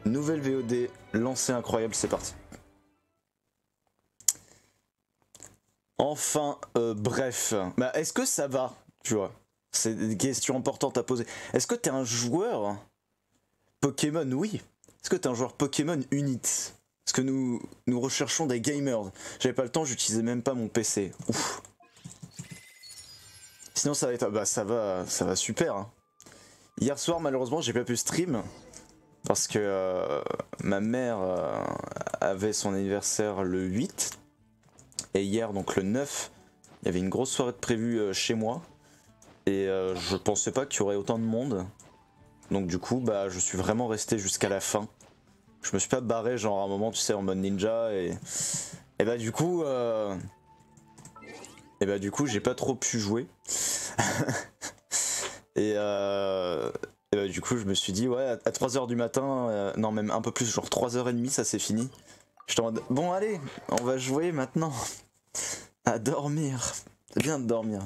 Nouvelle VOD, lancée incroyable, c'est parti. Enfin, bref. Bah, est-ce que ça va? Tu vois, c'est une question importante à poser. Est-ce que t'es un joueur Pokémon? Oui. Est-ce que t'es un joueur Pokémon Unit? Parce que nous recherchons des gamers. J'avais pas le temps, j'utilisais même pas mon PC. Ouf. Sinon ça va être... Bah ça va super. Hein. Hier soir malheureusement j'ai pas pu stream. Parce que ma mère avait son anniversaire le 8. Et hier donc le 9, il y avait une grosse soirée de prévue chez moi. Et je pensais pas qu'il y aurait autant de monde. Donc du coup bah je suis vraiment resté jusqu'à la fin. Je me suis pas barré genre à un moment tu sais en mode ninja et bah du coup j'ai pas trop pu jouer. et bah, du coup je me suis dit ouais à 3h du matin, non même un peu plus genre 3h30 ça c'est fini. J'étais en mode bon allez on va jouer maintenant. À dormir. C'est bien de dormir.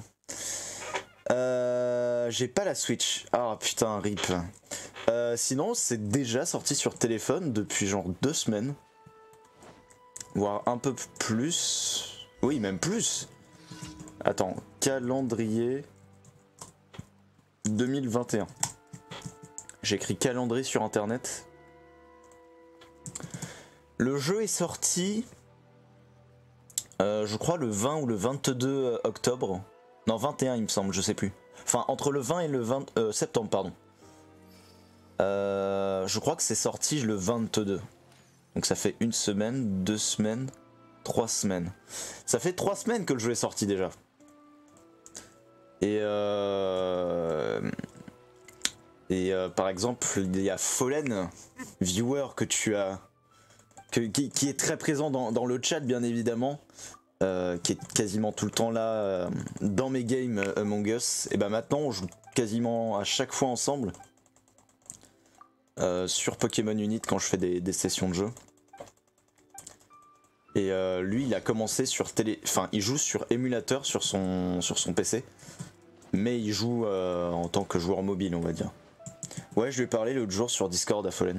J'ai pas la Switch. Ah putain rip. Sinon c'est déjà sorti sur téléphone depuis genre 2 semaines. Voire un peu plus. Oui même plus. Attends, calendrier 2021. J'ai écrit calendrier sur internet. Le jeu est sorti je crois le 20 ou le 22 octobre. Non 21 il me semble, je sais plus. Enfin entre le 20 et le 20 septembre pardon. Je crois que c'est sorti le 22. Donc ça fait 1 semaine, 2 semaines, 3 semaines. Ça fait 3 semaines que le jeu est sorti déjà. Et par exemple il y a Fallen, viewer que tu as, qui est très présent dans le chat bien évidemment, qui est quasiment tout le temps là dans mes games Among Us. Et bah maintenant on joue quasiment à chaque fois ensemble sur Pokémon Unit quand je fais des sessions de jeu. Et lui il a commencé sur télé, enfin il joue sur émulateur sur son PC. Mais il joue en tant que joueur mobile on va dire. Ouais je lui ai parlé l'autre jour sur Discord à Fallen.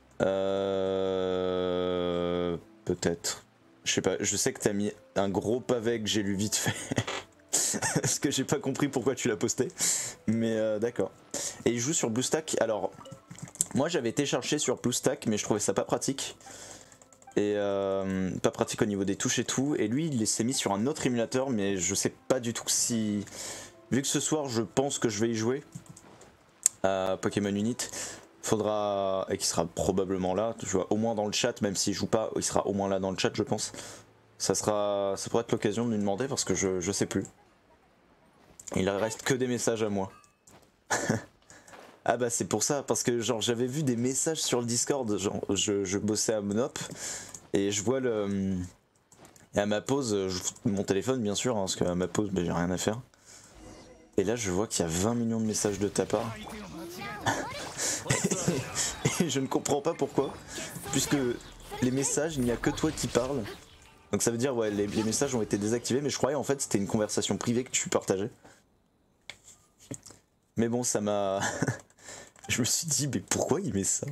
Peut-être. Je sais pas, je sais que t'as mis un gros pavé que j'ai lu vite fait. Parce que j'ai pas compris pourquoi tu l'as posté. Mais d'accord. Et il joue sur BlueStack. Alors, moi j'avais téléchargé sur BlueStack mais je trouvais ça pas pratique. Et pas pratique au niveau des touches et tout. Et lui il s'est mis sur un autre émulateur mais je sais pas du tout si... Vu que ce soir je pense que je vais y jouer à Pokémon Unit, faudra, et qui sera probablement là, tu vois, au moins dans le chat, même s'il joue pas, il sera au moins là dans le chat je pense. Ça pourrait être l'occasion de lui demander parce que je sais plus. Il reste que des messages à moi. Ah bah c'est pour ça, parce que genre j'avais vu des messages sur le Discord, genre je bossais à Monop, et je vois le... Et à ma pause, mon téléphone bien sûr, hein, parce qu'à ma pause bah, j'ai rien à faire. Et là je vois qu'il y a 20 millions de messages de ta part. Et je ne comprends pas pourquoi, puisque les messages, il n'y a que toi qui parles. Donc ça veut dire ouais les messages ont été désactivés, mais je croyais en fait c'était une conversation privée que tu partageais. Mais bon ça m'a... Je me suis dit mais pourquoi il met ça?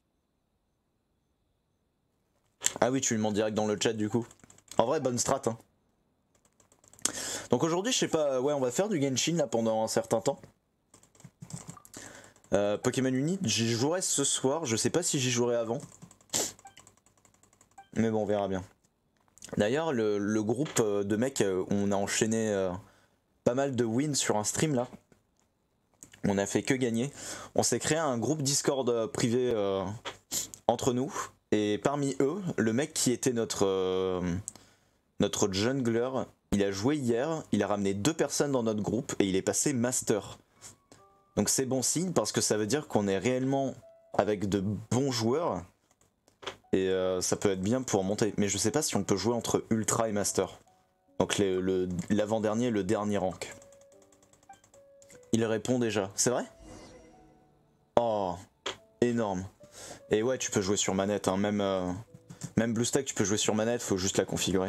Ah oui tu lui demandes direct dans le chat du coup. En vrai bonne strat hein. Donc aujourd'hui je sais pas, ouais on va faire du Genshin là pendant un certain temps. Pokémon Unit, j'y jouerai ce soir, je sais pas si j'y jouerai avant. Mais bon on verra bien. D'ailleurs le groupe de mecs, on a enchaîné pas mal de wins sur un stream là. On a fait que gagner. On s'est créé un groupe Discord privé entre nous. Et parmi eux, le mec qui était notre jungler, il a joué hier, il a ramené 2 personnes dans notre groupe et il est passé master. Donc c'est bon signe parce que ça veut dire qu'on est réellement avec de bons joueurs. Et ça peut être bien pour monter. Mais je sais pas si on peut jouer entre ultra et master. Donc l'avant-dernier et le dernier rank. Il répond déjà, c'est vrai? Oh, énorme. Et ouais, tu peux jouer sur manette, hein. Même BlueStack, tu peux jouer sur manette, faut juste la configurer.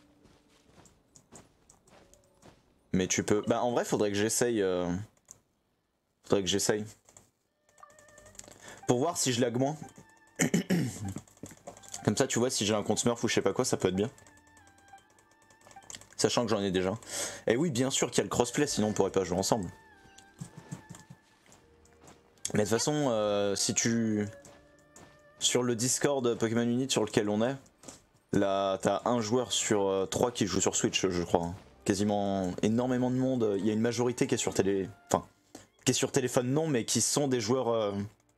Mais tu peux... Bah en vrai, faudrait que j'essaye... Faudrait que j'essaye. Pour voir si je lag moins. Comme ça tu vois si j'ai un compte Smurf ou je sais pas quoi ça peut être bien. Sachant que j'en ai déjà. Et oui bien sûr qu'il y a le crossplay sinon on pourrait pas jouer ensemble. Mais de toute façon si tu... Sur le Discord Pokémon Unite sur lequel on est, là t'as un joueur sur 3 qui joue sur Switch je crois. Quasiment énormément de monde, il y a une majorité qui est sur télé... Enfin, qui est sur téléphone non mais qui sont des joueurs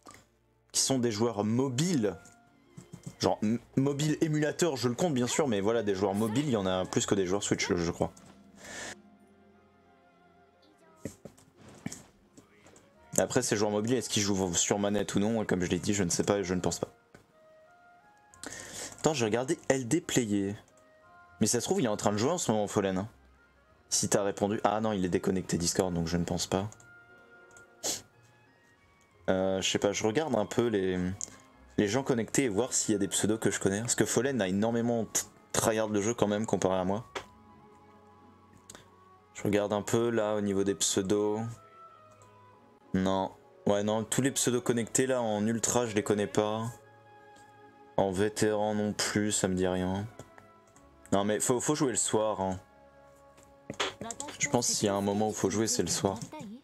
mobiles. Genre mobile émulateur je le compte bien sûr mais voilà des joueurs mobiles il y en a plus que des joueurs Switch je crois. Après ces joueurs mobiles est-ce qu'ils jouent sur manette ou non comme je l'ai dit je ne sais pas et je ne pense pas. Attends j'ai regardé LD Player. Mais ça se trouve il est en train de jouer en ce moment Fallen. Si t'as répondu... Ah non il est déconnecté Discord donc je ne pense pas. Je sais pas je regarde un peu les gens connectés et voir s'il y a des pseudos que je connais. Parce que Fallen a énormément tryhard le jeu quand même comparé à moi. Je regarde un peu là au niveau des pseudos. Non. Ouais non, tous les pseudos connectés là en ultra je les connais pas. En vétéran non plus, ça me dit rien. Non mais faut jouer le soir. Hein. Je pense qu'il y a un moment où faut jouer c'est le soir.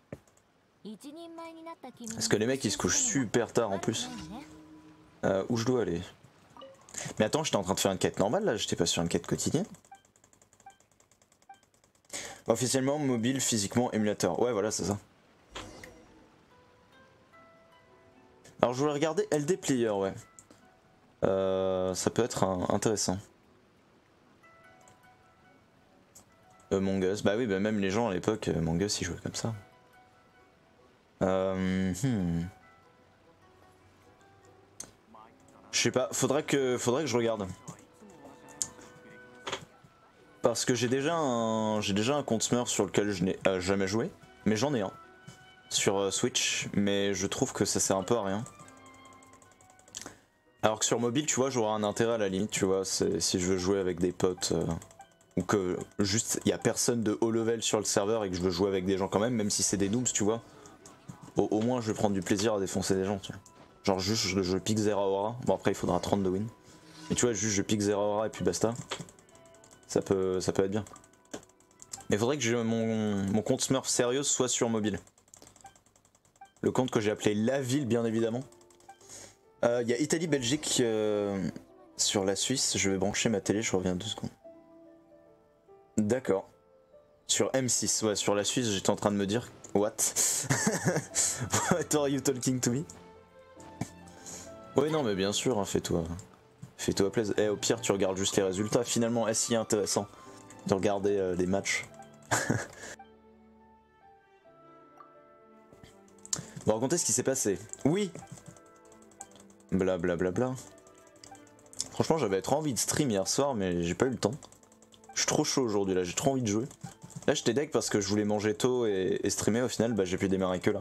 Parce que les mecs ils se couchent super tard en plus. Où je dois aller? Mais attends, j'étais en train de faire une quête normale là, j'étais pas sur une quête quotidienne. Officiellement mobile, physiquement émulateur. Ouais voilà c'est ça. Alors je voulais regarder LD Player ouais. Ça peut être intéressant. Among Us, bah oui bah même les gens à l'époque Among Us ils jouaient comme ça. Je sais pas, faudrait que je regarde. Parce que j'ai déjà un compte Smurf sur lequel je n'ai jamais joué, mais j'en ai un sur Switch, mais je trouve que ça sert un peu à rien. Alors que sur mobile, tu vois, j'aurais un intérêt à la limite, tu vois, si je veux jouer avec des potes ou que juste il y a personne de haut level sur le serveur et que je veux jouer avec des gens quand même si c'est des noobs, tu vois. Au moins, je vais prendre du plaisir à défoncer des gens, tu vois. Genre juste je pique Zeraora, bon après il faudra 30 de win. Mais tu vois, juste je pique Zeraora et puis basta. Ça peut être bien. Mais il faudrait que mon compte Smurf sérieux soit sur mobile. Le compte que j'ai appelé La Ville, bien évidemment. Il y a Italie-Belgique sur la Suisse. Je vais brancher ma télé, je reviens 2 secondes. D'accord. Sur M6, ouais, sur la Suisse, j'étais en train de me dire... What? What are you talking to me? Ouais, non, mais bien sûr, hein, fais-toi plaisir. Et au pire, tu regardes juste les résultats. Finalement, est-ce qu'il est intéressant de regarder les matchs? Bon, racontez ce qui s'est passé. Oui. Blablabla. Bla bla bla. Franchement, j'avais trop envie de stream hier soir, mais j'ai pas eu le temps. Je suis trop chaud aujourd'hui, là, j'ai trop envie de jouer. Là, j'étais deck parce que je voulais manger tôt et streamer. Au final, bah, j'ai pu démarrer que là.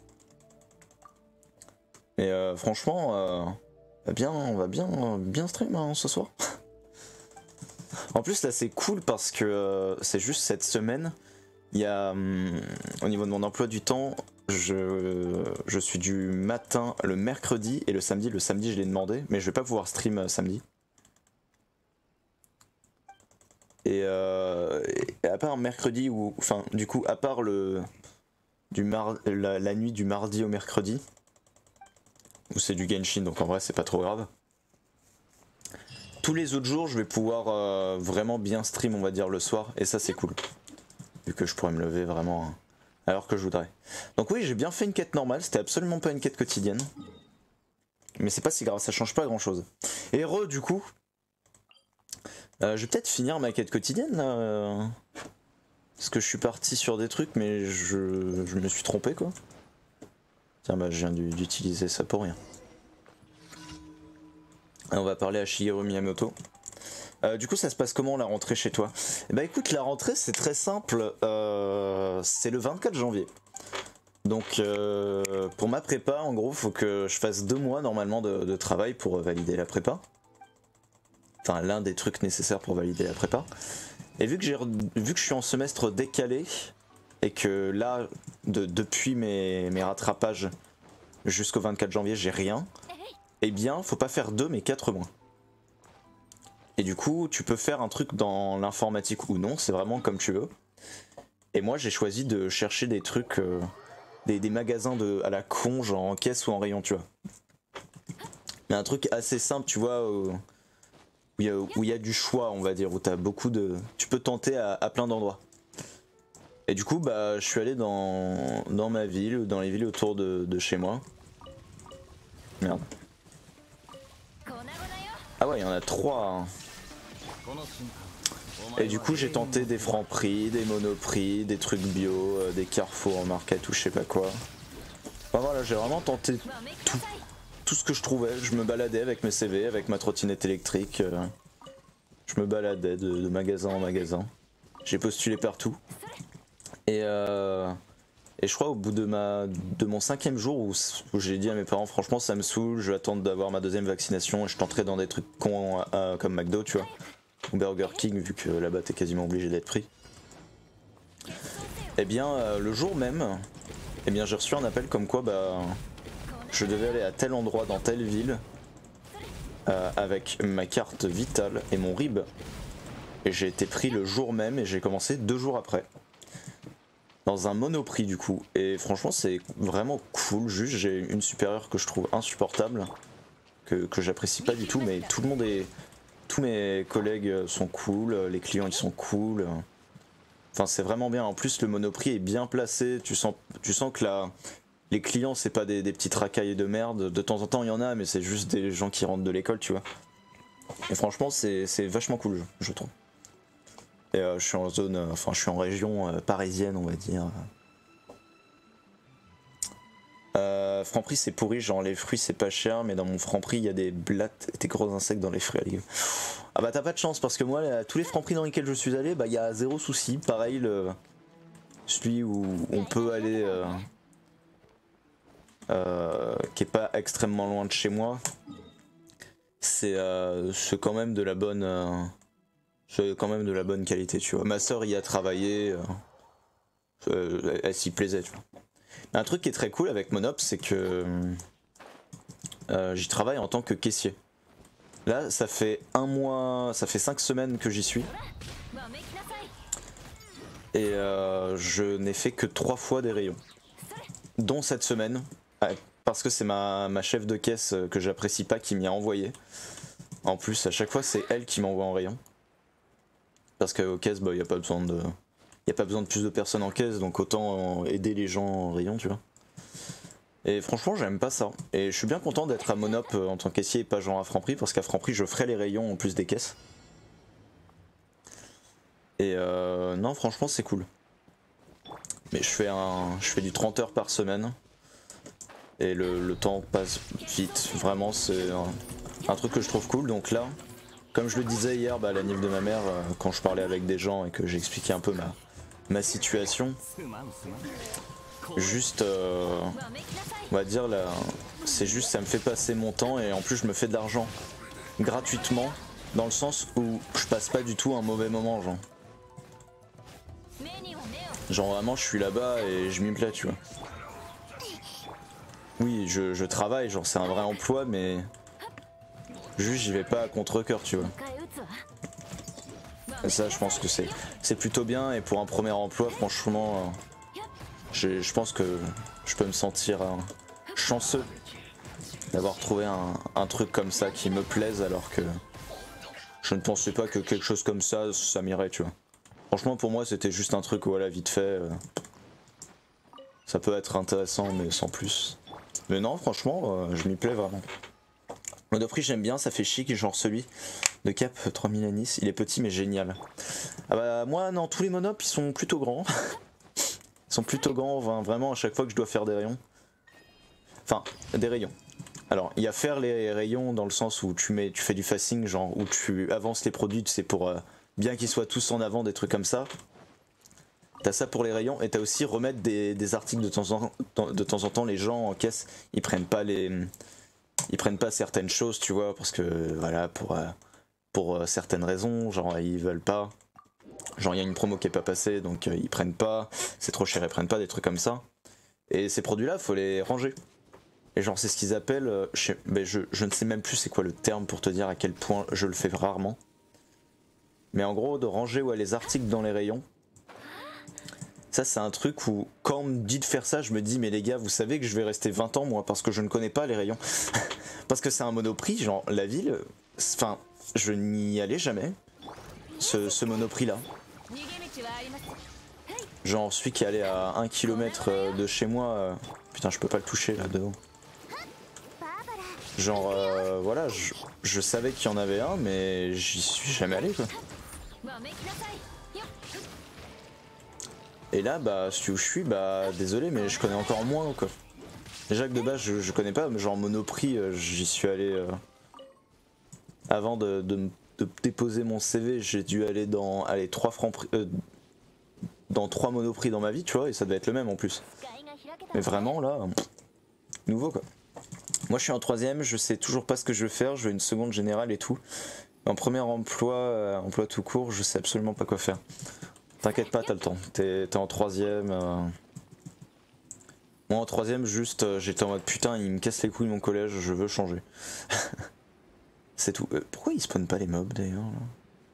Et franchement, on va bien stream hein, ce soir. En plus, là, c'est cool parce que c'est juste cette semaine. Il y a, au niveau de mon emploi du temps, je suis du matin le mercredi et le samedi. Le samedi, je l'ai demandé, mais je vais pas pouvoir stream samedi. Et à part mercredi ou enfin du coup à part la nuit du mardi au mercredi où c'est du Genshin donc en vrai c'est pas trop grave. Tous les autres jours je vais pouvoir vraiment bien stream on va dire le soir et ça c'est cool. Vu que je pourrais me lever vraiment alors que je voudrais. Donc oui j'ai bien fait une quête normale, c'était absolument pas une quête quotidienne. Mais c'est pas si grave, ça change pas grand chose. Et du coup. Je vais peut-être finir ma quête quotidienne là, parce que je suis parti sur des trucs mais je me suis trompé quoi. Tiens bah je viens d'utiliser ça pour rien. On va parler à Shigeru Miyamoto. Du coup ça se passe comment la rentrée chez toi? Bah écoute la rentrée c'est très simple, c'est le 24 janvier. Donc pour ma prépa en gros faut que je fasse 2 mois normalement de travail pour valider la prépa. Enfin l'un des trucs nécessaires pour valider la prépa. Et vu que je suis en semestre décalé et que là depuis mes rattrapages jusqu'au 24 janvier j'ai rien, eh bien faut pas faire 2 mais 4 moins. Et du coup tu peux faire un truc dans l'informatique ou non, c'est vraiment comme tu veux. Et moi j'ai choisi de chercher des trucs, des magasins à la con, genre en caisse ou en rayon, tu vois. Mais un truc assez simple, tu vois, où il y a du choix, on va dire, où t'as beaucoup de... Tu peux tenter à plein d'endroits. Et du coup, bah, je suis allé dans ma ville, dans les villes autour de chez moi. Merde. Ah ouais, il y en a 3. Hein. Et du coup, j'ai tenté des Franprix, des Monoprix, des trucs bio, des Carrefour en market ou je sais pas quoi. Enfin voilà, j'ai vraiment tenté tout ce que je trouvais. Je me baladais avec mes CV, avec ma trottinette électrique. Je me baladais de magasin en magasin. J'ai postulé partout. Et je crois au bout de mon 5e jour où j'ai dit à mes parents franchement ça me saoule, je vais attendre d'avoir ma 2e vaccination et je tenterai dans des trucs cons comme McDo, tu vois, ou Burger King vu que là-bas t'es quasiment obligé d'être pris. Et bien le jour même, eh bien j'ai reçu un appel comme quoi bah je devais aller à tel endroit dans telle ville avec ma carte vitale et mon RIB. Et j'ai été pris le jour même et j'ai commencé 2 jours après. Dans un Monoprix du coup, et franchement c'est vraiment cool, juste j'ai une supérieure que je trouve insupportable, que j'apprécie pas du tout, mais tout le monde est... Tous mes collègues sont cool, les clients ils sont cool, enfin c'est vraiment bien, en plus le Monoprix est bien placé, tu sens que les clients c'est pas des petites racailles de merde, de temps en temps il y en a mais c'est juste des gens qui rentrent de l'école tu vois, et franchement c'est vachement cool je trouve. Et je suis en zone, enfin je suis en région parisienne on va dire. Franprix c'est pourri, genre les fruits c'est pas cher, mais dans mon Franprix il y a des blattes et des gros insectes dans les fruits à l'olive. Ah bah t'as pas de chance parce que moi tous les Franprix dans lesquels je suis allé, bah il y a zéro souci. Pareil celui où on peut aller, qui est pas extrêmement loin de chez moi, c'est quand même de la bonne... c'est quand même de la bonne qualité, tu vois. Ma soeur y a travaillé, elle s'y plaisait, tu vois. Mais un truc qui est très cool avec Monop, c'est que j'y travaille en tant que caissier. Là, ça fait 1 mois, ça fait 5 semaines que j'y suis. Et je n'ai fait que 3 fois des rayons. Dont cette semaine, parce que c'est ma chef de caisse que j'apprécie pas qui m'y a envoyé. En plus, à chaque fois, c'est elle qui m'envoie en rayon. Parce qu'aux caisses, bah, y a pas besoin de plus de personnes en caisse, donc autant aider les gens en rayon, tu vois. Et franchement, j'aime pas ça. Et je suis bien content d'être à Monop en tant que caissier et pas genre à Franprix, parce qu'à Franprix, je ferai les rayons en plus des caisses. Et non, franchement, c'est cool. Mais je fais du 30 heures par semaine. Et le temps passe vite. Vraiment, c'est un truc que je trouve cool. Donc là, comme je le disais hier à la nif de ma mère, quand je parlais avec des gens et que j'expliquais un peu ma situation, juste, on va dire là, c'est juste ça me fait passer mon temps et en plus je me fais de l'argent gratuitement, dans le sens où je passe pas du tout un mauvais moment, genre vraiment je suis là-bas et je m'y plais, tu vois. Oui, je travaille, genre c'est un vrai emploi, mais juste j'y vais pas à contre-cœur, tu vois. Et ça, je pense que c'est plutôt bien, et pour un premier emploi, franchement, je pense que je peux me sentir chanceux d'avoir trouvé un truc comme ça qui me plaise, alors que je ne pensais pas que quelque chose comme ça m'irait, tu vois. Franchement, pour moi, c'était juste un truc, voilà, vite fait. Ça peut être intéressant, mais sans plus. Mais non, franchement, je m'y plais vraiment. Monoprix, j'aime bien, ça fait chic, genre celui de Cap 3000 à Nice. Il est petit, mais génial. Ah bah, moi, non, tous les Monop, ils sont plutôt grands. Ils sont plutôt grands, vraiment, à chaque fois que je dois faire des rayons. Enfin, des rayons. Alors, il y a faire les rayons dans le sens où tu fais du facing, genre où tu avances les produits, c'est pour bien qu'ils soient tous en avant, des trucs comme ça. T'as ça pour les rayons, et t'as aussi remettre des articles de temps en temps. Les gens en caisse, ils prennent pas certaines choses, tu vois, parce que voilà, pour certaines raisons, genre ils veulent pas. Genre il y a une promo qui est pas passée, donc ils prennent pas, c'est trop cher, ils prennent pas, des trucs comme ça. Et ces produits-là, faut les ranger. Et genre c'est ce qu'ils appellent, je ne sais même plus c'est quoi le terme pour te dire à quel point je le fais rarement. Mais en gros de ranger ouais, les articles dans les rayons. Ça c'est un truc où quand on me dit de faire ça je me dis mais les gars vous savez que je vais rester 20 ans moi parce que je ne connais pas les rayons. Parce que c'est un monoprix, genre la ville, enfin je n'y allais jamais, ce monoprix là. Genre celui qui allait à 1 km de chez moi, putain je peux pas le toucher là devant. Genre voilà, je savais qu'il y en avait un mais j'y suis jamais allé quoi. Et là bah celui où je suis bah désolé mais je connais encore moins quoi. Déjà que de base je connais pas, genre Monoprix j'y suis allé avant de déposer mon CV, j'ai dû aller dans 3 francs dans 3 Monoprix dans ma vie tu vois et ça devait être le même en plus. Mais vraiment là, nouveau quoi. Moi je suis en 3ème, je sais toujours pas ce que je veux faire, je veux une seconde générale et tout. En premier emploi, emploi tout court, je sais absolument pas quoi faire. T'inquiète pas, t'as le temps, t'es en 3ème. Moi en 3ème juste j'étais en mode putain il me casse les couilles mon collège, je veux changer. C'est tout. Pourquoi ils spawnent pas les mobs d'ailleurs là?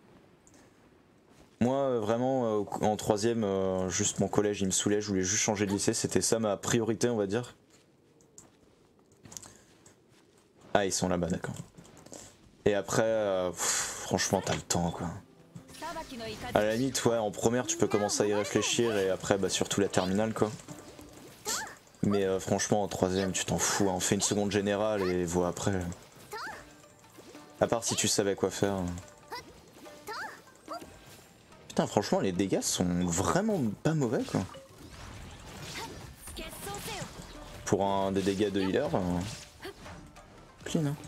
Moi vraiment en 3ème juste mon collège il me saoulait, je voulais juste changer de lycée, c'était ça ma priorité on va dire. Ah ils sont là-bas d'accord. Et après franchement t'as le temps quoi. À la limite ouais en première tu peux commencer à y réfléchir et après bah surtout la terminale quoi. Mais franchement en 3ème tu t'en fous, hein. Fais une seconde générale et vois après. À part si tu savais quoi faire. Putain franchement les dégâts sont vraiment pas mauvais quoi. Pour un des dégâts de healer, clean hein.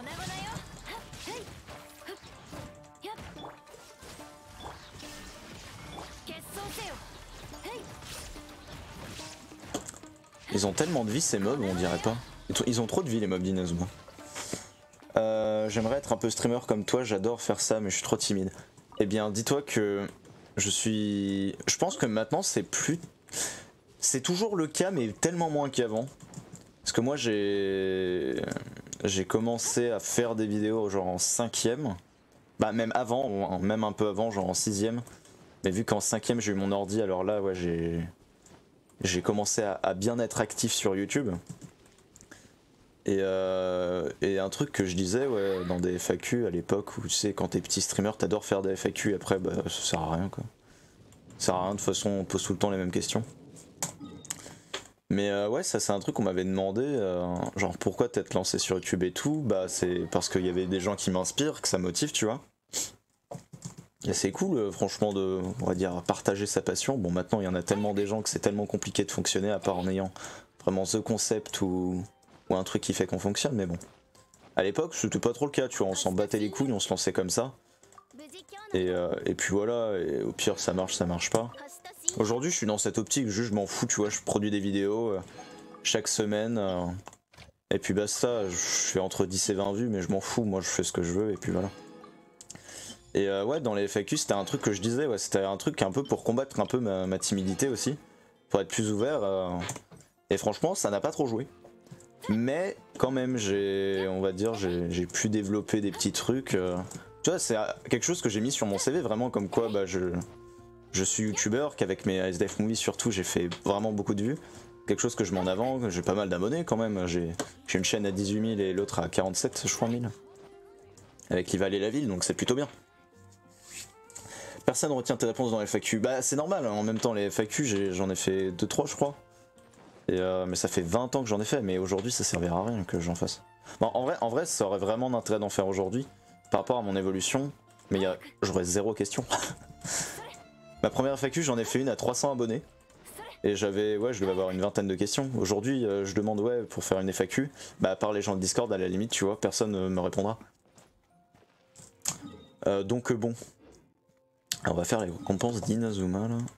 Ils ont tellement de vie ces mobs on dirait pas. Ils ont trop de vie les mobs d'Inazuma. J'aimerais être un peu streamer comme toi, j'adore faire ça mais je suis trop timide. Eh bien dis-toi que je pense que maintenant c'est plus... C'est toujours le cas mais tellement moins qu'avant. Parce que moi j'ai commencé à faire des vidéos genre en 5ème. Bah même avant, même un peu avant, genre en 6ème. Mais vu qu'en 5ème j'ai eu mon ordi alors là ouais j'ai commencé à bien être actif sur YouTube. Et un truc que je disais ouais, dans des FAQ à l'époque où tu sais quand t'es petit streamer t'adores faire des FAQ et après bah ça sert à rien quoi. Ça sert à rien de toute façon on pose tout le temps les mêmes questions. Mais ouais ça c'est un truc qu'on m'avait demandé, genre pourquoi t'être lancé sur YouTube et tout, bah c'est parce qu'il y avait des gens qui m'inspirent, que ça motive tu vois. Et c'est cool franchement de, on va dire, partager sa passion. Bon maintenant il y en a tellement des gens que c'est tellement compliqué de fonctionner à part en ayant vraiment the concept ou un truc qui fait qu'on fonctionne mais bon. À l'époque c'était pas trop le cas tu vois, on s'en battait les couilles, on se lançait comme ça. Et puis voilà, et au pire ça marche pas. Aujourd'hui je suis dans cette optique, juste je m'en fous tu vois, je produis des vidéos chaque semaine. Et puis basta, je fais entre 10 et 20 vues mais je m'en fous, moi je fais ce que je veux et puis voilà. Et ouais dans les FAQ c'était un truc que je disais, ouais, c'était un truc un peu pour combattre un peu ma timidité aussi. Pour être plus ouvert. Et franchement ça n'a pas trop joué. Mais quand même on va dire j'ai pu développer des petits trucs. Tu vois c'est quelque chose que j'ai mis sur mon CV vraiment comme quoi bah je suis youtubeur, qu'avec mes SDF Movies surtout j'ai fait vraiment beaucoup de vues. Quelque chose que je mets en avant, j'ai pas mal d'abonnés quand même. J'ai une chaîne à 18 000 et l'autre à 47 je crois 1000. Avec Yval et la ville donc c'est plutôt bien. Personne retient tes réponses dans les FAQ. Bah c'est normal hein. En même temps les FAQ j'en ai fait 2-3 je crois. Mais ça fait 20 ans que j'en ai fait, mais aujourd'hui ça servira à rien que j'en fasse. Bon, en vrai ça aurait vraiment d'intérêt d'en faire aujourd'hui, par rapport à mon évolution, mais j'aurais 0 question. Ma première FAQ j'en ai fait une à 300 abonnés, et je devais avoir une vingtaine de questions. Aujourd'hui je demande ouais pour faire une FAQ, bah à part les gens de Discord à la limite tu vois, personne me répondra. Donc bon, alors, on va faire les récompenses d'Inazuma là.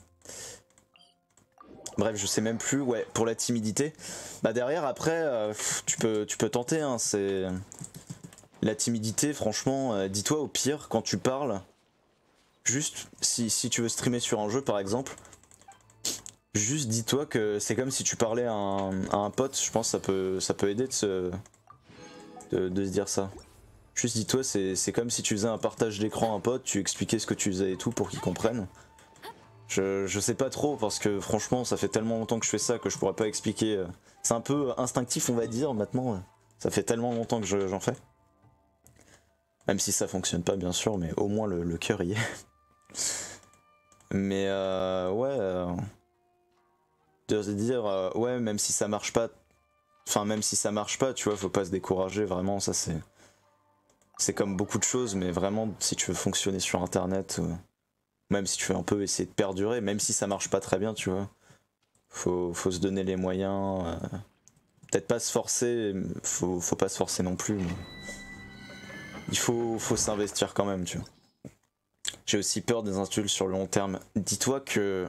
Bref, je sais même plus, ouais, pour la timidité. Bah derrière, après, tu peux tenter, hein, c'est... La timidité, franchement, dis-toi au pire, quand tu parles, juste, si tu veux streamer sur un jeu par exemple, Juste dis-toi que c'est comme si tu parlais à un pote, je pense que ça peut aider de se dire ça. Juste dis-toi, c'est comme si tu faisais un partage d'écran à un pote, tu expliquais ce que tu faisais et tout pour qu'il comprenne. Je sais pas trop parce que franchement ça fait tellement longtemps que je fais ça que je pourrais pas expliquer. C'est un peu instinctif on va dire maintenant, ça fait tellement longtemps que j'en fais. Même si ça fonctionne pas bien sûr, mais au moins le cœur y est. Mais ouais, de se dire ouais même si ça marche pas, enfin même si ça marche pas, tu vois, faut pas se décourager vraiment, ça c'est comme beaucoup de choses, mais vraiment si tu veux fonctionner sur internet, même si tu veux un peu essayer de perdurer, même si ça marche pas très bien, tu vois, faut se donner les moyens, peut-être pas se forcer, faut pas se forcer non plus, mais il faut s'investir quand même, tu vois. J'ai aussi peur des insultes sur le long terme. Dis-toi que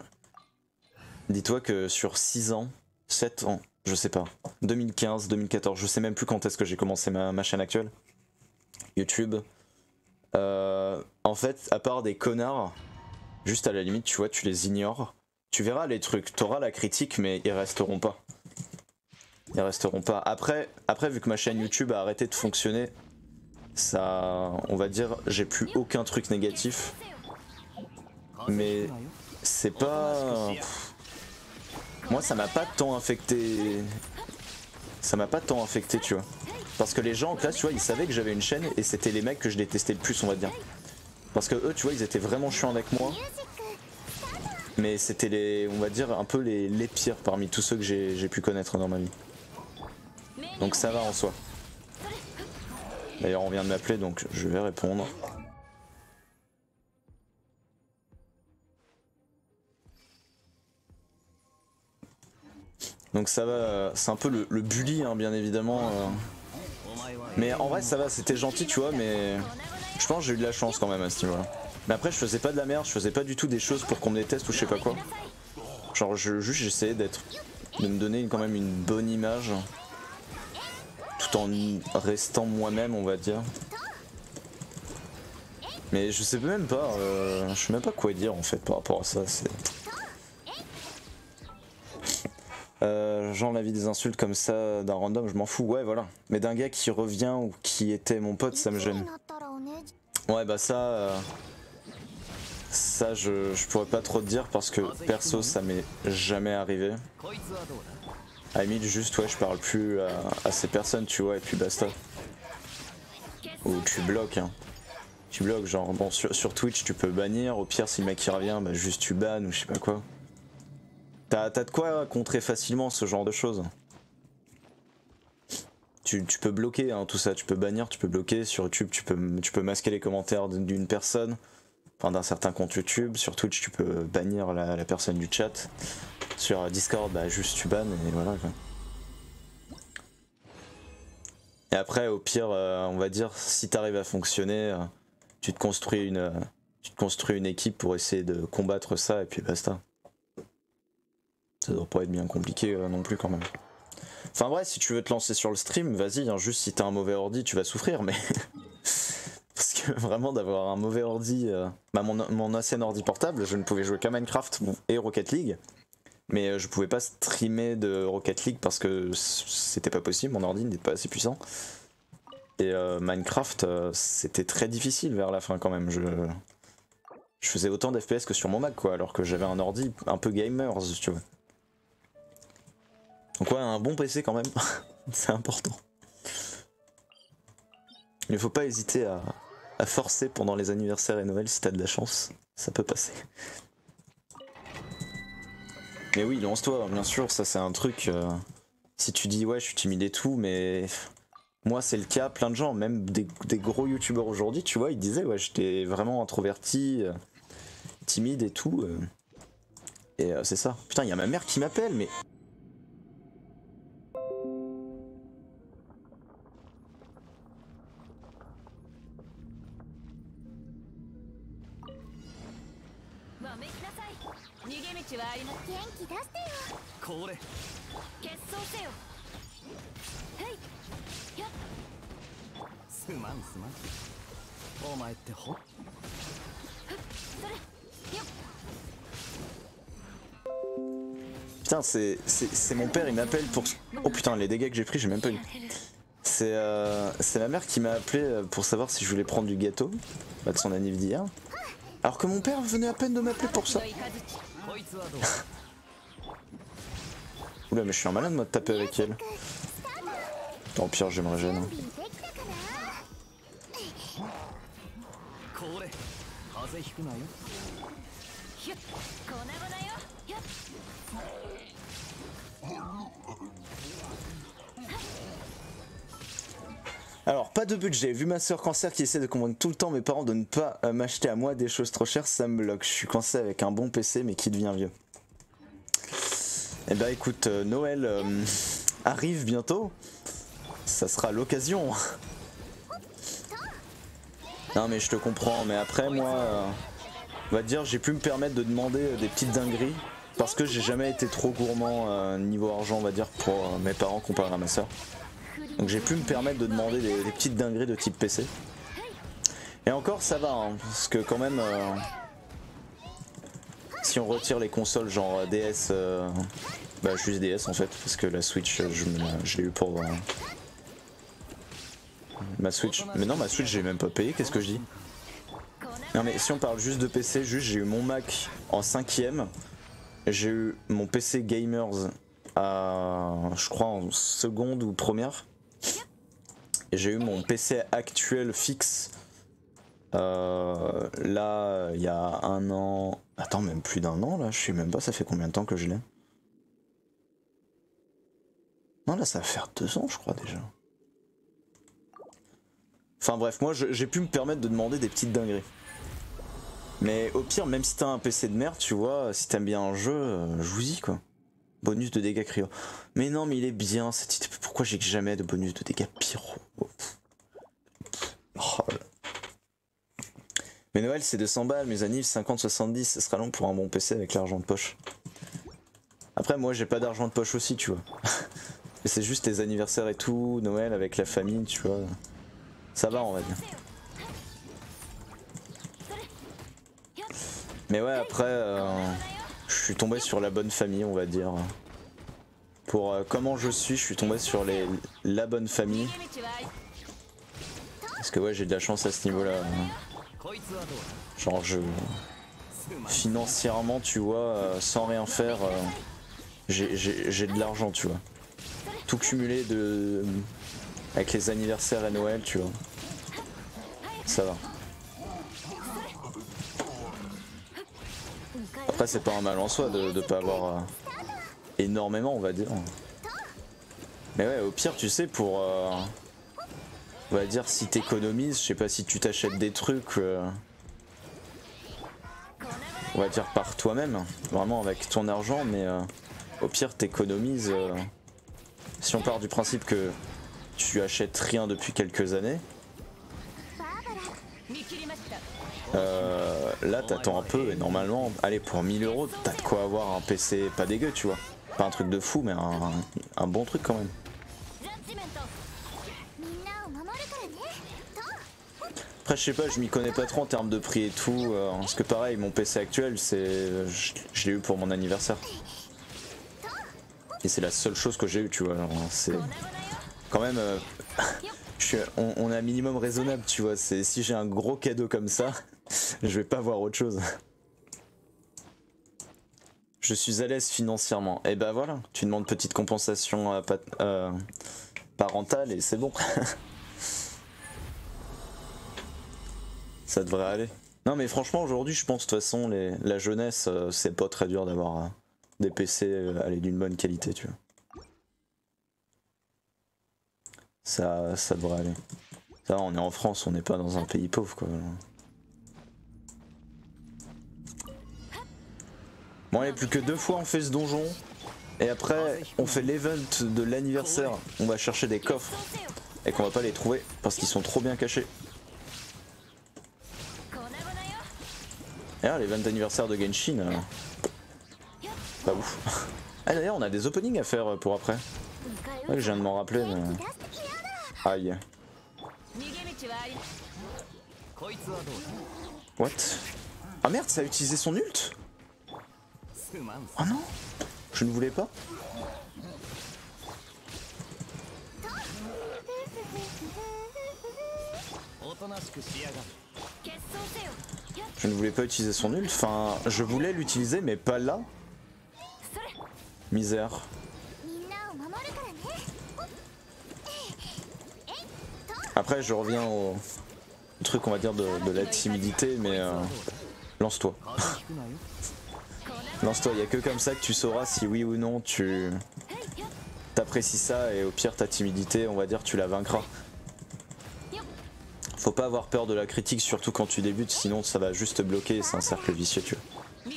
sur 6 ans, 7 ans, je sais pas, 2015, 2014, je sais même plus quand est-ce que j'ai commencé ma chaîne actuelle, YouTube. En fait, à part des connards, juste à la limite, tu vois, tu les ignores. Tu verras les trucs, t'auras la critique, mais ils resteront pas. Ils resteront pas. Après, vu que ma chaîne YouTube a arrêté de fonctionner, ça, on va dire, j'ai plus aucun truc négatif. Mais c'est pas... Moi, ça m'a pas tant affecté. Ça m'a pas tant affecté, tu vois. Parce que les gens en classe, tu vois, ils savaient que j'avais une chaîne et c'était les mecs que je détestais le plus, on va dire. Parce que eux, tu vois, ils étaient vraiment chiants avec moi. Mais c'était les, on va dire, un peu les pires parmi tous ceux que j'ai pu connaître dans ma vie. Donc ça va en soi. D'ailleurs, on vient de m'appeler, donc je vais répondre. Donc ça va, c'est un peu le bully, hein, bien évidemment. Mais en vrai, ça va, c'était gentil, tu vois, mais je pense que j'ai eu de la chance quand même à ce niveau-là. Mais après, je faisais pas de la merde, je faisais pas du tout des choses pour qu'on me déteste ou je sais pas quoi. Genre, juste j'essayais de me donner quand même une bonne image, tout en restant moi-même, on va dire. Mais je sais même pas, je sais même pas quoi dire en fait par rapport à ça. Genre la vie des insultes comme ça d'un random, je m'en fous, ouais voilà. Mais d'un gars qui revient ou qui était mon pote, ça me gêne. Ouais bah ça je pourrais pas trop te dire parce que perso ça m'est jamais arrivé. À la limite juste ouais je parle plus à ces personnes tu vois et puis basta. Ou tu bloques hein. Tu bloques genre bon sur Twitch tu peux bannir, au pire si le mec il revient bah juste tu bannes ou je sais pas quoi. T'as de quoi contrer facilement ce genre de choses. Tu peux bloquer hein, tout ça, tu peux bannir, tu peux bloquer, sur YouTube tu peux masquer les commentaires d'une personne, enfin d'un certain compte YouTube, sur Twitch tu peux bannir la personne du chat, sur Discord bah juste tu bannes et voilà quoi. Et après au pire on va dire si t'arrives à fonctionner, tu te construis une équipe pour essayer de combattre ça et puis basta. Ça doit pas être bien compliqué non plus quand même. Enfin bref, si tu veux te lancer sur le stream, vas-y, hein, juste si t'as un mauvais ordi, tu vas souffrir, mais... Parce que vraiment d'avoir un mauvais ordi... Bah mon ancien ordi portable, je ne pouvais jouer qu'à Minecraft et Rocket League, mais je pouvais pas streamer de Rocket League parce que c'était pas possible, mon ordi n'était pas assez puissant. Et Minecraft, c'était très difficile vers la fin quand même, je faisais autant d'FPS que sur mon Mac quoi, alors que j'avais un ordi un peu gamers, tu vois. Donc ouais, un bon PC quand même, c'est important. Il faut pas hésiter à forcer pendant les anniversaires et Noël si t'as de la chance, ça peut passer. Mais oui, lance-toi, bien sûr, ça c'est un truc... si tu dis ouais je suis timide et tout, mais... Moi c'est le cas, plein de gens, même des gros youtubeurs aujourd'hui, tu vois, ils disaient ouais j'étais vraiment introverti, timide et tout. Et c'est ça. Putain, il y a ma mère qui m'appelle, mais... Tiens, c'est mon père, il m'appelle pour... Oh putain, les dégâts que j'ai pris, j'ai même pas eu. C'est ma mère qui m'a appelé pour savoir si je voulais prendre du gâteau, bah, de son anniv d'hier. Alors que mon père venait à peine de m'appeler pour ça. Oula, mais je suis un malade moi de taper avec elle. Tant pire, je me régène. Alors, pas de budget. Vu ma soeur cancer qui essaie de convaincre tout le temps mes parents de ne pas m'acheter à moi des choses trop chères, ça me bloque. Je suis cancer avec un bon PC mais qui devient vieux. Eh bah écoute, Noël arrive bientôt. Ça sera l'occasion. Non mais je te comprends, mais après moi, on va te dire, j'ai pu me permettre de demander des petites dingueries. Parce que j'ai jamais été trop gourmand niveau argent, on va dire, pour mes parents comparé à ma soeur. Donc j'ai pu me permettre de demander des petites dingueries de type PC. Et encore ça va, hein, parce que quand même, si on retire les consoles genre DS, bah juste DS en fait, parce que la Switch, je l'ai eu pour... ma Switch, mais non ma Switch j'ai même pas payé, qu'est-ce que je dis? Non mais si on parle juste de PC, juste j'ai eu mon Mac en 5ème, j'ai eu mon PC Gamers à, je crois en seconde ou première. Et j'ai eu mon PC actuel fixe là il y a un an. Attends, même plus d'un an là, je sais même pas ça fait combien de temps que je l'ai. Non là ça va faire 2 ans je crois déjà. Enfin bref, moi j'ai pu me permettre de demander des petites dingueries. Mais au pire, même si t'as un PC de merde, tu vois, si t'aimes bien un jeu, joue-y quoi. Bonus de dégâts cryo. Mais non, mais il est bien cette idée. Pourquoi j'ai jamais de bonus de dégâts pyro? Oh là. Mais Noël c'est 200 balles, mes annives 50-70, ce sera long pour un bon PC avec l'argent de poche. Après moi j'ai pas d'argent de poche aussi, tu vois. Mais c'est juste les anniversaires et tout, Noël avec la famille, tu vois. Ça va on va dire. Mais ouais après je suis tombé sur la bonne famille on va dire. Pour comment je suis tombé sur la bonne famille. Parce que ouais j'ai de la chance à ce niveau là. Genre financièrement tu vois sans rien faire j'ai de l'argent tu vois. Tout cumulé avec les anniversaires et Noël tu vois. Ça va. Après c'est pas un mal en soi de pas avoir énormément on va dire. Mais ouais au pire tu sais pour on va dire si t'économises, je sais pas si tu t'achètes des trucs on va dire par toi-même, vraiment avec ton argent mais au pire t'économises si on part du principe que tu achètes rien depuis quelques années. Là t'attends un peu et normalement, allez pour 1000 € t'as de quoi avoir un PC pas dégueu tu vois. Pas un truc de fou mais un bon truc quand même. Après je sais pas, je m'y connais pas trop en termes de prix et tout, parce que pareil mon PC actuel c'est je l'ai eu pour mon anniversaire. Et c'est la seule chose que j'ai eu tu vois, c'est quand même on est un minimum raisonnable tu vois, c'est si j'ai un gros cadeau comme ça, je vais pas voir autre chose. Je suis à l'aise financièrement, et bah voilà, tu demandes petite compensation parentale et c'est bon. Ça devrait aller. Non mais franchement aujourd'hui je pense de toute façon la jeunesse c'est pas très dur d'avoir des PC d'une bonne qualité tu vois. Ça devrait aller. Ça on est en France, on n'est pas dans un pays pauvre quoi. Bon allez plus que 2 fois on fait ce donjon. Et après on fait l'event de l'anniversaire. On va chercher des coffres. Et qu'on va pas les trouver parce qu'ils sont trop bien cachés. Et là l'event d'anniversaire de Genshin pas ouf. Ah d'ailleurs on a des openings à faire pour après. Ouais, je viens de m'en rappeler mais... Aïe. What? Ah merde ça a utilisé son ult? Oh non. Je ne voulais pas. Je ne voulais pas utiliser son ult. Enfin, je voulais l'utiliser, mais pas là. Misère. Après, je reviens au truc, on va dire, de la timidité, mais lance-toi. Lance-toi, il n'y a que comme ça que tu sauras si oui ou non tu t'apprécies ça, et au pire, ta timidité, on va dire, tu la vaincras. Faut pas avoir peur de la critique, surtout quand tu débutes, sinon ça va juste te bloquer et c'est un cercle vicieux, tu vois.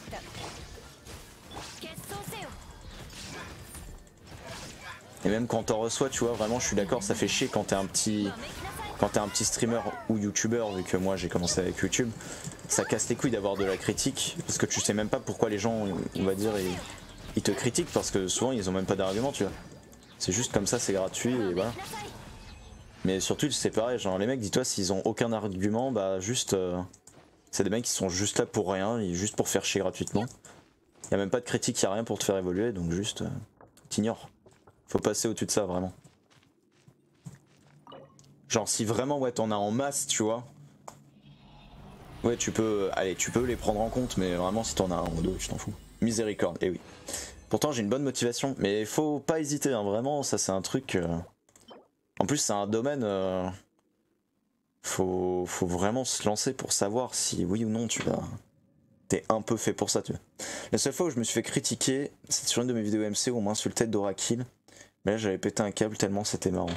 Et même quand t'en reçois, tu vois, vraiment, je suis d'accord, ça fait chier quand t'es un petit streamer ou youtubeur, vu que moi j'ai commencé avec YouTube. Ça casse les couilles d'avoir de la critique, parce que tu sais même pas pourquoi les gens, on va dire, ils te critiquent, parce que souvent ils ont même pas d'argument, tu vois. C'est juste comme ça, c'est gratuit et voilà. Mais surtout c'est pareil, genre les mecs, dis-toi, s'ils ont aucun argument, bah juste... c'est des mecs qui sont juste là pour rien, et juste pour faire chier gratuitement. Y a même pas de critique, y a rien pour te faire évoluer, donc juste... t'ignores. Faut passer au-dessus de ça, vraiment. Genre si vraiment, ouais, t'en as en masse, tu vois. Ouais, tu peux... Allez, tu peux les prendre en compte, mais vraiment si t'en as un ou deux, tu t'en fous. Miséricorde, eh oui. Pourtant j'ai une bonne motivation, mais faut pas hésiter, hein, vraiment, ça c'est un truc... En plus c'est un domaine... Faut vraiment se lancer pour savoir si oui ou non tu vas... T'es un peu fait pour ça, tu vois. La seule fois où je me suis fait critiquer, c'est sur une de mes vidéos MC où on m'insultait d'Orakill. Mais là j'avais pété un câble tellement c'était marrant.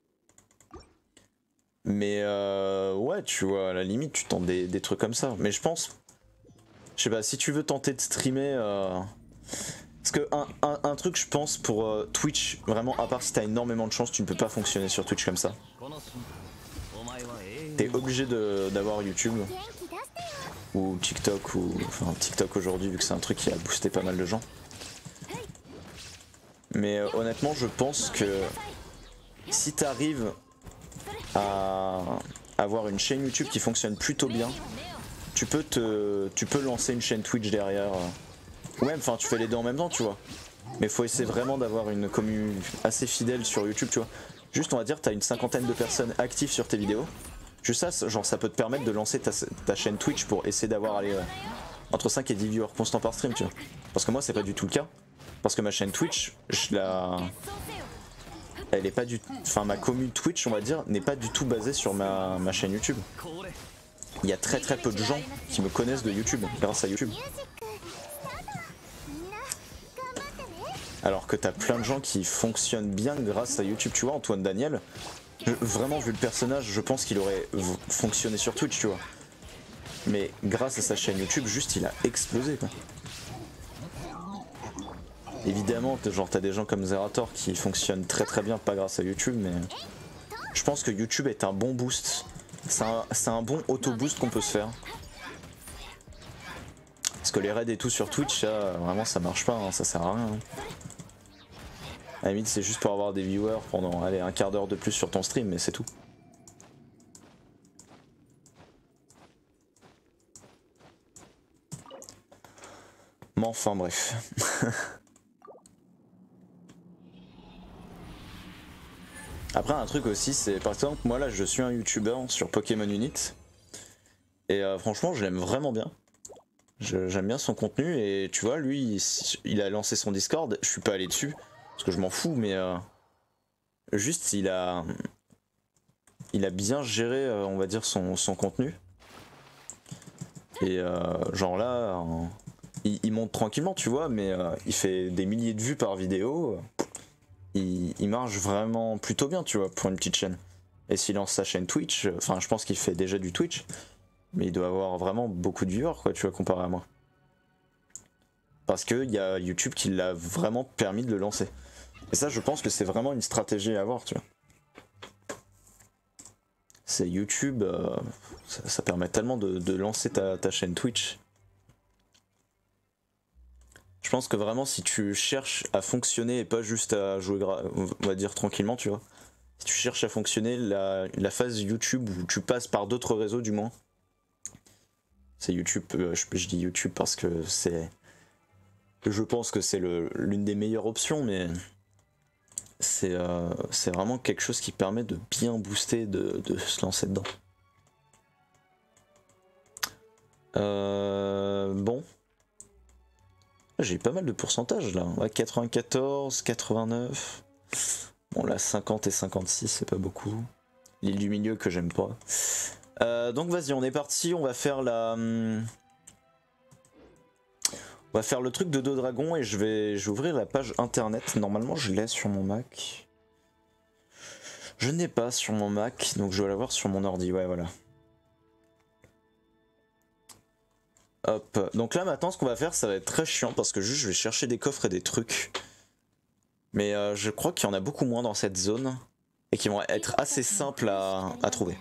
Mais ouais, tu vois, à la limite tu tentes des trucs comme ça. Mais je pense... Je sais pas, si tu veux tenter de streamer... Parce que un truc je pense pour Twitch, vraiment, à part si t'as énormément de chance, tu ne peux pas fonctionner sur Twitch comme ça. T'es obligé d'avoir YouTube ou TikTok, ou enfin TikTok aujourd'hui vu que c'est un truc qui a boosté pas mal de gens. Mais honnêtement je pense que si t'arrives à avoir une chaîne YouTube qui fonctionne plutôt bien, tu peux lancer une chaîne Twitch derrière. Ou même, enfin tu fais les deux en même temps, tu vois. Mais faut essayer vraiment d'avoir une communauté assez fidèle sur YouTube, tu vois. Juste on va dire t'as une cinquantaine de personnes actives sur tes vidéos. Juste ça, genre ça peut te permettre de lancer ta chaîne Twitch pour essayer d'avoir entre 5 et 10 viewers constants par stream, tu vois. Parce que moi c'est pas du tout le cas. Parce que ma chaîne Twitch, elle est pas du... Enfin ma commune Twitch on va dire n'est pas du tout basée sur ma chaîne YouTube. Il y a très peu de gens qui me connaissent de YouTube grâce à YouTube. Alors que t'as plein de gens qui fonctionnent bien grâce à YouTube, tu vois. Antoine Daniel, vraiment vu le personnage, je pense qu'il aurait fonctionné sur Twitch, tu vois. Mais grâce à sa chaîne YouTube, juste il a explosé, quoi. Évidemment, genre t'as des gens comme Zerator qui fonctionnent très bien, pas grâce à YouTube, mais je pense que YouTube est un bon boost. C'est un bon auto-boost qu'on peut se faire. Parce que les raids et tout sur Twitch, ça, vraiment ça marche pas, hein, ça sert à rien. Hein. À la limite c'est juste pour avoir des viewers pendant allez, un quart d'heure de plus sur ton stream, mais c'est tout. Mais enfin bref. Après un truc aussi, c'est par exemple moi là je suis un youtubeur sur Pokémon Unit. Et franchement je l'aime vraiment bien. J'aime bien son contenu et tu vois lui il a lancé son Discord, je suis pas allé dessus parce que je m'en fous, mais juste il a bien géré on va dire son contenu. Et genre là il monte tranquillement tu vois, mais il fait des milliers de vues par vidéo. Il marche vraiment plutôt bien tu vois pour une petite chaîne. Et s'il lance sa chaîne Twitch, enfin je pense qu'il fait déjà du Twitch, mais il doit avoir vraiment beaucoup de viewers quoi tu vois comparé à moi. Parce qu'il y a YouTube qui l'a vraiment permis de le lancer. Et ça je pense que c'est vraiment une stratégie à avoir tu vois. C'est YouTube, ça permet tellement de lancer ta chaîne Twitch. Je pense que vraiment si tu cherches à fonctionner et pas juste à jouer, on va dire tranquillement tu vois. Si tu cherches à fonctionner, la phase YouTube où tu passes par d'autres réseaux du moins. C'est YouTube, je dis YouTube parce que c'est Je pense que c'est l'une des meilleures options, mais c'est vraiment quelque chose qui permet de bien booster, de se lancer dedans. Bon. J'ai pas mal de pourcentage là. Ouais, 94, 89. Bon là 50 et 56 c'est pas beaucoup. L'île du milieu que j'aime pas. Donc vas-y on est parti, on va faire on va faire le truc de 2 dragons et je vais ouvrir la page internet. Normalement je l'ai sur mon Mac. Je n'ai pas sur mon Mac, donc je vais l'avoir sur mon ordi, ouais voilà. Hop, donc là maintenant ce qu'on va faire ça va être très chiant parce que juste je vais chercher des coffres et des trucs. Mais je crois qu'il y en a beaucoup moins dans cette zone et qui vont être assez simples à trouver.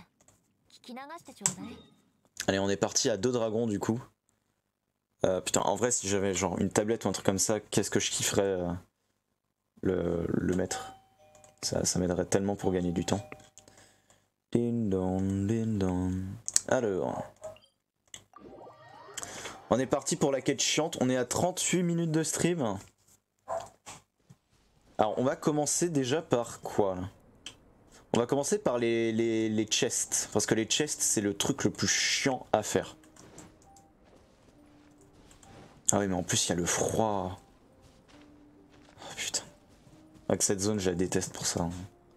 Allez on est parti à 2 dragons du coup. Putain en vrai si j'avais genre une tablette ou un truc comme ça, qu'est-ce que je kifferais le mettre. Ça m'aiderait tellement pour gagner du temps. Ding dong, ding dong. Alors... On est parti pour la quête chiante, on est à 38 minutes de stream. Alors on va commencer déjà par quoi là? On va commencer par les chests, parce que les chests c'est le truc le plus chiant à faire. Ah oui mais en plus il y a le froid. Oh putain. Avec cette zone je la déteste pour ça.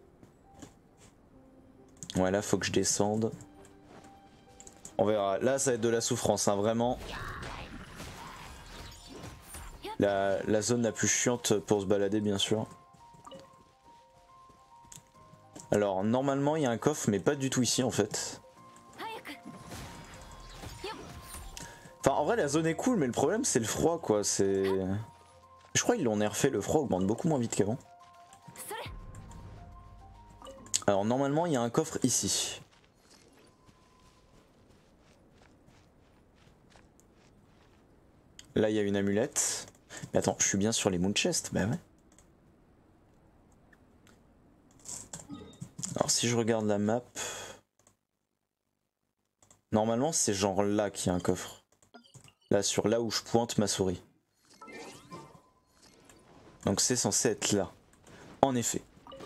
Ouais là faut que je descende. On verra, là ça va être de la souffrance hein, vraiment. La zone la plus chiante pour se balader bien sûr. Alors normalement il y a un coffre mais pas du tout ici en fait. Enfin en vrai la zone est cool mais le problème c'est le froid quoi, c'est... Je crois qu'ils l'ont nerfé, le froid augmente beaucoup moins vite qu'avant. Alors normalement il y a un coffre ici. Là il y a une amulette. Mais attends, je suis bien sur les moon chests, bah ouais. Alors si je regarde la map... Normalement c'est genre là qu'il y a un coffre. Là sur là où je pointe ma souris. Donc c'est censé être là. En effet.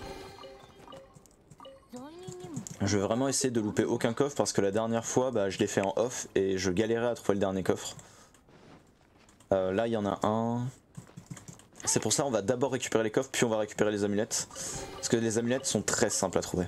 Je vais vraiment essayer de louper aucun coffre parce que la dernière fois bah, je l'ai fait en off et je galérais à trouver le dernier coffre. Là il y en a un. C'est pour ça on va d'abord récupérer les coffres puis on va récupérer les amulettes. Parce que les amulettes sont très simples à trouver.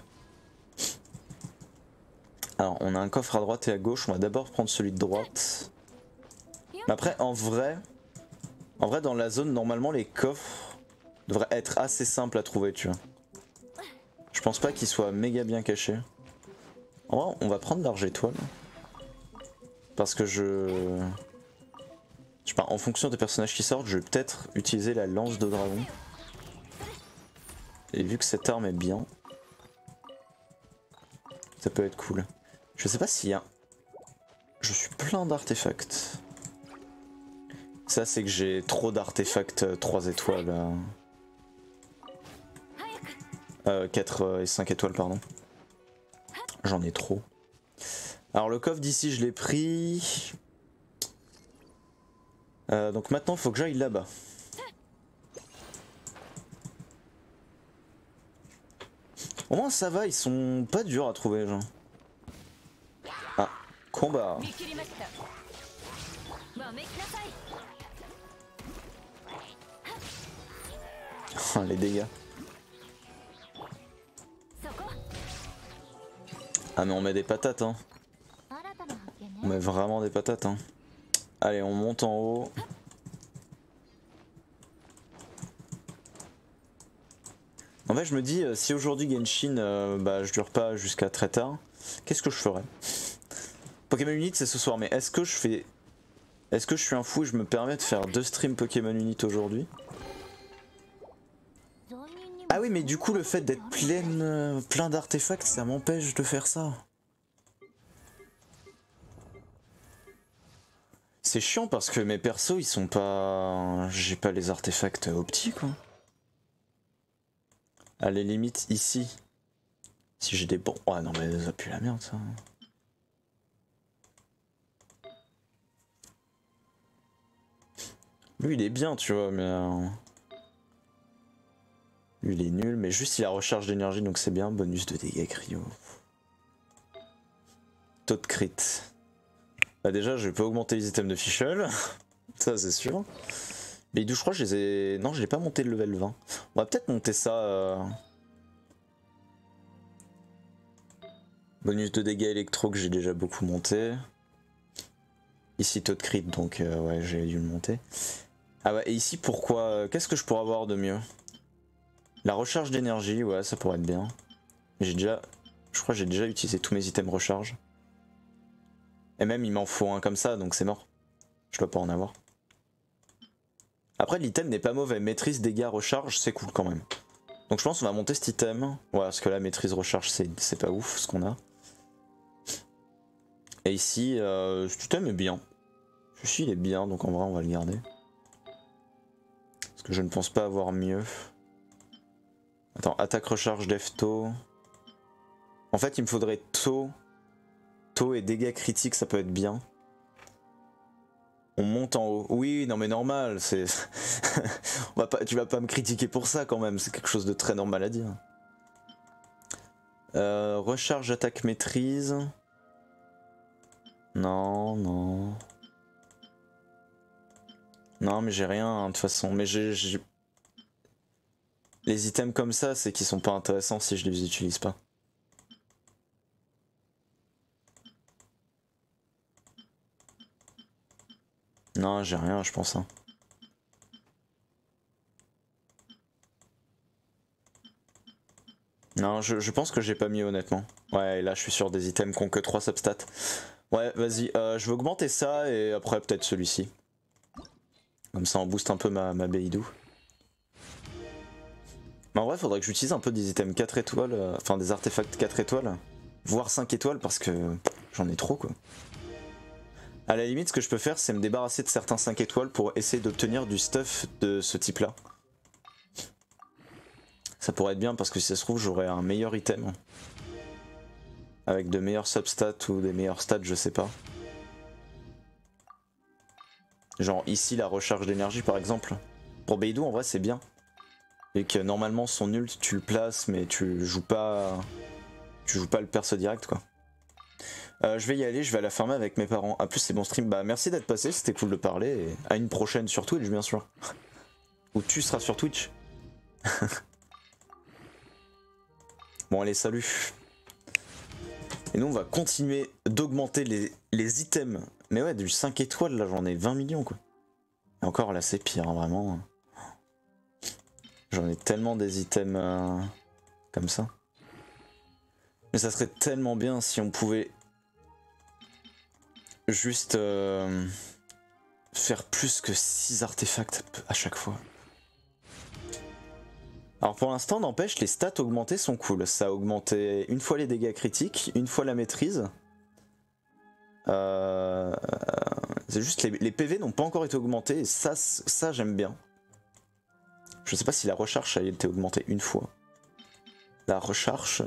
Alors on a un coffre à droite et à gauche, on va d'abord prendre celui de droite. Mais après en vrai dans la zone normalement les coffres devraient être assez simples à trouver tu vois. Je pense pas qu'ils soient méga bien cachés. En vrai on va prendre l'arge étoile. Parce que je sais pas, en fonction des personnages qui sortent, je vais peut-être utiliser la lance de dragon. Et vu que cette arme est bien, ça peut être cool. Je sais pas s'il y a... Je suis plein d'artefacts. Ça c'est que j'ai trop d'artefacts 3 étoiles. 4 et 5 étoiles pardon. J'en ai trop. Alors le coffre d'ici je l'ai pris. Donc maintenant il faut que j'aille là-bas. Au moins ça va, ils sont pas durs à trouver genre. Ah, combat. Les dégâts. Ah mais on met des patates hein. On met vraiment des patates hein. Allez on monte en haut. En fait je me dis si aujourd'hui Genshin bah, je dure pas jusqu'à très tard, qu'est-ce que je ferais? Pokémon Unite c'est ce soir mais est-ce que je fais... Est-ce que je suis un fou et je me permets de faire 2 streams Pokémon Unite aujourd'hui? Ah oui mais du coup le fait d'être plein d'artefacts ça m'empêche de faire ça. C'est chiant parce que mes persos ils sont pas... J'ai pas les artefacts optiques quoi. À la limite ici. Si j'ai des bons... Oh non mais ça pue la merde ça. Lui il est bien tu vois mais... Lui il est nul mais juste il a recharge d'énergie donc c'est bien. Bonus de dégâts cryo. Taux de crit. Bah déjà je vais pas augmenter les items de Fischl. Ça c'est sûr. Mais je crois que je les ai... Non je l'ai pas monté le level 20. On va peut-être monter ça... Bonus de dégâts électro que j'ai déjà beaucoup monté. Ici taux de crit donc ouais j'ai dû le monter. Ah ouais et ici pourquoi... Qu'est-ce que je pourrais avoir de mieux? La recharge d'énergie ouais ça pourrait être bien. J'ai déjà... Je crois que j'ai déjà utilisé tous mes items recharge. Et même il m'en faut un comme ça donc c'est mort. Je dois pas en avoir. Après l'item n'est pas mauvais. Maîtrise, dégâts, recharge c'est cool quand même. Donc je pense qu'on va monter cet item. Ouais parce que la maîtrise recharge c'est pas ouf ce qu'on a. Et ici, cet item est bien. Celui-ci il est bien, donc en vrai on va le garder. Parce que je ne pense pas avoir mieux. Attends, attaque recharge defto. En fait il me faudrait taux et dégâts critiques, ça peut être bien. On monte en haut. Oui, non mais normal, c'est... Tu vas pas me critiquer pour ça quand même, c'est quelque chose de très normal à dire. Recharge, attaque, maîtrise... Non, non. Non, mais j'ai rien, de toute façon. Mais j'ai... Les items comme ça, c'est qu'ils sont pas intéressants si je les utilise pas. Non, j'ai rien, je pense. Hein. Non, je pense que j'ai pas mis honnêtement. Ouais, là je suis sur des items qui ont que 3 substats. Ouais, vas-y, je vais augmenter ça et après peut-être celui-ci. Comme ça on booste un peu ma Beidou. Mais en vrai, faudrait que j'utilise un peu des items 4 étoiles, enfin des artefacts 4 étoiles, voire 5 étoiles parce que j'en ai trop quoi. À la limite, ce que je peux faire, c'est me débarrasser de certains 5 étoiles pour essayer d'obtenir du stuff de ce type-là. Ça pourrait être bien parce que si ça se trouve, j'aurais un meilleur item. Avec de meilleurs substats ou des meilleurs stats, je sais pas. Genre ici, la recharge d'énergie par exemple. Pour Beidou, en vrai, c'est bien. Et que normalement, son ult, tu le places, mais tu joues pas le perso direct quoi. Je vais y aller, je vais à la farmer avec mes parents. A plus, c'est bon stream. Bah merci d'être passé, c'était cool de parler. Et à une prochaine sur Twitch, bien sûr. Ou tu seras sur Twitch. Bon allez, salut. Et nous on va continuer d'augmenter les items. Mais ouais, du 5 étoiles, là j'en ai 20 millions quoi. Et encore là c'est pire, hein, vraiment. J'en ai tellement des items comme ça. Mais ça serait tellement bien si on pouvait juste faire plus que 6 artefacts à chaque fois. Alors pour l'instant, n'empêche, les stats augmentées sont cool. Ça a augmenté une fois les dégâts critiques, une fois la maîtrise. C'est juste les PV n'ont pas encore été augmentés et ça j'aime bien. Je sais pas si la recharge a été augmentée une fois. La recharge...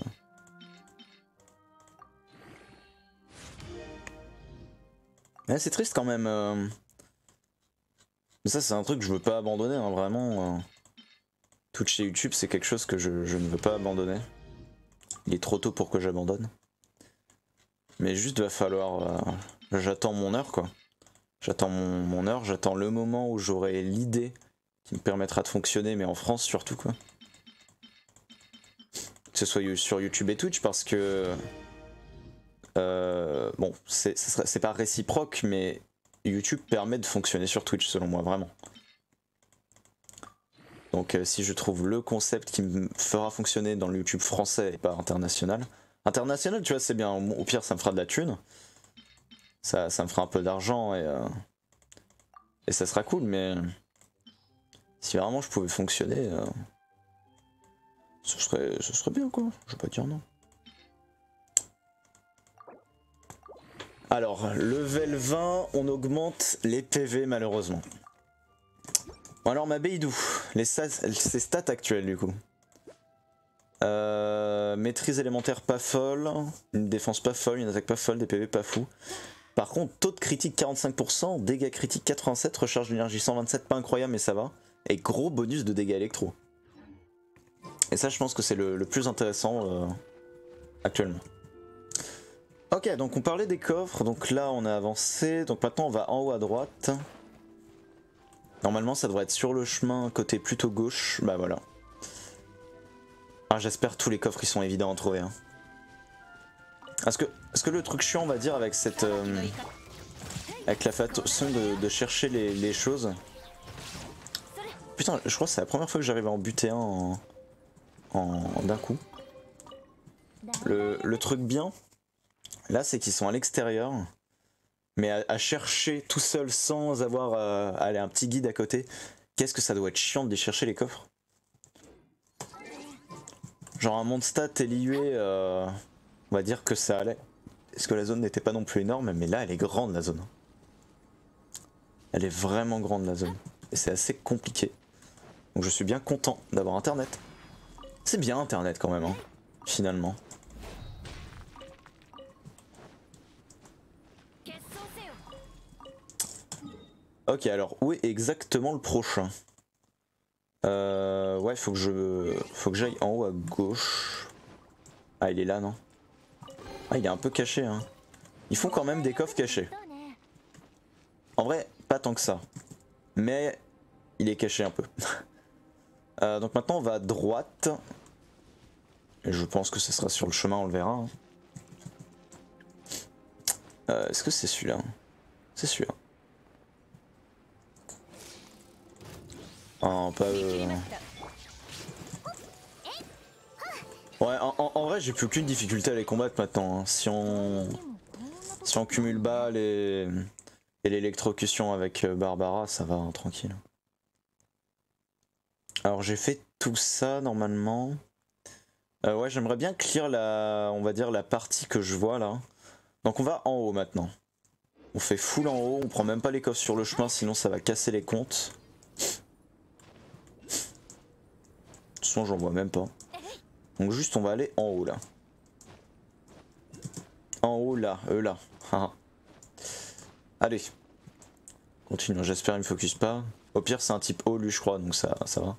Ouais, c'est triste quand même. Mais ça c'est un truc que je veux pas abandonner, hein, vraiment. Twitch et YouTube c'est quelque chose que je ne veux pas abandonner. Il est trop tôt pour que j'abandonne. Mais juste va falloir... j'attends mon heure quoi. J'attends mon heure, j'attends le moment où j'aurai l'idée qui me permettra de fonctionner, mais en France surtout quoi. Que ce soit sur YouTube et Twitch parce que... bon, c'est pas réciproque, mais YouTube permet de fonctionner sur Twitch selon moi, vraiment. Donc si je trouve le concept qui me fera fonctionner dans le YouTube français et pas international. International, tu vois, c'est bien, au pire ça me fera de la thune. Ça me fera un peu d'argent et ça sera cool, mais si vraiment je pouvais fonctionner, ce serait bien quoi, je vais pas dire non. Alors, level 20, on augmente les PV malheureusement. Bon alors ma Beidou, ses stats actuelles du coup. Maîtrise élémentaire pas folle, une défense pas folle, une attaque pas folle, des PV pas fou. Par contre, taux de critique 45%, dégâts critiques 87, recharge d'énergie 127, pas incroyable mais ça va. Et gros bonus de dégâts électro. Et ça je pense que c'est le plus intéressant actuellement. Ok, donc on parlait des coffres, donc là on a avancé, donc maintenant on va en haut à droite. Normalement ça devrait être sur le chemin côté plutôt gauche, bah voilà. Ah, j'espère que tous les coffres ils sont évidents à trouver. Hein. Est-ce que le truc chiant on va dire avec cette... avec la façon de chercher les choses... Putain, je crois que c'est la première fois que j'arrive à en buter un d'un coup. Le truc bien, là c'est qu'ils sont à l'extérieur, mais à chercher tout seul sans avoir allez, un petit guide à côté, qu'est-ce que ça doit être chiant de les chercher les coffres. Genre un Mondstadt et l'IUE, on va dire que ça allait. Parce que la zone n'était pas non plus énorme, mais là elle est grande la zone. Elle est vraiment grande la zone. Et c'est assez compliqué. Donc je suis bien content d'avoir internet. C'est bien internet quand même, hein, finalement. Ok, alors où est exactement le prochain? Ouais, faut que j'aille en haut à gauche. Ah, il est là, non? Ah, il est un peu caché, hein. Ils font quand même des coffres cachés. En vrai, pas tant que ça. Mais il est caché un peu. Donc maintenant, on va à droite. Et je pense que ce sera sur le chemin, on le verra. Hein. Est-ce que c'est celui-là? C'est celui-là. Oh, pas... Ouais, en vrai, j'ai plus aucune difficulté à les combattre maintenant. Hein. Si on cumule balles et l'électrocution avec Barbara, ça va, hein, tranquille. Alors j'ai fait tout ça normalement. Ouais, j'aimerais bien clear on va dire la partie que je vois là. Donc on va en haut maintenant. On fait full en haut, on prend même pas les coffres sur le chemin, sinon ça va casser les comptes. De toute façon, j'en vois même pas. Donc juste on va aller en haut là. En haut là, là. Allez. Continue, j'espère il me focus pas. Au pire c'est un type haut lui je crois, donc ça va.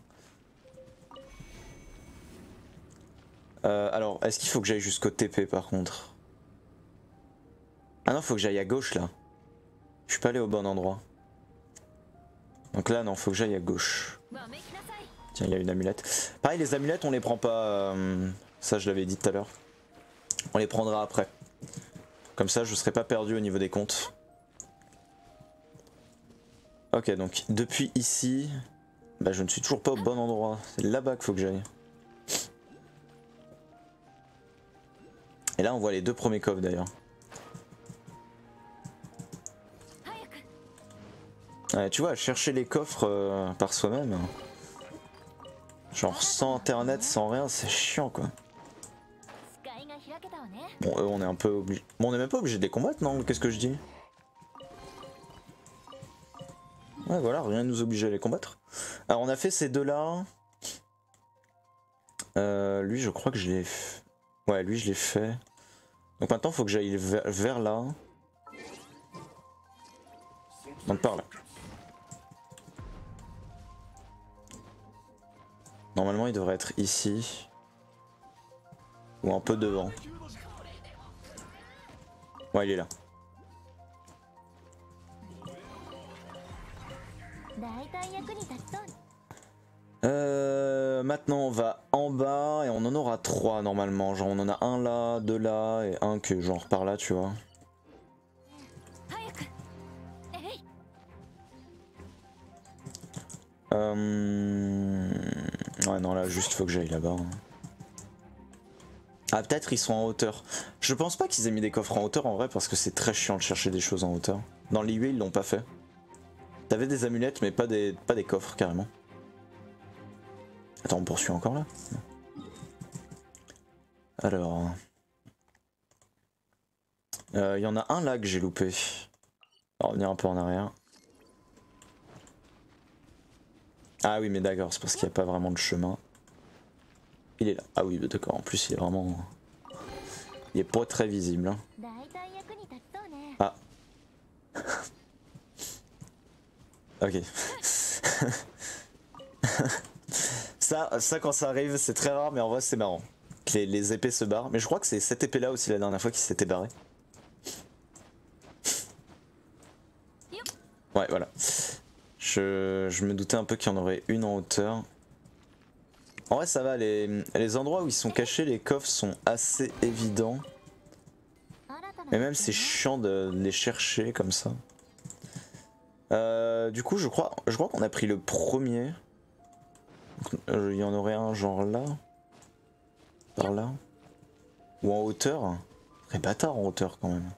Alors, est-ce qu'il faut que j'aille jusqu'au TP par contre? Ah non, faut que j'aille à gauche là. Je suis pas allé au bon endroit. Donc là, non, faut que j'aille à gauche. Tiens, il y a une amulette. Pareil, les amulettes, on les prend pas. Ça, je l'avais dit tout à l'heure. On les prendra après. Comme ça, je serai pas perdu au niveau des comptes. Ok, donc depuis ici, bah, je ne suis toujours pas au bon endroit. C'est là-bas qu'il faut que j'aille. Et là, on voit les deux premiers coffres d'ailleurs. Ouais, tu vois, chercher les coffres par soi-même. Genre sans internet, sans rien, c'est chiant quoi. Bon, eux, on est un peu obligé. Bon, on est même pas obligé de les combattre, non? Qu'est-ce que je dis? Ouais, voilà, rien ne nous oblige à les combattre. Alors, on a fait ces deux-là. Lui, je crois que je l'ai. Ouais, lui, je l'ai fait. Donc maintenant, il faut que j'aille vers là. Donc par là. Normalement, il devrait être ici. Ou un peu devant. Ouais, il est là. Maintenant on va en bas et on en aura 3 normalement. Genre on en a un là, deux là et un que genre par là, tu vois. Ouais non là juste faut que j'aille là-bas. Hein. Ah peut-être ils sont en hauteur. Je pense pas qu'ils aient mis des coffres en hauteur en vrai parce que c'est très chiant de chercher des choses en hauteur. Dans l'IUE ils l'ont pas fait. T'avais des amulettes mais pas des coffres carrément. Attends on poursuit encore là. Alors... Il y en a un là que j'ai loupé. On va revenir un peu en arrière. Ah oui mais d'accord, c'est parce qu'il n'y a pas vraiment de chemin. Il est là. Ah oui d'accord, en plus il est vraiment... Il est pas très visible. Hein. Ah, Ok. ça quand ça arrive c'est très rare mais en vrai c'est marrant. Que les épées se barrent. Mais je crois que c'est cette épée là aussi la dernière fois qui s'était barrée. Ouais voilà. Je me doutais un peu qu'il y en aurait une en hauteur. En vrai ça va, les endroits où ils sont cachés, les coffres sont assez évidents. Mais même c'est chiant de les chercher comme ça. Du coup je crois qu'on a pris le premier. Il y en aurait un genre là. Par là. Ou en hauteur. Très bâtard en hauteur quand même.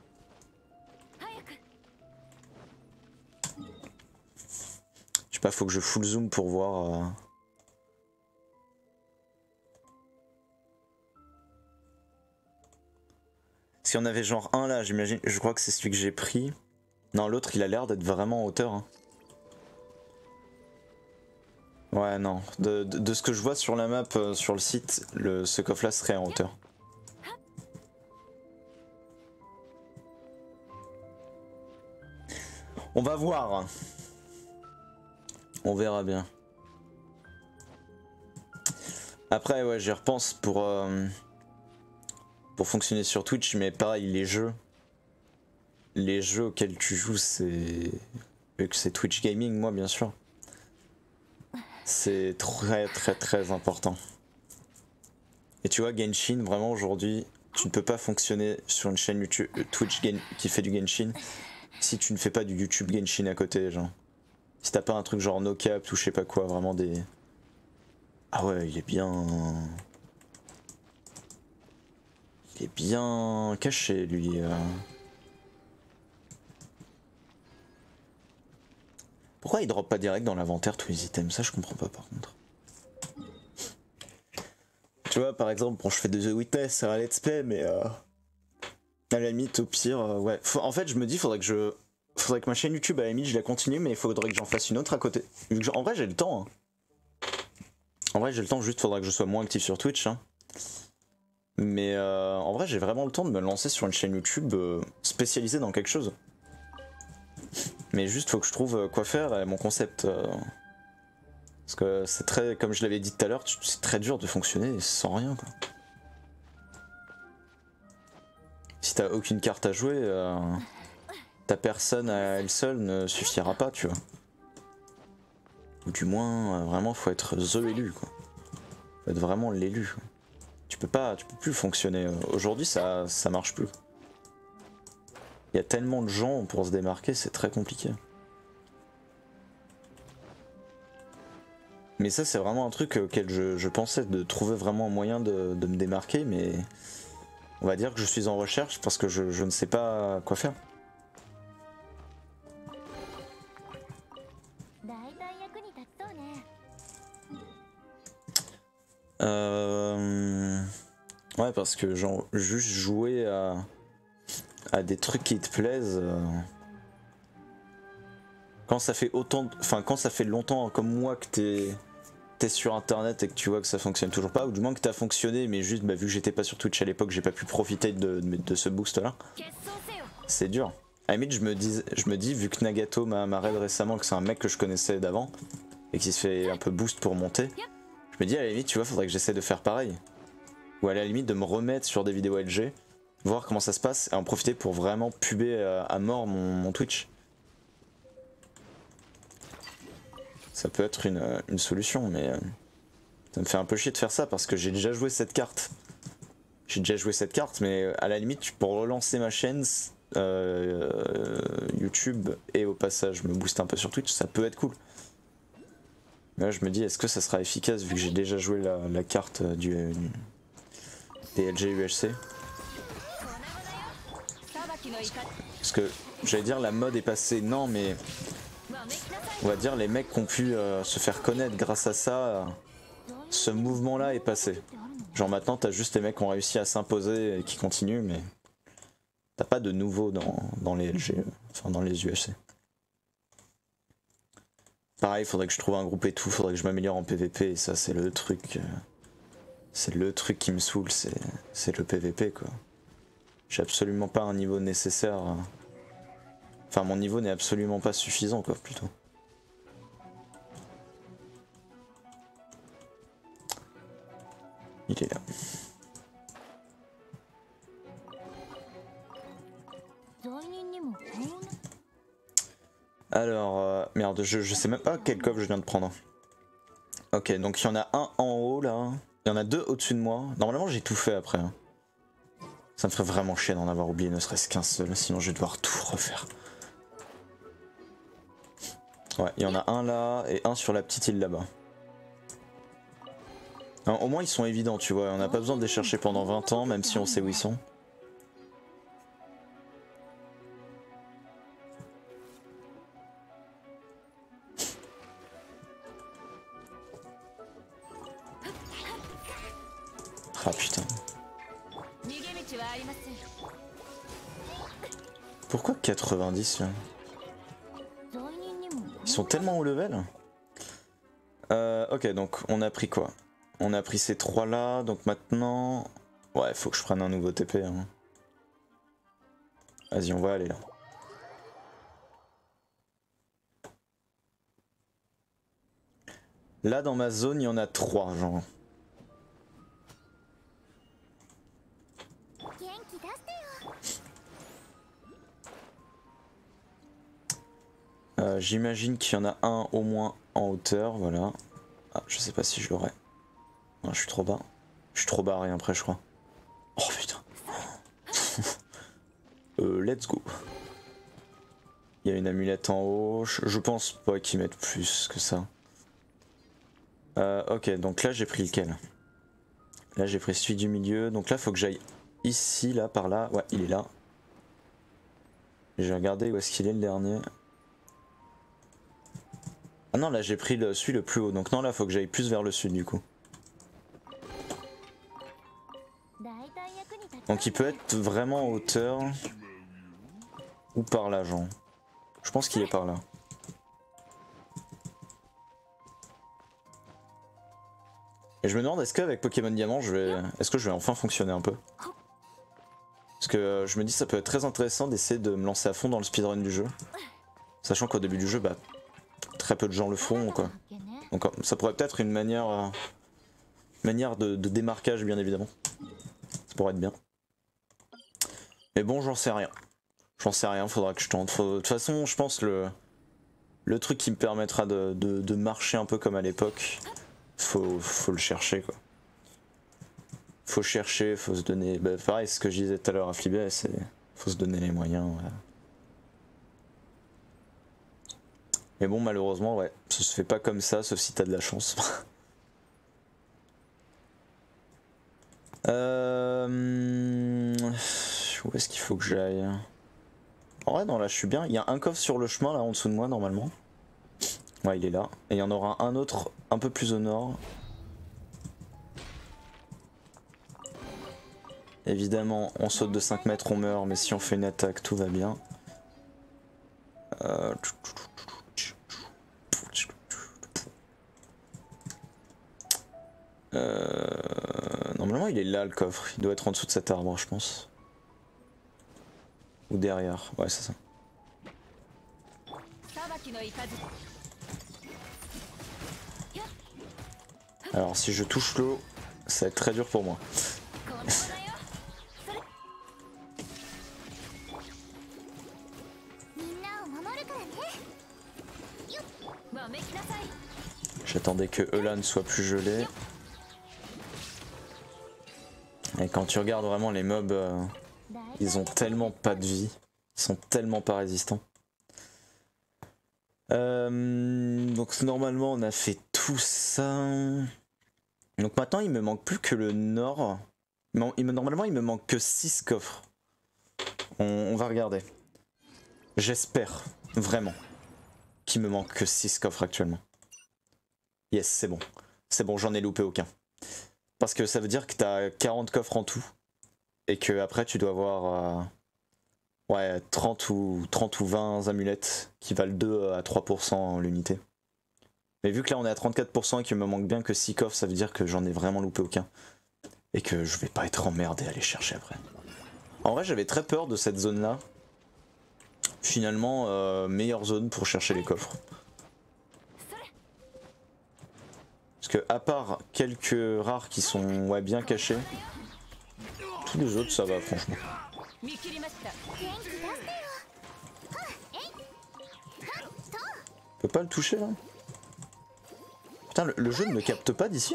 Je sais pas, faut que je full zoom pour voir. Si on avait genre un là, j'imagine, je crois que c'est celui que j'ai pris. Non, l'autre il a l'air d'être vraiment en hauteur. Hein. Ouais, non. De ce que je vois sur la map, sur le site, ce coffre là serait en hauteur. On va voir. On verra bien. Après, ouais, j'y repense pour fonctionner sur Twitch, mais pareil, les jeux auxquels tu joues, c'est... Vu que c'est Twitch Gaming, moi, bien sûr. C'est très important. Et tu vois, Genshin, vraiment, aujourd'hui, tu ne peux pas fonctionner sur une chaîne YouTube, Twitch qui fait du Genshin si tu ne fais pas du YouTube Genshin à côté, genre. Si t'as pas un truc genre no cap ou je sais pas quoi, vraiment des... Ah ouais, il est bien... Il est bien caché, lui. Pourquoi il drop pas direct dans l'inventaire tous les items? Ça, je comprends pas, par contre. Tu vois, par exemple, bon, je fais de The Witness, c'est un let's play, mais... À la limite, au pire, ouais. En fait, je me dis, faudrait que ma chaîne YouTube, à la limite, je la continue, mais il faudrait que j'en fasse une autre à côté. En vrai, j'ai le temps. Hein. En vrai, j'ai le temps, juste faudrait que je sois moins actif sur Twitch. Hein. Mais en vrai, j'ai vraiment le temps de me lancer sur une chaîne YouTube spécialisée dans quelque chose. Mais juste, faut que je trouve quoi faire et mon concept. Parce que c'est très, comme je l'avais dit tout à l'heure, c'est très dur de fonctionner sans rien, quoi. Si t'as aucune carte à jouer, ta personne à elle seule ne suffira pas, tu vois. Ou du moins, vraiment, faut être the élu, quoi. Faut être vraiment l'élu. Tu peux plus fonctionner. Aujourd'hui, ça marche plus. Il y a tellement de gens pour se démarquer, c'est très compliqué. Mais ça, c'est vraiment un truc auquel je pensais, de trouver vraiment un moyen de me démarquer, mais on va dire que je suis en recherche parce que je ne sais pas quoi faire. Ouais, parce que genre, juste jouer à des trucs qui te plaisent. Quand ça fait quand ça fait longtemps comme moi que t'es sur internet et que tu vois que ça fonctionne toujours pas, ou du moins que t'as fonctionné, mais juste vu que j'étais pas sur Twitch à l'époque, j'ai pas pu profiter de ce boost là. C'est dur. À la limite, je me dis, vu que Nagato m'a raid récemment, que c'est un mec que je connaissais d'avant, et qui se fait un peu boost pour monter, je me dis à la limite, tu vois, faudrait que j'essaie de faire pareil. Ou à la limite de me remettre sur des vidéos LG, voir comment ça se passe, et en profiter pour vraiment puber à mort mon Twitch. Ça peut être une solution, mais ça me fait un peu chier de faire ça parce que j'ai déjà joué cette carte. Mais à la limite, pour relancer ma chaîne YouTube et au passage me booster un peu sur Twitch, ça peut être cool. Mais là, je me dis, est-ce que ça sera efficace vu que j'ai déjà joué la carte des LG UHC? Parce que j'allais dire la mode est passée, non mais on va dire les mecs qui ont pu se faire connaître grâce à ça, ce mouvement là est passé. Genre maintenant t'as juste les mecs qui ont réussi à s'imposer et qui continuent, mais t'as pas de nouveau dans les LG, enfin dans les UHC. Pareil, faudrait que je trouve un groupe et tout, faudrait que je m'améliore en PVP, et ça c'est le truc. C'est le truc qui me saoule, c'est le PVP quoi. J'ai absolument pas un niveau nécessaire. Enfin mon niveau n'est absolument pas suffisant quoi plutôt. Alors, merde, je sais même pas quel coffre je viens de prendre. Ok, donc il y en a un en haut là. Il y en a deux au-dessus de moi. Normalement j'ai tout fait après. Ça me ferait vraiment chier d'en avoir oublié ne serait-ce qu'un seul, sinon je vais devoir tout refaire. Ouais, il y en a un là et un sur la petite île là-bas. Au moins ils sont évidents, tu vois, on n'a pas besoin de les chercher pendant 20 ans, même si on sait où ils sont. Ah putain. Pourquoi 90 là? Ils sont tellement haut level. Ok, donc on a pris quoi? On a pris ces trois là, donc maintenant... Ouais, faut que je prenne un nouveau TP. Hein. Vas-y, on va aller là. Là, dans ma zone, il y en a trois, genre. J'imagine qu'il y en a un au moins en hauteur, voilà. Ah, je sais pas si je l'aurai. Non, je suis trop bas. Je suis trop bas, rien après, je crois. Oh putain. Let's go. Il y a une amulette en haut. Je pense pas qu'ils mettent plus que ça. Ok, donc là j'ai pris lequel? Là j'ai pris celui du milieu. Donc là faut que j'aille ici, là, par là. Ouais, il est là. J'ai regardé où est-ce qu'il est le dernier. Ah non, là j'ai pris celui le plus haut. Donc non, là faut que j'aille plus vers le sud du coup. Donc il peut être vraiment en hauteur. Ou par là, genre. Je pense qu'il est par là. Et je me demande, est-ce qu'avec Pokémon Diamant, est-ce que je vais enfin fonctionner un peu? Parce que je me dis, ça peut être très intéressant d'essayer de me lancer à fond dans le speedrun du jeu. Sachant qu'au début du jeu, bah, très peu de gens le font, quoi. Donc ça pourrait peut-être une manière de démarquage, bien évidemment. Ça pourrait être bien. Mais bon, j'en sais rien. J'en sais rien, faudra que je tente. De toute façon, je pense le truc qui me permettra de marcher un peu comme à l'époque, faut le chercher, quoi. Faut chercher, faut se donner... Bah, pareil, ce que je disais tout à l'heure à Flibé, c'est... Faut se donner les moyens, voilà. Mais bon, malheureusement, ouais, ça se fait pas comme ça, sauf si t'as de la chance. Où est-ce qu'il faut que j'aille? En vrai, non, là, je suis bien. Il y a un coffre sur le chemin, là, en dessous de moi, normalement. Ouais, il est là. Et il y en aura un autre, un peu plus au nord. Évidemment, on saute de 5 mètres, on meurt, mais si on fait une attaque, tout va bien. Normalement, il est là, le coffre. Il doit être en dessous de cet arbre, je pense. Ou derrière. Ouais, c'est ça. Alors, si je touche l'eau, ça va être très dur pour moi. J'attendais que Eulan soit plus gelé. Et quand tu regardes vraiment les mobs, ils ont tellement pas de vie. Ils sont tellement pas résistants. Donc normalement on a fait tout ça. Donc maintenant il me manque plus que le nord. Normalement il me manque que 6 coffres. On va regarder. J'espère vraiment qu'il me manque que 6 coffres actuellement. Yes, c'est bon. C'est bon, j'en ai loupé aucun. Parce que ça veut dire que t'as 40 coffres en tout. Et que après tu dois avoir ouais, 30 ou 20 amulettes qui valent 2 à 3% l'unité. Mais vu que là on est à 34% et qu'il me manque bien que 6 coffres, ça veut dire que j'en ai vraiment loupé aucun. Et que je vais pas être emmerdé à aller chercher après. En vrai j'avais très peur de cette zone là. Finalement, meilleure zone pour chercher les coffres. Parce que à part quelques rares qui sont ouais, bien cachés, tous les autres ça va franchement. Je peux pas le toucher là? Putain, le jeu ne me capte pas d'ici.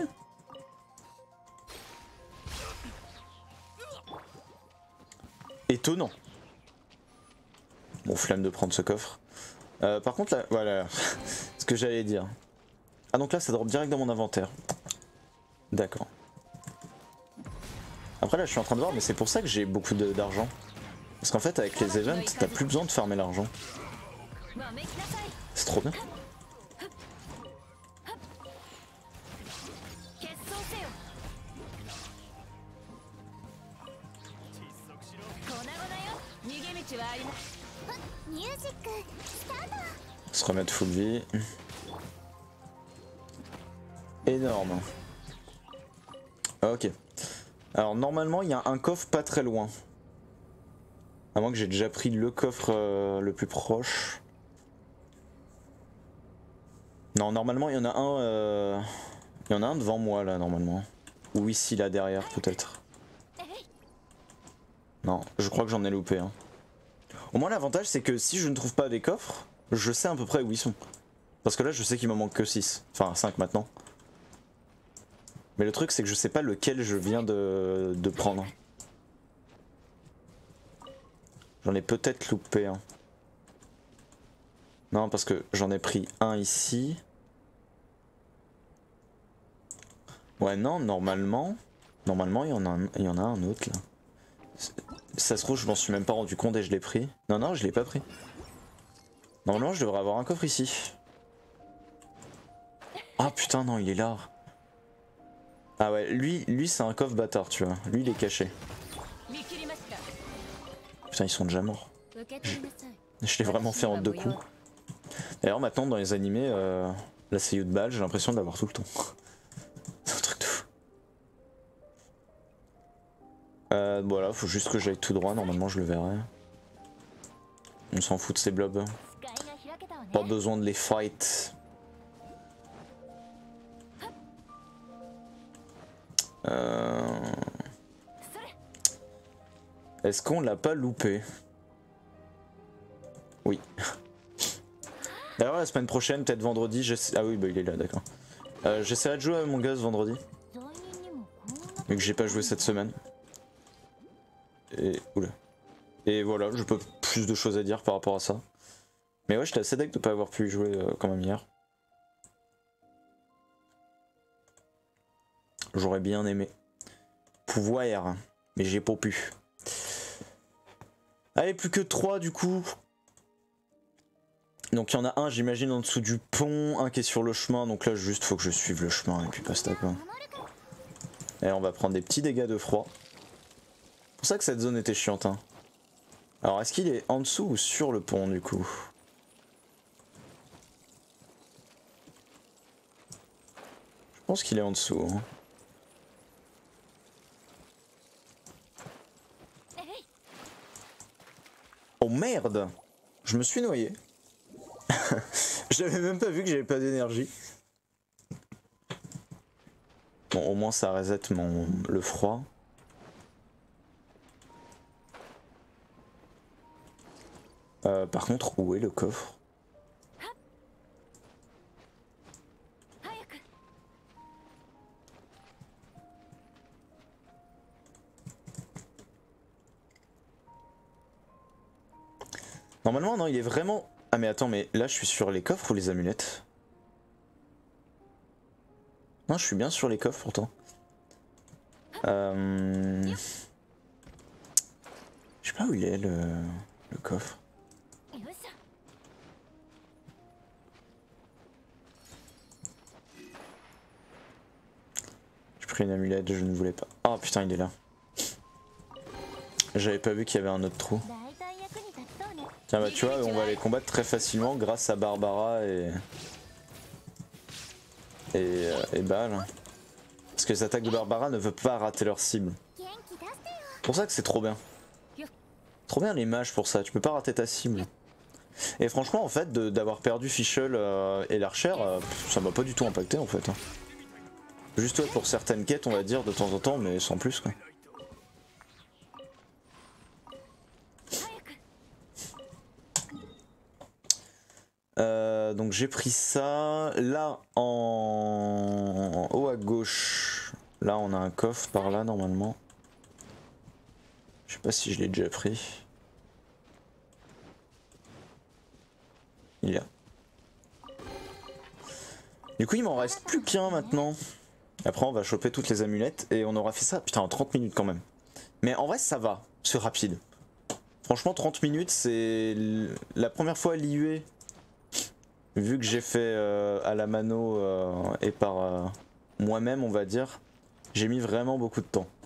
Étonnant. Bon, flemme de prendre ce coffre. Par contre là, voilà, ce que j'allais dire. Ah donc là ça drop direct dans mon inventaire. D'accord. Après là je suis en train de voir, mais c'est pour ça que j'ai beaucoup d'argent. Parce qu'en fait avec les events, t'as plus besoin de farmer l'argent. C'est trop bien. Se remettre full vie. Énorme. Ok. Alors normalement il y a un coffre pas très loin. À moins que j'ai déjà pris le coffre le plus proche. Non, normalement il y en a un. Il y en a un devant moi là normalement. Ou ici là derrière peut-être. Non, je crois que j'en ai loupé un. Au moins l'avantage c'est que si je ne trouve pas des coffres, je sais à peu près où ils sont. Parce que là je sais qu'il m'en manque que 6. Enfin 5 maintenant. Mais le truc c'est que je sais pas lequel je viens de prendre. J'en ai peut-être loupé un. Non parce que j'en ai pris un ici. Ouais non normalement. Normalement il y en a un autre là. Ça se trouve je m'en suis même pas rendu compte et je l'ai pris. Non non je l'ai pas pris. Normalement je devrais avoir un coffre ici. Ah putain non il est là. Ah ouais lui c'est un coffre bâtard tu vois. Lui il est caché. Putain ils sont déjà morts. Je l'ai vraiment fait en 2 coups. D'ailleurs maintenant dans les animés la seiyuu de balle j'ai l'impression de l'avoir tout le temps. C'est un truc de fou. Voilà faut juste que j'aille tout droit, normalement je le verrai. On s'en fout de ces blobs. Pas besoin de les fight. Est-ce qu'on l'a pas loupé? Oui. D'ailleurs la semaine prochaine, peut-être vendredi, ah oui bah il est là d'accord. J'essaierai de jouer avec mon gars ce vendredi. Vu que j'ai pas joué cette semaine. Et oula. Et voilà, j'ai pas plus de choses à dire par rapport à ça. Mais ouais, j'étais assez deg de pas avoir pu y jouer quand même hier. J'aurais bien aimé pouvoir, mais j'ai pas pu. Allez, plus que 3 du coup. Donc il y en a un j'imagine en dessous du pont, un qui est sur le chemin, donc là juste faut que je suive le chemin et puis basta quoi. Et on va prendre des petits dégâts de froid. C'est pour ça que cette zone était chiante hein. Alors est-ce qu'il est en dessous ou sur le pont du coup? Je pense qu'il est en dessous. Hein. Oh merde! Je me suis noyé. J'avais même pas vu que j'avais pas d'énergie. Bon au moins ça reset le froid. Par contre où est le coffre? Normalement non il est vraiment... Ah mais attends mais là je suis sur les coffres ou les amulettes? Non je suis bien sur les coffres pourtant. Je sais pas où il est le coffre. J'ai pris une amulette, je ne voulais pas. Oh putain il est là. J'avais pas vu qu'il y avait un autre trou. Tiens bah tu vois on va les combattre très facilement grâce à Barbara et Bal. Parce que les attaques de Barbara ne veulent pas rater leur cible. C'est pour ça que c'est trop bien. Trop bien les mages pour ça, tu peux pas rater ta cible. Et franchement en fait d'avoir perdu Fischl et l'archer, ça m'a pas du tout impacté en fait. Hein. Juste ouais, pour certaines quêtes on va dire de temps en temps mais sans plus quoi. Donc j'ai pris ça. Là, en haut à gauche, là on a un coffre par là normalement. Je sais pas si je l'ai déjà pris. Il y a. Du coup il m'en reste plus qu'un maintenant. Après on va choper toutes les amulettes et on aura fait ça, putain, en 30 minutes quand même. Mais en vrai ça va, c'est rapide. Franchement 30 minutes c'est la première fois à l'IUE. Vu que j'ai fait à la mano et par moi-même on va dire, j'ai mis vraiment beaucoup de temps.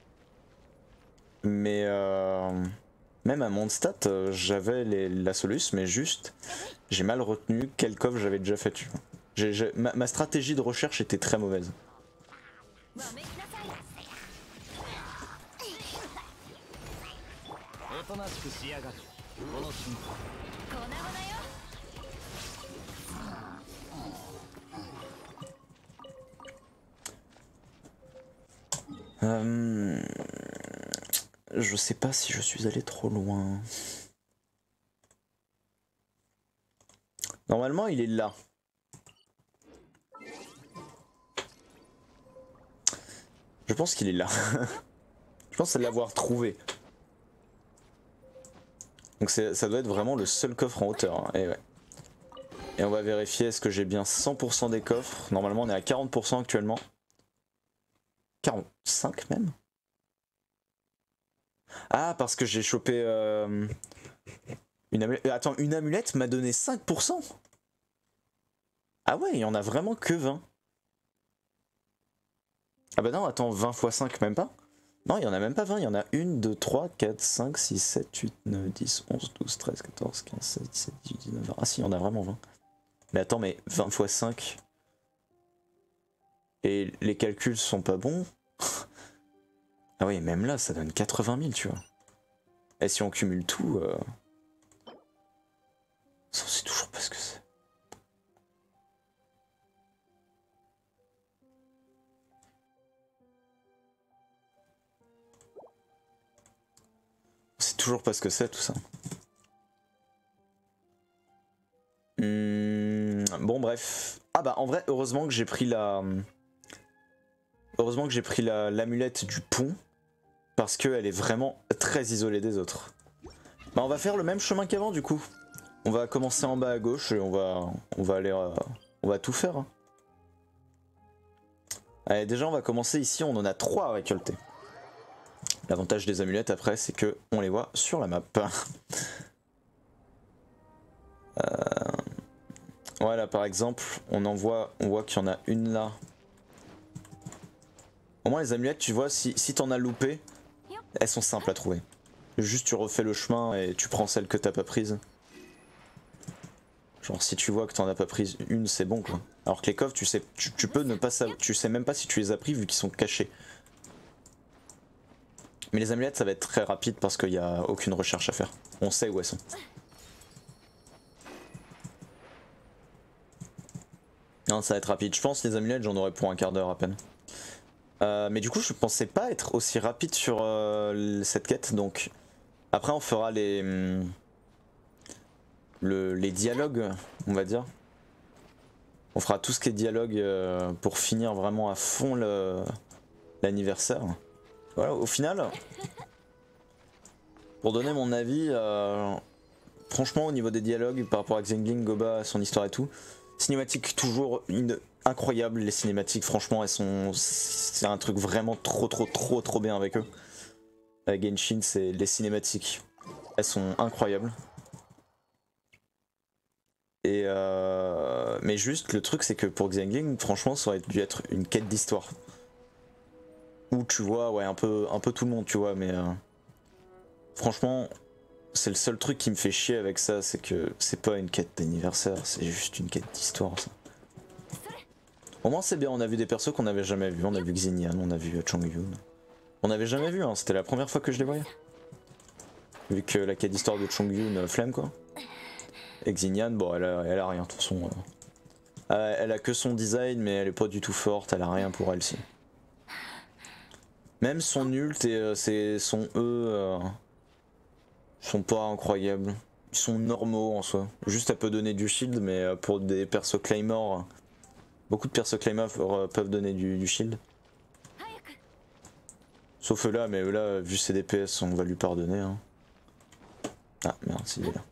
Mais même à Mondstadt j'avais la soluce mais juste j'ai mal retenu quel coffre j'avais déjà fait. Tu vois. Ma stratégie de recherche était très mauvaise. Je sais pas si je suis allé trop loin. Normalement il est là. Je pense qu'il est là. Je pense l'avoir trouvé. Donc ça doit être vraiment le seul coffre en hauteur. Hein. Et, ouais. Et on va vérifier est-ce que j'ai bien 100% des coffres. Normalement on est à 40% actuellement. 45 même. Ah parce que j'ai chopé une amulette. Attends, une amulette m'a donné 5%. Ah ouais, il y en a vraiment que 20. Ah bah non, attends, 20 x 5 même pas. Non, il y en a même pas 20, il y en a 1, 2, 3, 4, 5, 6, 7, 8, 9, 10, 11, 12, 13, 14, 15, 16, 17, 18, 19, 20. Ah si, il y en a vraiment 20. Mais attends, mais 20 x 5. Et les calculs sont pas bons. Ah oui, même là, ça donne 80 000, tu vois. Et si on cumule tout... Ça, c'est toujours pas ce que c'est. C'est toujours pas ce que c'est, tout ça. Bon, bref. Ah bah, en vrai, heureusement que j'ai pris la... Heureusement que j'ai pris l'amulette du pont. Parce qu'elle est vraiment très isolée des autres. Bah, on va faire le même chemin qu'avant, du coup. On va commencer en bas à gauche et on va aller... on va tout faire. Hein. Allez, déjà, on va commencer ici. On en a 3 à récolter. L'avantage des amulettes, après, c'est que on les voit sur la map. Voilà, par exemple, on voit qu'il y en a une là. Au moins, les amulettes, tu vois, si t'en as loupé, elles sont simples à trouver. Juste, tu refais le chemin et tu prends celle que t'as pas prise. Genre, si tu vois que t'en as pas prise une, c'est bon, quoi. Alors que les coffres, tu sais, tu peux ne pas savoir, tu sais même pas si tu les as pris vu qu'ils sont cachés. Mais les amulettes, ça va être très rapide parce qu'il n'y a aucune recherche à faire. On sait où elles sont. Non, ça va être rapide. Je pense les amulettes, j'en aurai pour un quart d'heure à peine. Mais du coup, je pensais pas être aussi rapide sur cette quête. Donc, après, on fera les dialogues, on va dire. On fera tout ce qui est dialogue pour finir vraiment à fond l'anniversaire. Voilà, au final, pour donner mon avis, franchement, au niveau des dialogues par rapport à Xiangling, Goba, son histoire et tout, cinématique toujours incroyable. Les cinématiques, franchement, c'est un truc vraiment trop bien avec eux. Avec Genshin, c'est les cinématiques, elles sont incroyables. Et mais juste le truc c'est que pour Xiangling, franchement, ça aurait dû être une quête d'histoire. Où tu vois, ouais, un peu tout le monde, tu vois, mais franchement, c'est le seul truc qui me fait chier avec ça, c'est que c'est pas une quête d'anniversaire, c'est juste une quête d'histoire, ça. Au moins c'est bien, on a vu des persos qu'on n'avait jamais vu, on a vu Xinian, on a vu Chongyun. On n'avait jamais vu, hein, c'était la première fois que je les voyais. Vu que la quête d'histoire de Chongyun, flemme quoi. Et Xinian, bon, elle a rien, de toute façon. Elle a que son design, mais elle est pas du tout forte, elle a rien pour elle, si. Même son ult et son E sont pas incroyables. Ils sont normaux en soi. Juste elle peut donner du shield, mais pour des persos claymore, beaucoup de persos claymore peuvent donner du shield. Sauf là, mais là, vu ses DPS, on va lui pardonner. Hein. Ah merde, c'est là.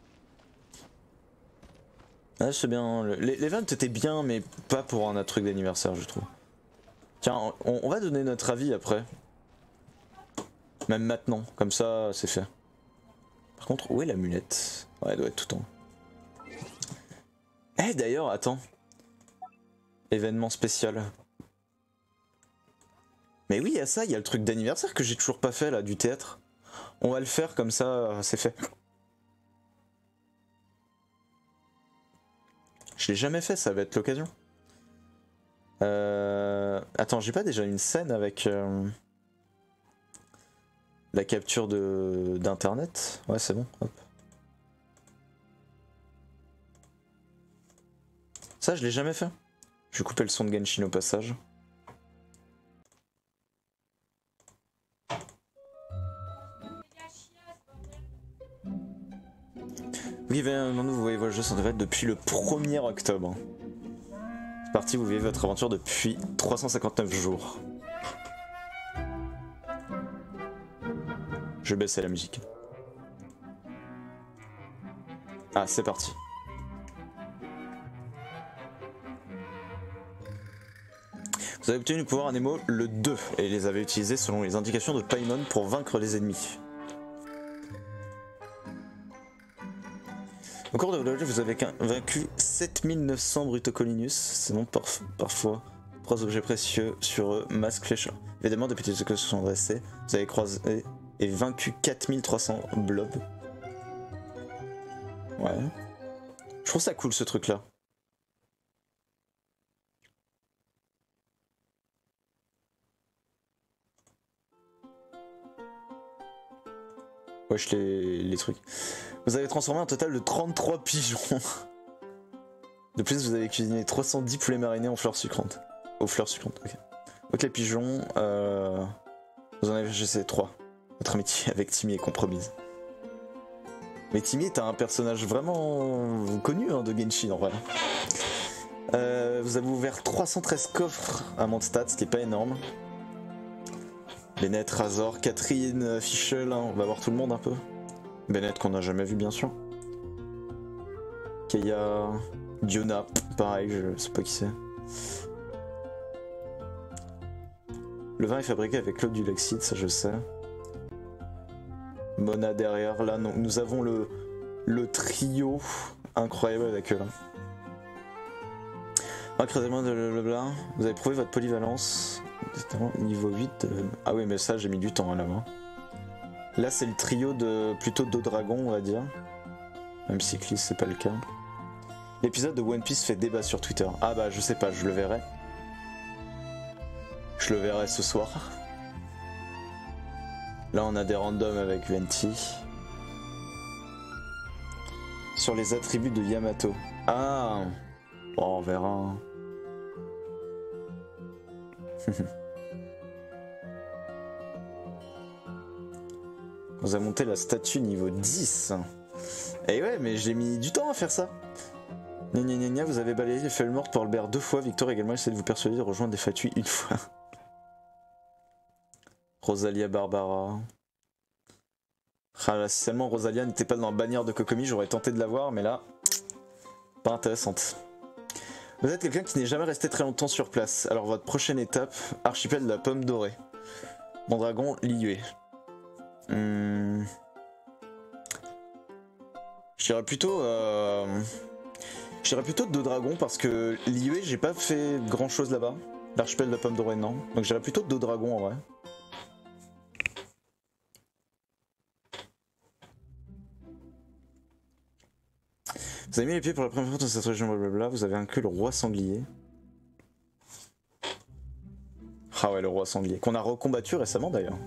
Ah, c'est bien. Les ventes étaient bien, mais pas pour un truc d'anniversaire, je trouve. Tiens, on va donner notre avis après. Même maintenant, comme ça, c'est fait. Par contre, où est l'amulette? Ouais, elle doit être tout en haut. Eh d'ailleurs, attends. Événement spécial. Mais oui, il y a ça, il y a le truc d'anniversaire que j'ai toujours pas fait là, du théâtre. On va le faire comme ça, c'est fait. Je l'ai jamais fait, ça va être l'occasion. Attends, j'ai pas déjà une scène avec la capture d'internet? Ouais, c'est bon, hop. Ça, je l'ai jamais fait. Je vais couper le son de Genshin au passage. Vous voyez vos jeux sans défaite depuis le 1er octobre. C'est parti, vous vivez votre aventure depuis 359 jours. Je vais baisser la musique. Ah, c'est parti. Vous avez obtenu le pouvoir Anemo le 2 et les avez utilisés selon les indications de Paimon pour vaincre les ennemis. Au cours de votre jeu, vous avez vaincu 7900 Brutocolinus, c'est bon parfois. 3 objets précieux sur eux, masque, flèche. Évidemment, depuis que les se sont dressés, vous avez croisé et vaincu 4300 blobs. Ouais. Je trouve ça cool ce truc là. Wesh les trucs. Vous avez transformé un total de 33 pigeons. De plus, vous avez cuisiné 310 poulets marinés en fleurs sucrantes. Aux fleurs sucrantes, ok. Donc les pigeons, vous en avez fait 3. Votre amitié avec Timmy est compromise. Mais Timmy est un personnage vraiment connu hein, de Genshin en vrai. Vous avez ouvert 313 coffres à Mondstadt, ce qui est pas énorme. Bennett, Razor, Catherine, Fischl, hein, on va voir tout le monde un peu. Bennett qu'on n'a jamais vu bien sûr. Keia, Diona, pareil, je sais pas qui c'est. Le vin est fabriqué avec l'eau du Lexide, ça je sais. Mona derrière, là non, nous avons le trio incroyable avec eux là. Incroyablement de blabla, vous avez prouvé votre polyvalence. Niveau 8, ah oui mais ça j'ai mis du temps à la main. Là c'est le trio de plutôt deux dragons on va dire. Même si Clis c'est pas le cas. L'épisode de One Piece fait débat sur Twitter. Ah bah je sais pas, je le verrai. Je le verrai ce soir. Là on a des randoms avec Venti. Sur les attributs de Yamato. Ah bon, on verra. On a monté la statue niveau 10. Et ouais, mais j'ai mis du temps à faire ça. Gna gna gna gna, vous avez balayé les feuilles mortes pour Albert 2 fois. Victor également essaie de vous persuader de rejoindre des Fatui une fois. Rosalia Barbara. Ah là, si seulement Rosalia n'était pas dans la bannière de Kokomi, j'aurais tenté de la voir, mais là, pas intéressante. Vous êtes quelqu'un qui n'est jamais resté très longtemps sur place. Alors votre prochaine étape, archipel de la Pomme Dorée. Mon dragon, Liyue. Je dirais plutôt deux dragons parce que Liyue j'ai pas fait grand chose là-bas. L'archipel de la Pomme Dorée non. Donc je dirais plutôt deux dragons en vrai. Vous avez mis les pieds pour la première fois dans cette région blablabla, vous avez inclus le roi sanglier. Ah ouais le roi sanglier, qu'on a recombattu récemment d'ailleurs.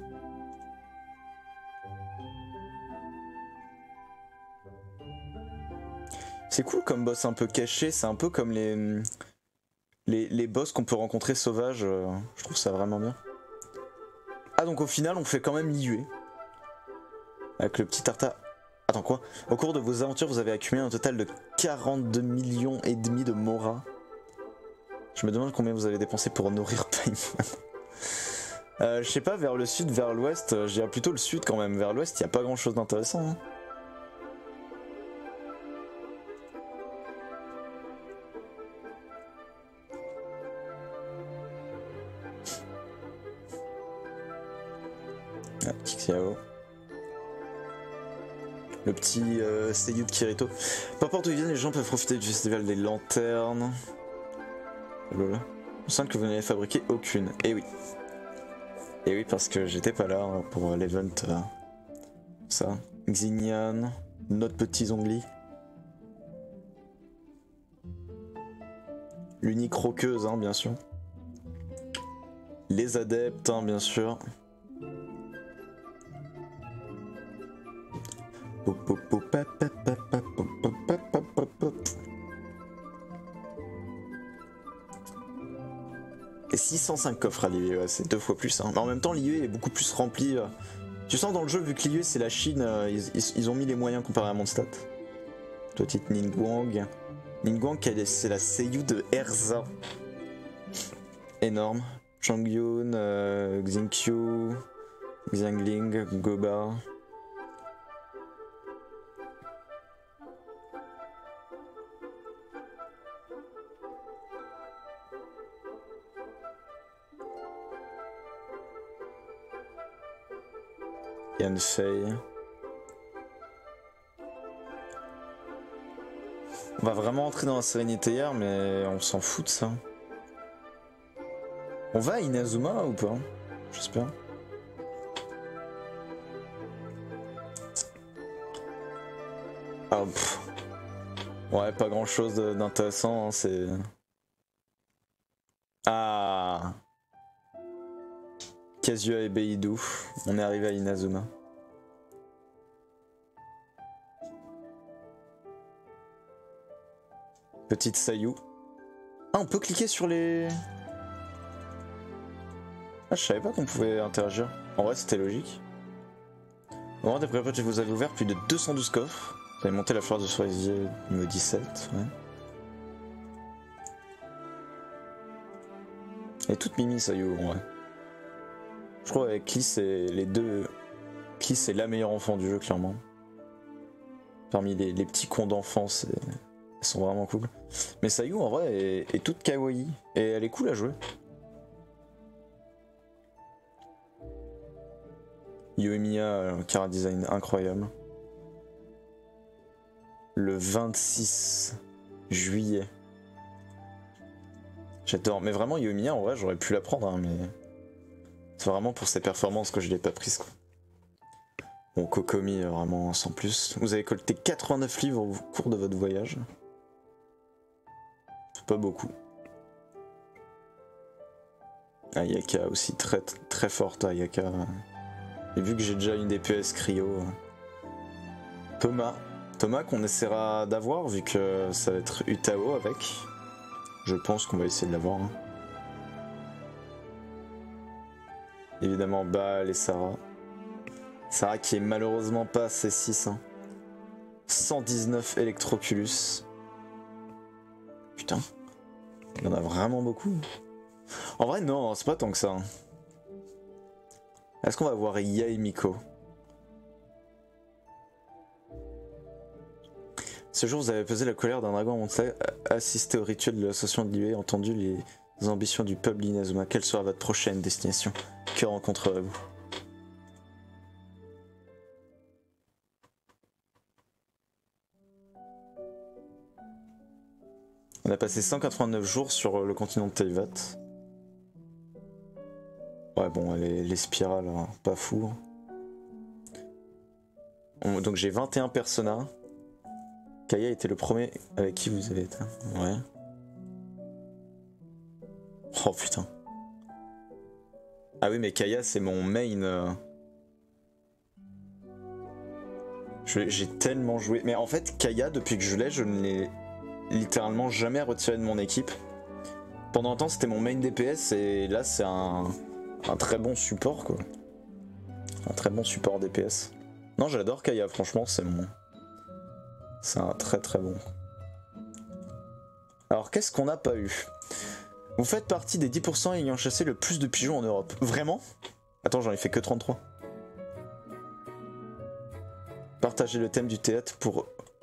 C'est cool comme boss un peu caché, c'est un peu comme les boss qu'on peut rencontrer sauvages, je trouve ça vraiment bien. Ah donc au final on fait quand même Liyue. Avec le petit Tarta Attends quoi? Au cours de vos aventures, vous avez accumulé un total de 42 millions et demi de Mora. Je me demande combien vous avez dépensé pour nourrir Paimon. Je sais pas, vers le sud, vers l'ouest, je dirais plutôt le sud quand même. Vers l'ouest, il n'y a pas grand chose d'intéressant. Hein. Ah, Kixiao. Le petit Seiyu de Kirito. Peu importe où ils viennent, les gens peuvent profiter du festival des lanternes. Lol. On sent que vous n'avez fabriqué aucune. Eh oui. Et oui, parce que j'étais pas là hein, pour l'event. Ça. Xignan. Notre petit Zongli. L'unique roqueuse, hein, bien sûr. Les adeptes, hein, bien sûr. Et 605 coffres à l'IE, ouais, c'est 2 fois plus. Hein. Mais en même temps, l'IE est beaucoup plus rempli. Tu sens dans le jeu, vu que l'IE c'est la Chine, ils ont mis les moyens comparés à Mondstadt. Petite Ningguang. Ningguang, c'est la Seiyu de Erza. Énorme. Changyun, Xingqiu, Xiangling, Goba. Yanfei. On va vraiment entrer dans la sérénité hier, mais on s'en fout de ça. On va à Inazuma ou pas? J'espère. Ah, ouais, pas grand chose d'intéressant, hein, c'est... Ah, Kazuya et Beidou, on est arrivé à Inazuma. Petite Sayu. Ah, on peut cliquer sur les... Ah, je savais pas qu'on pouvait interagir. En vrai, c'était logique. Au moment des pré-patchs, vous avez ouvert plus de 212 coffres. Vous avez monté la fleur de cerisier niveau 17, ouais. Elle est toute mimi, Sayu, en vrai. Je crois avec Klee, c'est les deux... Klee, c'est la meilleure enfant du jeu, clairement. Parmi les petits cons d'enfance, elles sont vraiment cool. Mais Sayu, en vrai, est toute kawaii. Et elle est cool à jouer. Yoimiya, chara design incroyable. Le 26 juillet. J'adore. Mais vraiment, Yoimiya, en vrai, j'aurais pu la prendre, hein, mais... C'est vraiment pour ses performances que je l'ai pas prise, quoi. Bon, Kokomi, vraiment sans plus. Vous avez collecté 89 livres au cours de votre voyage. C'est pas beaucoup. Ayaka aussi, très forte, Ayaka. Et vu que j'ai déjà une DPS cryo. Thomas qu'on essaiera d'avoir, vu que ça va être Utao avec. Je pense qu'on va essayer de l'avoir. Hein. Évidemment, Baal et Sarah. Sarah qui est malheureusement pas C6. Hein. 119 Electroculus. Putain. Il y en a vraiment beaucoup. En vrai, non, c'est pas tant que ça. Hein. Est-ce qu'on va voir Yai Miko? Ce jour, vous avez pesé la colère d'un dragon à Mondstadt, assisté au rituel de l'association de l'IE, entendu les ambitions du peuple d'Inazuma. Quelle sera votre prochaine destination? Que rencontrerez-vous? On a passé 189 jours sur le continent de Teyvat. Ouais bon, les spirales, hein, pas fou. Donc j'ai 21 personas. Kaya était le premier avec qui vous avez été. Ouais. Oh putain. Ah oui mais Kaya c'est mon main. J'ai tellement joué. Mais en fait Kaya depuis que je l'ai, je ne l'ai littéralement jamais retiré de mon équipe. Pendant un temps c'était mon main DPS et là c'est un très bon support quoi. Un très bon support DPS. Non, j'adore Kaya, franchement, c'est mon... C'est un très très bon. Alors, qu'est-ce qu'on n'a pas eu? Vous faites partie des 10% ayant chassé le plus de pigeons en Europe. Vraiment? Attends, j'en ai fait que 33. Partagez le thème du théâtre pour...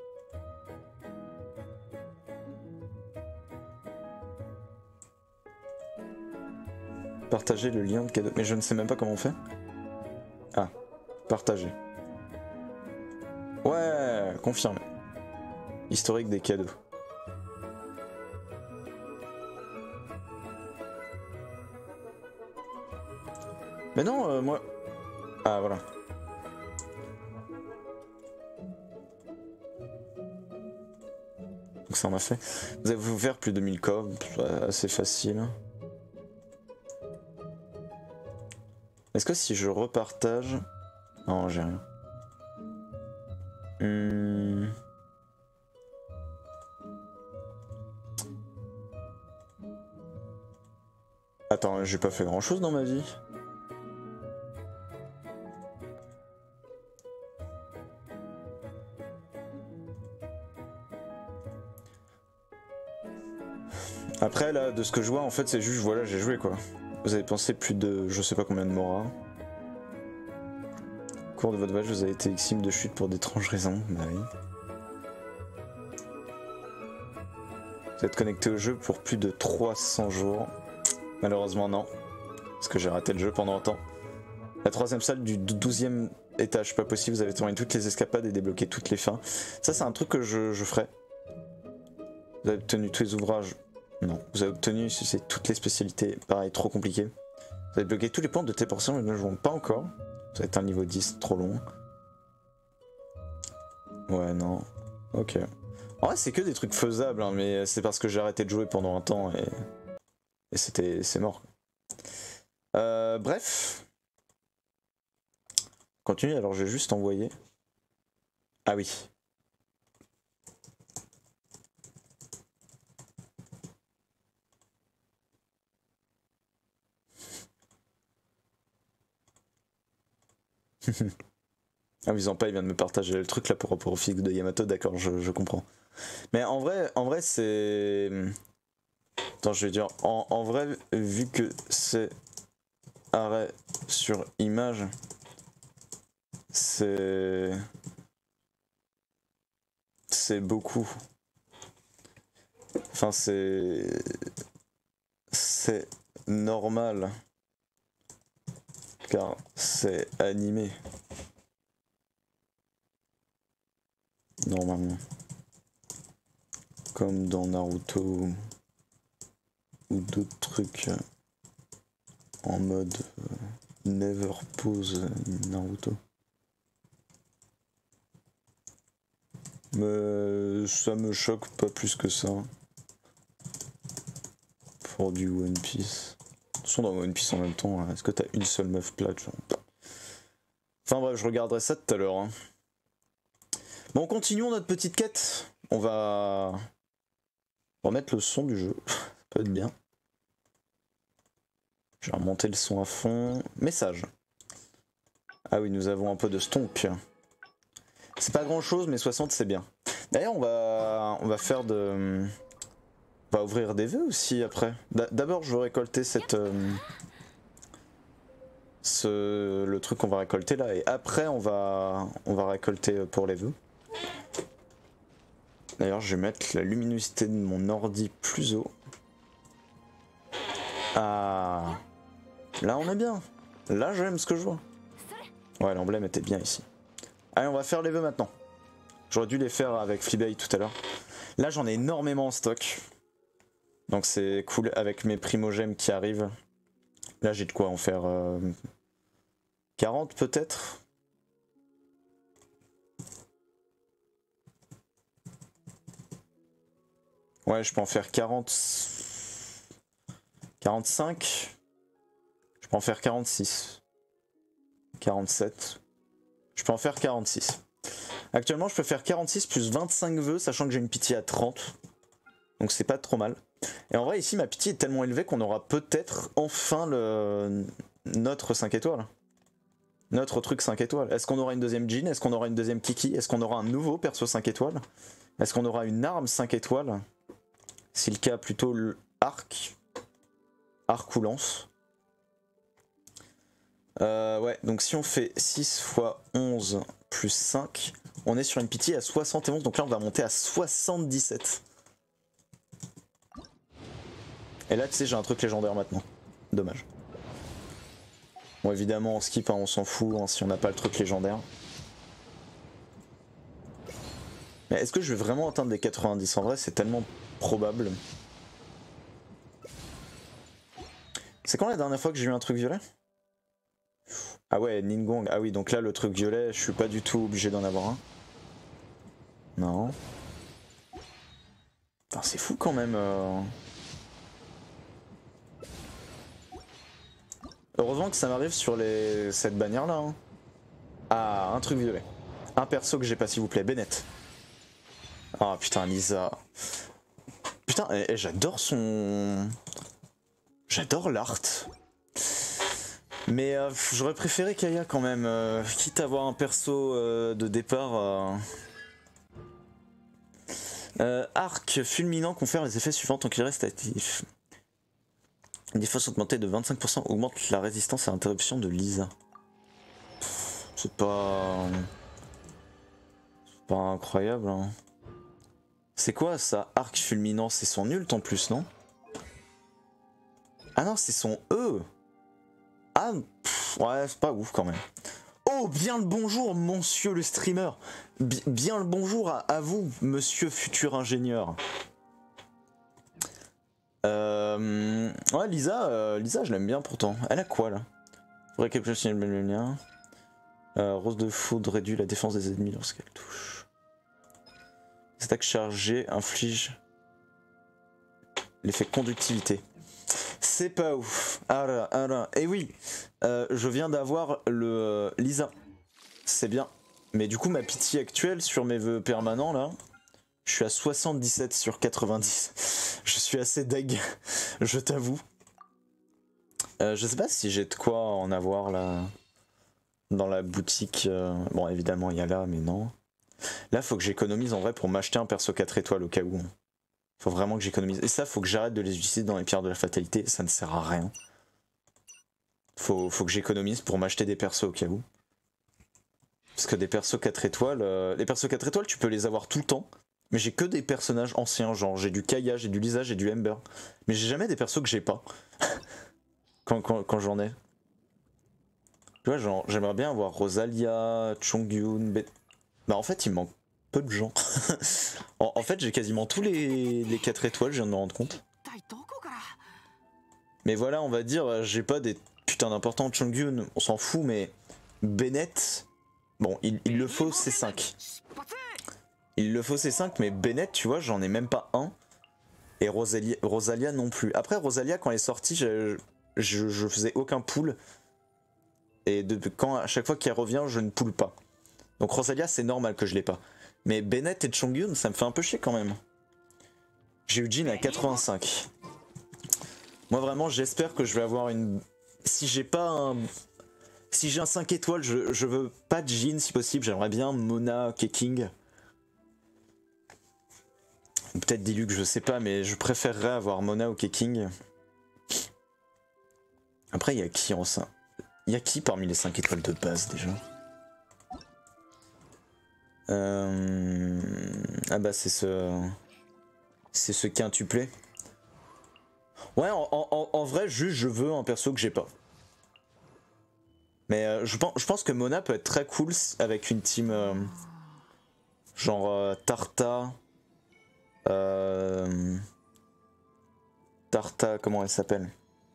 Partagez le lien de cadeau. Mais je ne sais même pas comment on fait. Ah, partager. Ouais, confirmé. Historique des cadeaux. Mais non, moi... Ah, voilà. Donc ça en a fait. Vous avez ouvert plus de 1000 coffres, assez facile. Est-ce que si je repartage... Non, j'ai rien. Attends, j'ai pas fait grand chose dans ma vie. Après là, de ce que je vois, en fait c'est juste, voilà, j'ai joué quoi. Vous avez pensé plus de, je sais pas combien de Mora. Au cours de votre voyage, vous avez été victime de chute pour d'étranges raisons. Bah oui. Vous êtes connecté au jeu pour plus de 300 jours. Malheureusement non, parce que j'ai raté le jeu pendant un temps. La troisième salle du 12e étage, pas possible, vous avez terminé toutes les escapades et débloqué toutes les fins. Ça c'est un truc que je ferai. Vous avez obtenu tous les ouvrages. Non, vous avez obtenu c'est toutes les spécialités, pareil, trop compliqué. Vous avez bloqué tous les points de T%, mais ne jouons pas encore. Vous êtes un niveau 10, trop long. Ouais, non. Ok. En vrai, c'est que des trucs faisables, hein, mais c'est parce que j'ai arrêté de jouer pendant un temps et c'est mort. Bref. Continue, alors je vais juste envoyer. Ah oui. Ah oui, Zampa il vient de me partager le truc là pour rapport au fixe de Yamato, d'accord, je comprends. Mais en vrai c'est... Attends, je vais dire, en vrai, vu que c'est arrêt sur image, c'est beaucoup. Enfin, c'est normal. Car c'est animé. Normalement. Comme dans Naruto ou d'autres trucs en mode never pause Naruto. Mais ça me choque pas plus que ça. Pour du One Piece. De toute façon dans One Piece en même temps, est-ce que t'as une seule meuf plate genre... Enfin bref, je regarderai ça tout à l'heure. Hein. Bon, continuons notre petite quête. On va remettre le son du jeu. Ça peut être bien. Je vais remonter le son à fond. Message. Ah oui, nous avons un peu de stonk. C'est pas grand chose, mais 60 c'est bien. D'ailleurs, on va faire de... On va ouvrir des vœux aussi après. D'abord, je vais récolter cette... le truc qu'on va récolter là, et après on va récolter pour les vœux. D'ailleurs, je vais mettre la luminosité de mon ordi plus haut. Ah, là on est bien. Là j'aime ce que je vois. Ouais, l'emblème était bien ici. Allez, on va faire les vœux maintenant. J'aurais dû les faire avec Fleabag tout à l'heure. Là j'en ai énormément en stock. Donc c'est cool avec mes primogèmes qui arrivent. Là j'ai de quoi en faire 40 peut-être. Ouais, je peux en faire 40... 45. Je peux en faire 46. 47. Je peux en faire 46. Actuellement, je peux faire 46 plus 25 vœux, sachant que j'ai une pitié à 30. Donc c'est pas trop mal. Et en vrai, ici, ma pitié est tellement élevée qu'on aura peut-être enfin notre 5 étoiles. Notre truc 5 étoiles. Est-ce qu'on aura une deuxième Jean? Est-ce qu'on aura une deuxième Kiki? Est-ce qu'on aura un nouveau perso 5 étoiles? Est-ce qu'on aura une arme 5 étoiles? Si le cas, plutôt l'arc. Arc ou lance. Ouais, donc si on fait 6 fois 11 plus 5, on est sur une pitié à 71, donc là on va monter à 77. Et là tu sais j'ai un truc légendaire maintenant. Dommage. Bon évidemment on skip, hein, on s'en fout hein, si on n'a pas le truc légendaire. Mais est-ce que je vais vraiment atteindre les 90? En vrai c'est tellement probable. C'est quand la dernière fois que j'ai eu un truc violet? Ah ouais, Ningguang. Ah oui, donc là, le truc violet, je suis pas du tout obligé d'en avoir un. Non. Putain, c'est fou quand même. Heureusement que ça m'arrive sur cette bannière-là. Hein. Ah, un truc violet. Un perso que j'ai pas, s'il vous plaît. Bennett. Ah putain, Lisa. Putain, j'adore son... J'adore l'art. Mais j'aurais préféré Kaya quand même, quitte à avoir un perso de départ. Arc fulminant confère les effets suivants tant qu'il reste actif. La défense augmentée de 25% augmente la résistance à l'interruption de Lisa. C'est pas incroyable. Hein. C'est quoi ça? Arc fulminant, c'est son ult en plus, non? Ah non, c'est son E. Ah, ouais, c'est pas ouf quand même. Oh, bien le bonjour, monsieur le streamer. Bien le bonjour à vous, monsieur futur ingénieur. Ouais, Lisa, Lisa, je l'aime bien pourtant. Elle a quoi là? Faudrait quelque chose signer le lien. Rose de foudre réduit la défense des ennemis lorsqu'elle touche. Les attaques chargées infligent l'effet conductivité. C'est pas ouf. Ah là, ah là. Et oui, je viens d'avoir le Lisa. C'est bien. Mais du coup, ma pitié actuelle sur mes vœux permanents là, je suis à 77 sur 90. Je suis assez deg, je t'avoue. Je sais pas si j'ai de quoi en avoir là dans la boutique. Bon, évidemment, il y a là, mais non. Là, faut que j'économise en vrai pour m'acheter un perso 4 étoiles au cas où. Faut vraiment que j'économise. Et ça, faut que j'arrête de les utiliser dans les pierres de la fatalité. Ça ne sert à rien. Faut que j'économise pour m'acheter des persos au cas où. Parce que des persos 4 étoiles... les persos 4 étoiles, tu peux les avoir tout le temps. Mais j'ai que des personnages anciens. Genre, j'ai du Kaya, j'ai du Lisa, j'ai du Ember. Mais j'ai jamais des persos que j'ai pas. quand j'en ai. Tu vois, genre, j'aimerais bien avoir Rosalia, Chongyun... Bah en fait, il me manque peu de gens. En fait, j'ai quasiment tous les 4 étoiles, je viens de me rendre compte. Mais voilà, on va dire, j'ai pas des putains d'importants. Chongyun, on s'en fout, mais Bennett, bon, il le faut C5. Il le faut C5, mais Bennett, tu vois, j'en ai même pas un. Et Rosalia non plus. Après, Rosalia, quand elle est sortie, je faisais aucun pool. Et à chaque fois qu'elle revient, je ne poule pas. Donc Rosalia, c'est normal que je l'ai pas. Mais Bennett et Chongyun, ça me fait un peu chier quand même. J'ai eu Jean à 85. Moi vraiment, j'espère que je vais avoir une... Si j'ai pas un... Si j'ai un 5 étoiles, je veux pas de Jean si possible. J'aimerais bien Mona, Keking. Ou peut-être Diluc, je sais pas, mais je préférerais avoir Mona ou Keking. Après, il y a qui en 5? Il y a qui parmi les 5 étoiles de base déjà? Ah bah c'est ce quintuplé. Ouais, en vrai, juste je veux un perso que j'ai pas. Mais je pense que Mona peut être très cool avec une team genre Tarta. Tarta, comment elle s'appelle?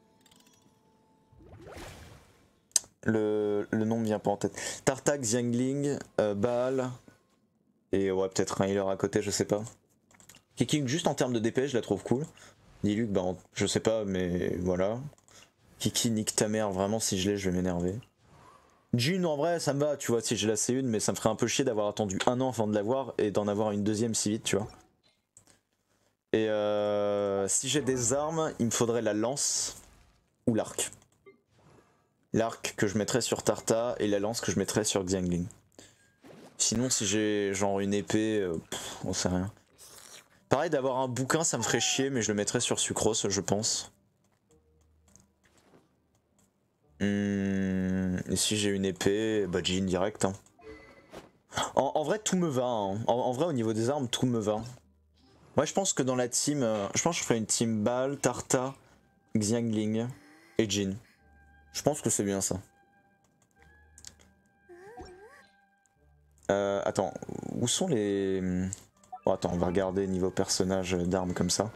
Le nom me vient pas en tête. Tarta, Xiangling, Baal. Et ouais, peut-être un healer à côté, je sais pas. Kiki, juste en termes de DPS, je la trouve cool. Diluc, bah, je sais pas, mais voilà. Kiki, nique ta mère, vraiment, si je l'ai, je vais m'énerver. June, en vrai, ça me va, tu vois, si j'ai la C1, mais ça me ferait un peu chier d'avoir attendu un an avant de l'avoir et d'en avoir une deuxième si vite, tu vois. Et si j'ai des armes, il me faudrait la lance ou l'arc. l'arc que je mettrais sur Tarta et la lance que je mettrais sur Xiangling. Sinon si j'ai genre une épée, on sait rien. Pareil d'avoir un bouquin ça me ferait chier mais je le mettrais sur Sucrose je pense. Et si j'ai une épée, bah Jean direct. Hein. En vrai tout me va, hein. En vrai au niveau des armes tout me va. Ouais je pense que dans la team, je pense que je ferais une team Bal, Tarta, Xiangling et Jean. Je pense que c'est bien ça. Attends, où sont les... Oh, attends, on va regarder niveau personnage d'armes comme ça.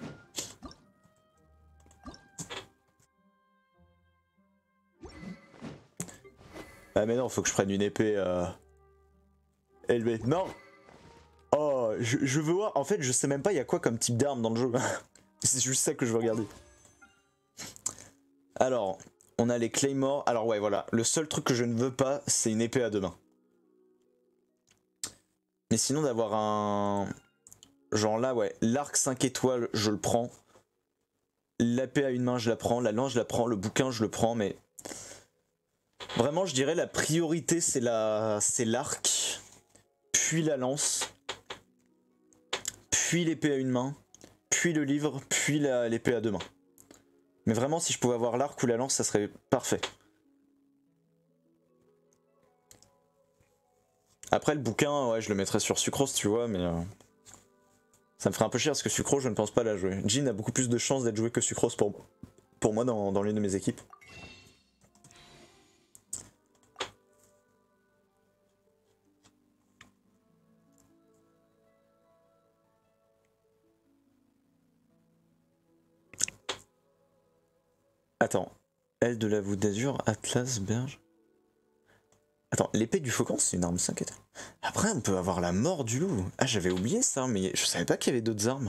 Ah mais non, faut que je prenne une épée élevée. Non. Oh, je veux voir. En fait, je sais même pas il y a quoi comme type d'arme dans le jeu. C'est juste ça que je veux regarder. Alors, on a les Claymore. Alors ouais, voilà. Le seul truc que je ne veux pas, c'est une épée à deux mains. Mais sinon d'avoir un... Genre là, ouais, l'arc 5 étoiles, je le prends. L'épée à une main, je la prends. La lance, je la prends. Le bouquin, je le prends. Mais vraiment, je dirais la priorité, c'est l'arc. Puis la lance. Puis l'épée à une main. Puis le livre. Puis l'épée à deux mains. Mais vraiment, si je pouvais avoir l'arc ou la lance, ça serait parfait. Après, le bouquin, ouais, je le mettrais sur Sucrose, tu vois, mais... ça me ferait un peu cher parce que Sucrose, je ne pense pas la jouer. Jean a beaucoup plus de chances d'être joué que Sucrose pour moi dans l'une de mes équipes. Attends, aile de la voûte d'azur, Atlas, berge... Attends, l'épée du faucon, c'est une arme 5 étoiles. Après, on peut avoir la mort du loup. Ah, j'avais oublié ça, mais je savais pas qu'il y avait d'autres armes.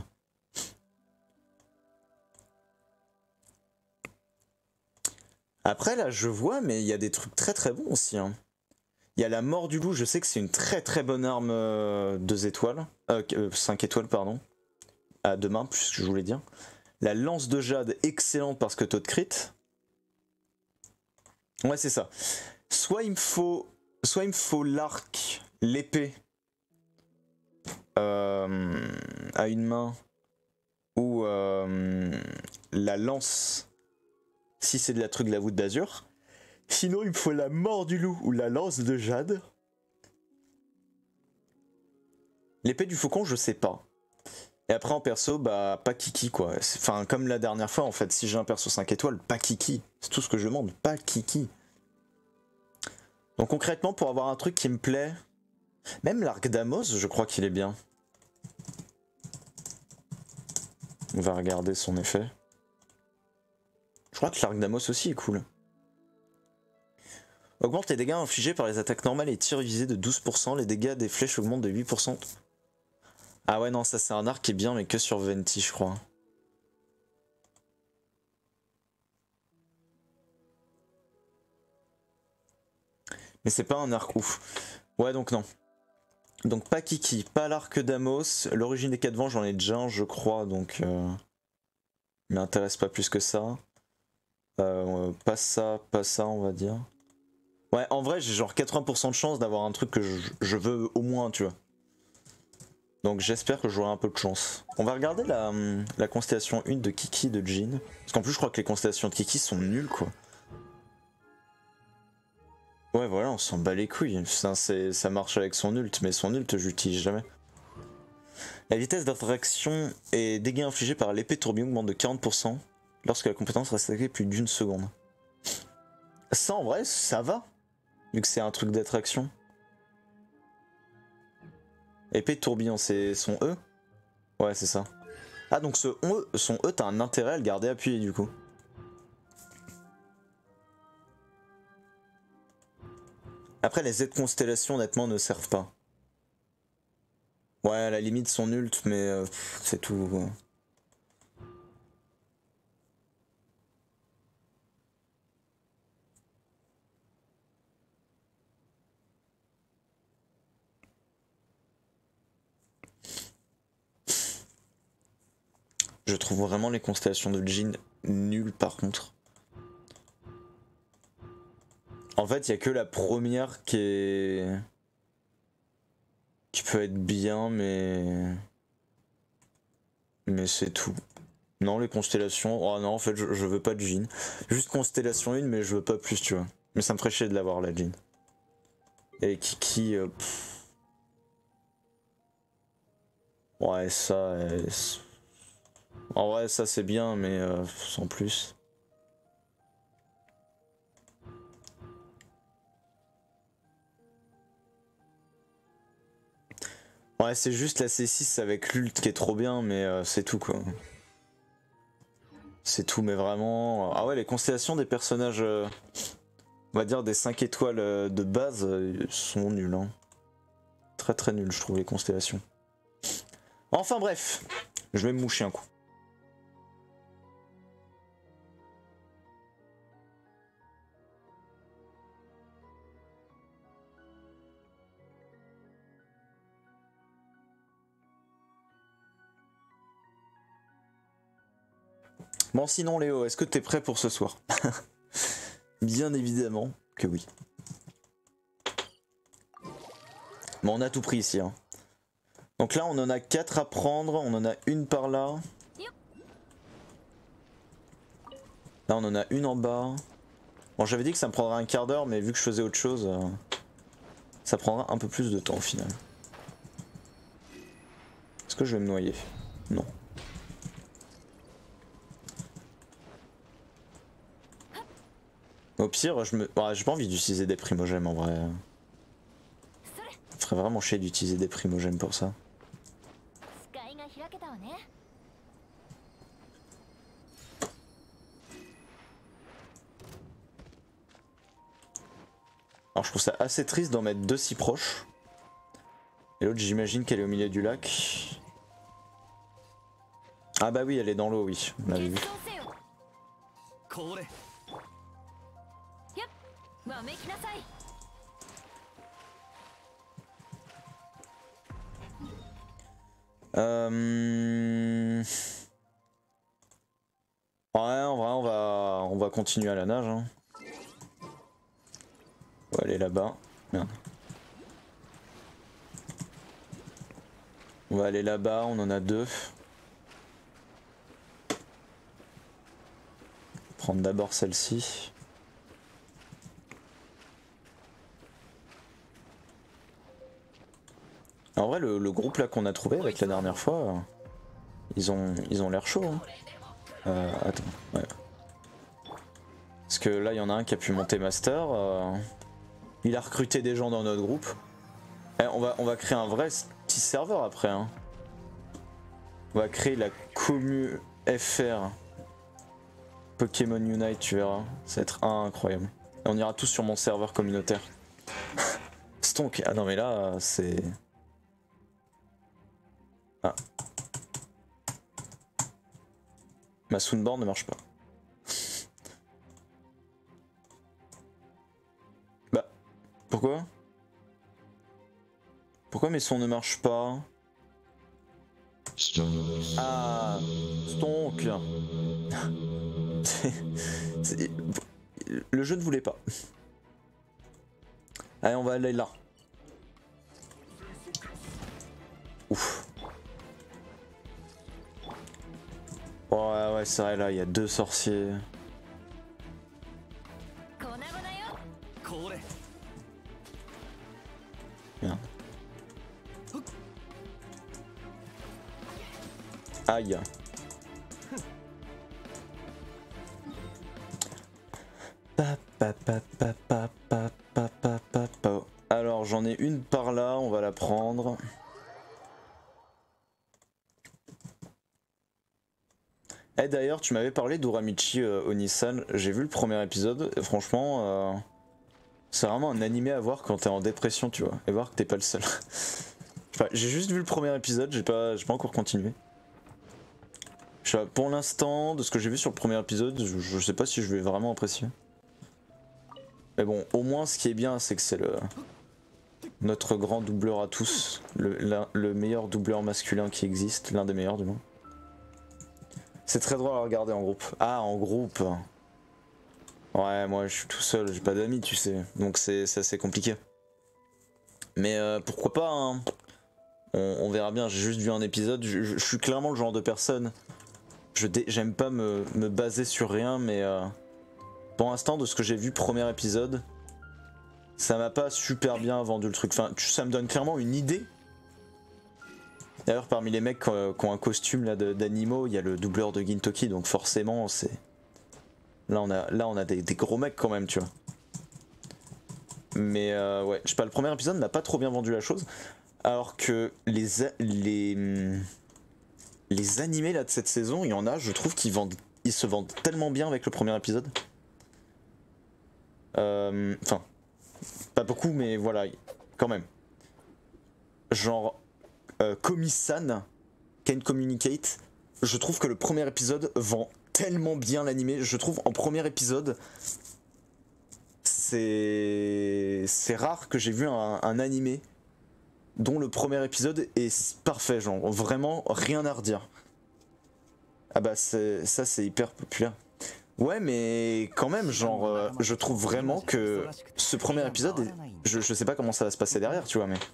Après, là, je vois, mais il y a des trucs très très bons aussi. Hein. Il y a la mort du loup, je sais que c'est une très très bonne arme 2 étoiles. 5 étoiles, pardon. À deux mains, plus ce que je voulais dire. La lance de jade, excellente parce que taux de crit. Ouais, c'est ça. Soit il me faut l'arc, l'épée à une main, ou la lance si c'est de la truc de la voûte d'azur. Sinon il me faut la mort du loup ou la lance de jade. L'épée du faucon je sais pas. Et après en perso bah pas Kiki quoi. Enfin comme la dernière fois en fait, si j'ai un perso 5 étoiles, pas Kiki. C'est tout ce que je demande, pas Kiki. Donc concrètement pour avoir un truc qui me plaît, même l'arc d'Amos je crois qu'il est bien. On va regarder son effet. Je crois que l'arc d'Amos aussi est cool. Augmente les dégâts infligés par les attaques normales et tirs visés de 12%. Les dégâts des flèches augmentent de 8%. Ah ouais non ça c'est un arc qui est bien mais que sur Venti je crois. Mais c'est pas un arc ouf. Ouais donc non. Donc pas Kiki, pas l'arc d'Amos. L'origine des 4 vents j'en ai déjà un je crois donc... il m'intéresse pas plus que ça. Pas ça on va dire. Ouais en vrai j'ai genre 80% de chance d'avoir un truc que je veux au moins tu vois. Donc j'espère que j'aurai un peu de chance. On va regarder la constellation 1 de Kiki de Jean. Parce qu'en plus je crois que les constellations de Kiki sont nulles quoi. Ouais voilà on s'en bat les couilles. Ça marche avec son ult mais son ult je l'utilise jamais. La vitesse d'interaction et dégâts infligés par l'épée tourbillon augmente de 40% lorsque la compétence reste attaquée plus d'une seconde. Ça en vrai ça va. Vu que c'est un truc d'attraction. Épée de tourbillon, c'est son E? Ouais, c'est ça. Ah, donc son E, t'as un intérêt à le garder appuyé du coup. Après, les Z-constellations, honnêtement, ne servent pas. Ouais, à la limite, son ult, mais c'est tout. Ouais. Je trouve vraiment les constellations de Jean nulles par contre. En fait, il y a que la première qui peut être bien, mais c'est tout. Non, les constellations. Oh non, en fait, je veux pas de Jean. Juste constellation 1, mais je veux pas plus, tu vois. Mais ça me ferait chier de l'avoir, la Jean. Et Kiki. Ouais, ça. En vrai, ça c'est bien, mais sans plus. Ouais, c'est juste la C6 avec l'ult qui est trop bien, mais c'est tout quoi. C'est tout, mais vraiment. Ah ouais, les constellations des personnages, on va dire des 5 étoiles de base, sont nuls. Hein. Très très nuls, je trouve, les constellations. Enfin bref, je vais me moucher un coup. Bon sinon Léo, est-ce que t'es prêt pour ce soir? Bien évidemment que oui. Bon on a tout pris ici. Hein. Donc là on en a 4 à prendre, on en a une par là. Là on en a une en bas. Bon j'avais dit que ça me prendrait un quart d'heure mais vu que je faisais autre chose, ça prendra un peu plus de temps au final. Est-ce que je vais me noyer? Non. Au pire, j'ai pas envie d'utiliser des primogèmes en vrai. Ça ferait vraiment chier d'utiliser des primogèmes pour ça. Alors je trouve ça assez triste d'en mettre deux si proches. Et l'autre j'imagine qu'elle est au milieu du lac. Ah bah oui, elle est dans l'eau, oui, on l'avait vu. Ouais, en vrai on va continuer à la nage. Hein. On va aller là-bas. Merde. On va aller là-bas, on en a deux. Prendre d'abord celle-ci. En vrai, le groupe là qu'on a trouvé avec la dernière fois, ils ont l'air chauds. Hein. Attends, ouais. Parce que là, il y en a un qui a pu monter master. Il a recruté des gens dans notre groupe. Eh, on va créer un vrai petit serveur après. Hein. On va créer la commu FR Pokémon Unite, tu verras. Ça va être incroyable. Et on ira tous sur mon serveur communautaire. Stonk. Ah non mais là, c'est... Ah. Ma soundboard ne marche pas. Bah, pourquoi? Pourquoi mes sons ne marchent pas? Ah, Stonk. Le jeu ne voulait pas. Allez, on va aller là. Ouf. Ouais, c'est vrai, là, il y a deux sorciers. Merde. Aïe. Alors j'en ai une par là, on va la prendre. Eh d'ailleurs tu m'avais parlé d'Uramichi Onisan, j'ai vu le premier épisode et franchement c'est vraiment un animé à voir quand t'es en dépression tu vois, et voir que t'es pas le seul. Enfin, j'ai juste vu le premier épisode, j'ai pas encore continué. Pour l'instant, de ce que j'ai vu sur le premier épisode, je sais pas si je vais vraiment apprécier. Mais bon, au moins ce qui est bien, c'est que c'est notre grand doubleur à tous, le meilleur doubleur masculin qui existe, l'un des meilleurs du moins. C'est très drôle à regarder en groupe. Ah, en groupe. Ouais, moi je suis tout seul, j'ai pas d'amis, tu sais. Donc c'est assez compliqué. Mais pourquoi pas, hein. On verra bien, j'ai juste vu un épisode. Je suis clairement le genre de personne. J'aime pas me baser sur rien, mais pour l'instant, de ce que j'ai vu, premier épisode, ça m'a pas super bien vendu le truc. Enfin, ça me donne clairement une idée. D'ailleurs, parmi les mecs qui ont un costume là d'animaux, il y a le doubleur de Gintoki, donc forcément, c'est. Là, on a des gros mecs quand même, tu vois. Mais ouais, je sais pas, le premier épisode n'a pas trop bien vendu la chose. Alors que les animés là de cette saison, il y en a, je trouve ils se vendent tellement bien avec le premier épisode. Enfin, pas beaucoup, mais voilà, quand même. Genre, Komi-san, Can't Communicate, je trouve que le premier épisode vend tellement bien l'animé. Je trouve en premier épisode, c'est rare que j'ai vu un animé dont le premier épisode est parfait, genre vraiment rien à redire. Ah bah ça c'est hyper populaire. Ouais, mais quand même, genre, je trouve vraiment que ce premier épisode, je sais pas comment ça va se passer derrière, tu vois, mais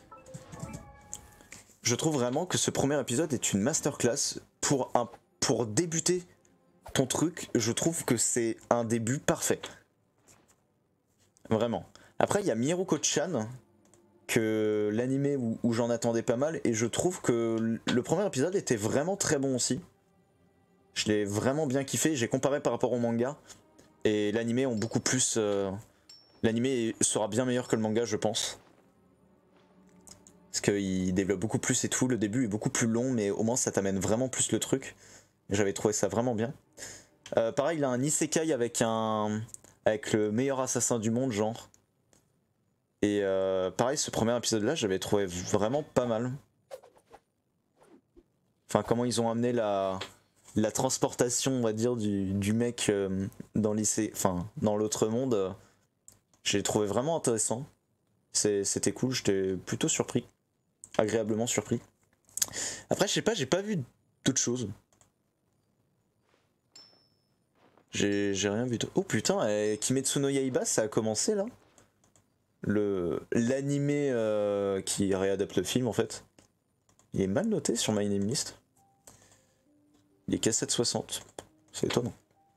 je trouve vraiment que ce premier épisode est une masterclass pour débuter ton truc. Je trouve que c'est un début parfait, vraiment. Après, il y a Miruko-chan, que l'animé où j'en attendais pas mal, et je trouve que le premier épisode était vraiment très bon aussi. Je l'ai vraiment bien kiffé, j'ai comparé par rapport au manga, et l'animé ont beaucoup plus... l'animé sera bien meilleur que le manga, je pense. Parce qu'il développe beaucoup plus et tout, le début est beaucoup plus long, mais au moins ça t'amène vraiment plus le truc. J'avais trouvé ça vraiment bien. Pareil, il a un isekai avec le meilleur assassin du monde, genre. Et pareil, ce premier épisode-là, j'avais trouvé vraiment pas mal. Enfin, comment ils ont amené la transportation, on va dire, du mec dans dans l'autre monde, j'ai trouvé vraiment intéressant. C'était cool, j'étais plutôt surpris. Agréablement surpris. Après, je sais pas, j'ai pas vu d'autres choses. J'ai rien vu. Oh putain, Kimetsu no Yaiba, ça a commencé là. L'animé qui réadapte le film en fait. Il est mal noté sur My Name List. Il est qu'à 760. C'est étonnant.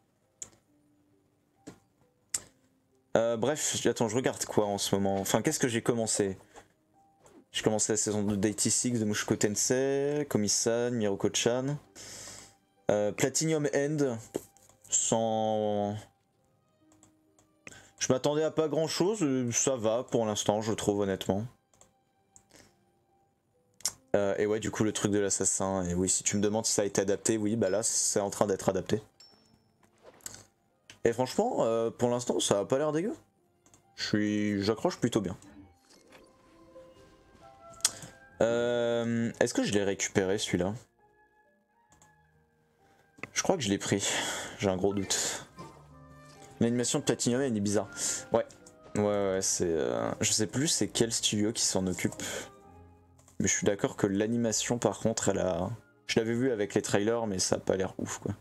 Bref, attends, je regarde quoi en ce moment. Enfin, qu'est-ce que j'ai commencé? J'ai commencé la saison 2 d'A86 de Mushoku Tensei, Komi-san, Miruko-chan. Platinum End, sans... Je m'attendais à pas grand chose, ça va pour l'instant, je trouve honnêtement. Et ouais, du coup, le truc de l'assassin, et oui, si tu me demandes si ça a été adapté, oui, bah là, c'est en train d'être adapté. Et franchement, pour l'instant, ça a pas l'air dégueu. J'accroche plutôt bien. Est-ce que je l'ai récupéré celui-là? Je crois que je l'ai pris, j'ai un gros doute. L'animation de Platinum elle est bizarre. Ouais, c'est... je sais plus c'est quel studio qui s'en occupe. Mais je suis d'accord que l'animation par contre elle a... Je l'avais vu avec les trailers mais ça a pas l'air ouf quoi.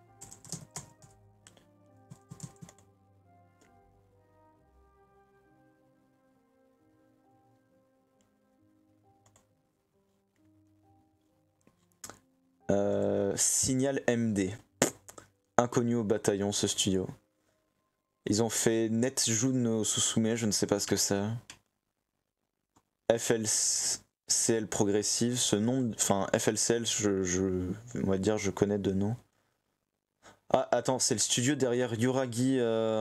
Signal MD. Inconnu au bataillon ce studio. Ils ont fait Netju no Susume, je ne sais pas ce que c'est. FLCL progressive, ce nom, enfin FLCL, on va dire, je connais de nom. Ah, attends, c'est le studio derrière Yuragi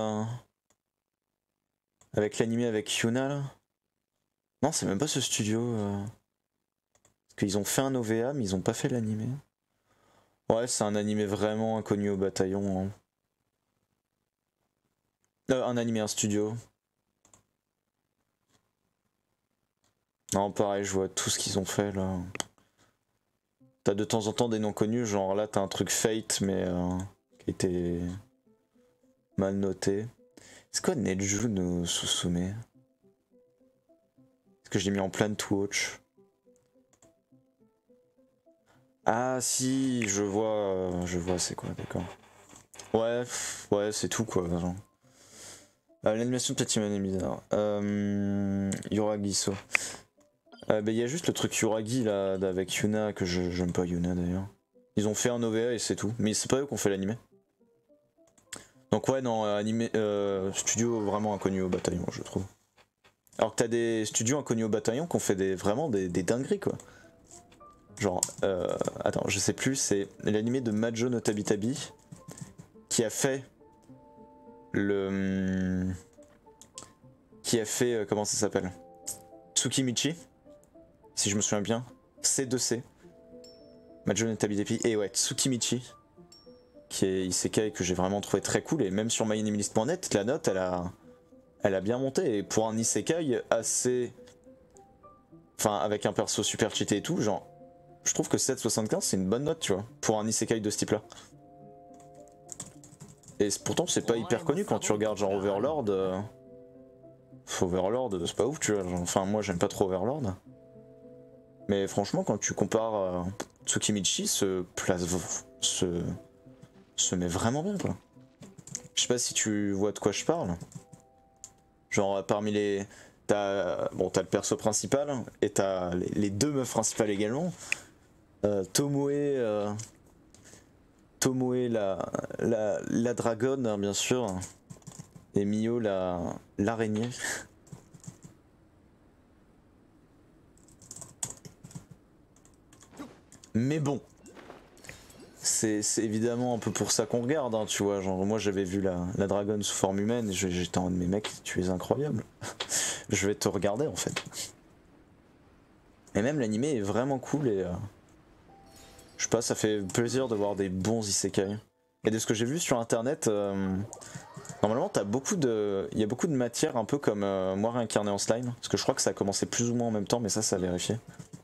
avec l'animé avec Yuna là. Non, c'est même pas ce studio. Parce qu'ils ont fait un OVA, mais ils ont pas fait l'animé. Ouais, c'est un animé vraiment inconnu au bataillon. Hein. Un animé, un studio. Non, pareil, je vois tout ce qu'ils ont fait là. T'as de temps en temps des noms connus, genre là t'as un truc Fate, mais qui a été mal noté. C'est quoi Netju no Susume? Est-ce que je l'ai mis en plan to watch? Ah si, je vois c'est quoi, d'accord. Ouais, c'est tout quoi. Genre. L'animation de Platinum est bizarre. Yuragiso. Bah y a juste le truc Yuragi là avec Yuna que j'aime pas Yuna d'ailleurs. Ils ont fait un OVA et c'est tout. Mais c'est pas eux qui ont fait l'animé. Donc ouais non, animé, studio vraiment inconnu au bataillon je trouve. Alors que t'as des studios inconnus au bataillon qui ont fait vraiment des dingueries quoi. Genre, attends, je sais plus, c'est l'animé de Majo no Tabitabi qui a fait comment ça s'appelle, Tsukimichi, si je me souviens bien, C2C, Majo no Tabitabi, et ouais, Tsukimichi, qui est isekai que j'ai vraiment trouvé très cool, et même sur myanimelist.net, la note, elle a bien monté, et pour un isekai assez... Enfin, avec un perso super cheaté et tout, genre, je trouve que 7,75 c'est une bonne note, tu vois, pour un isekai de ce type-là. Et pourtant, c'est pas hyper connu quand tu regardes genre Overlord. Overlord, c'est pas ouf, tu vois. Enfin, moi, j'aime pas trop Overlord. Mais franchement, quand tu compares Tsukimichi, se met vraiment bien, quoi. Je sais pas si tu vois de quoi je parle. Genre, parmi les... t'as le perso principal, et t'as les deux meufs principales également. Tomoe la dragonne, hein, bien sûr, et Mio l'araignée. Mais bon, c'est évidemment un peu pour ça qu'on regarde, hein, tu vois. Genre moi j'avais vu la dragonne sous forme humaine et j'étais en mode mais mec, tu es incroyable. Je vais te regarder en fait. Et même l'animé est vraiment cool et je sais pas, ça fait plaisir de voir des bons isekai. Et de ce que j'ai vu sur internet, normalement il y a beaucoup de matière un peu comme moi réincarné en slime, parce que je crois que ça a commencé plus ou moins en même temps, mais ça à vérifier.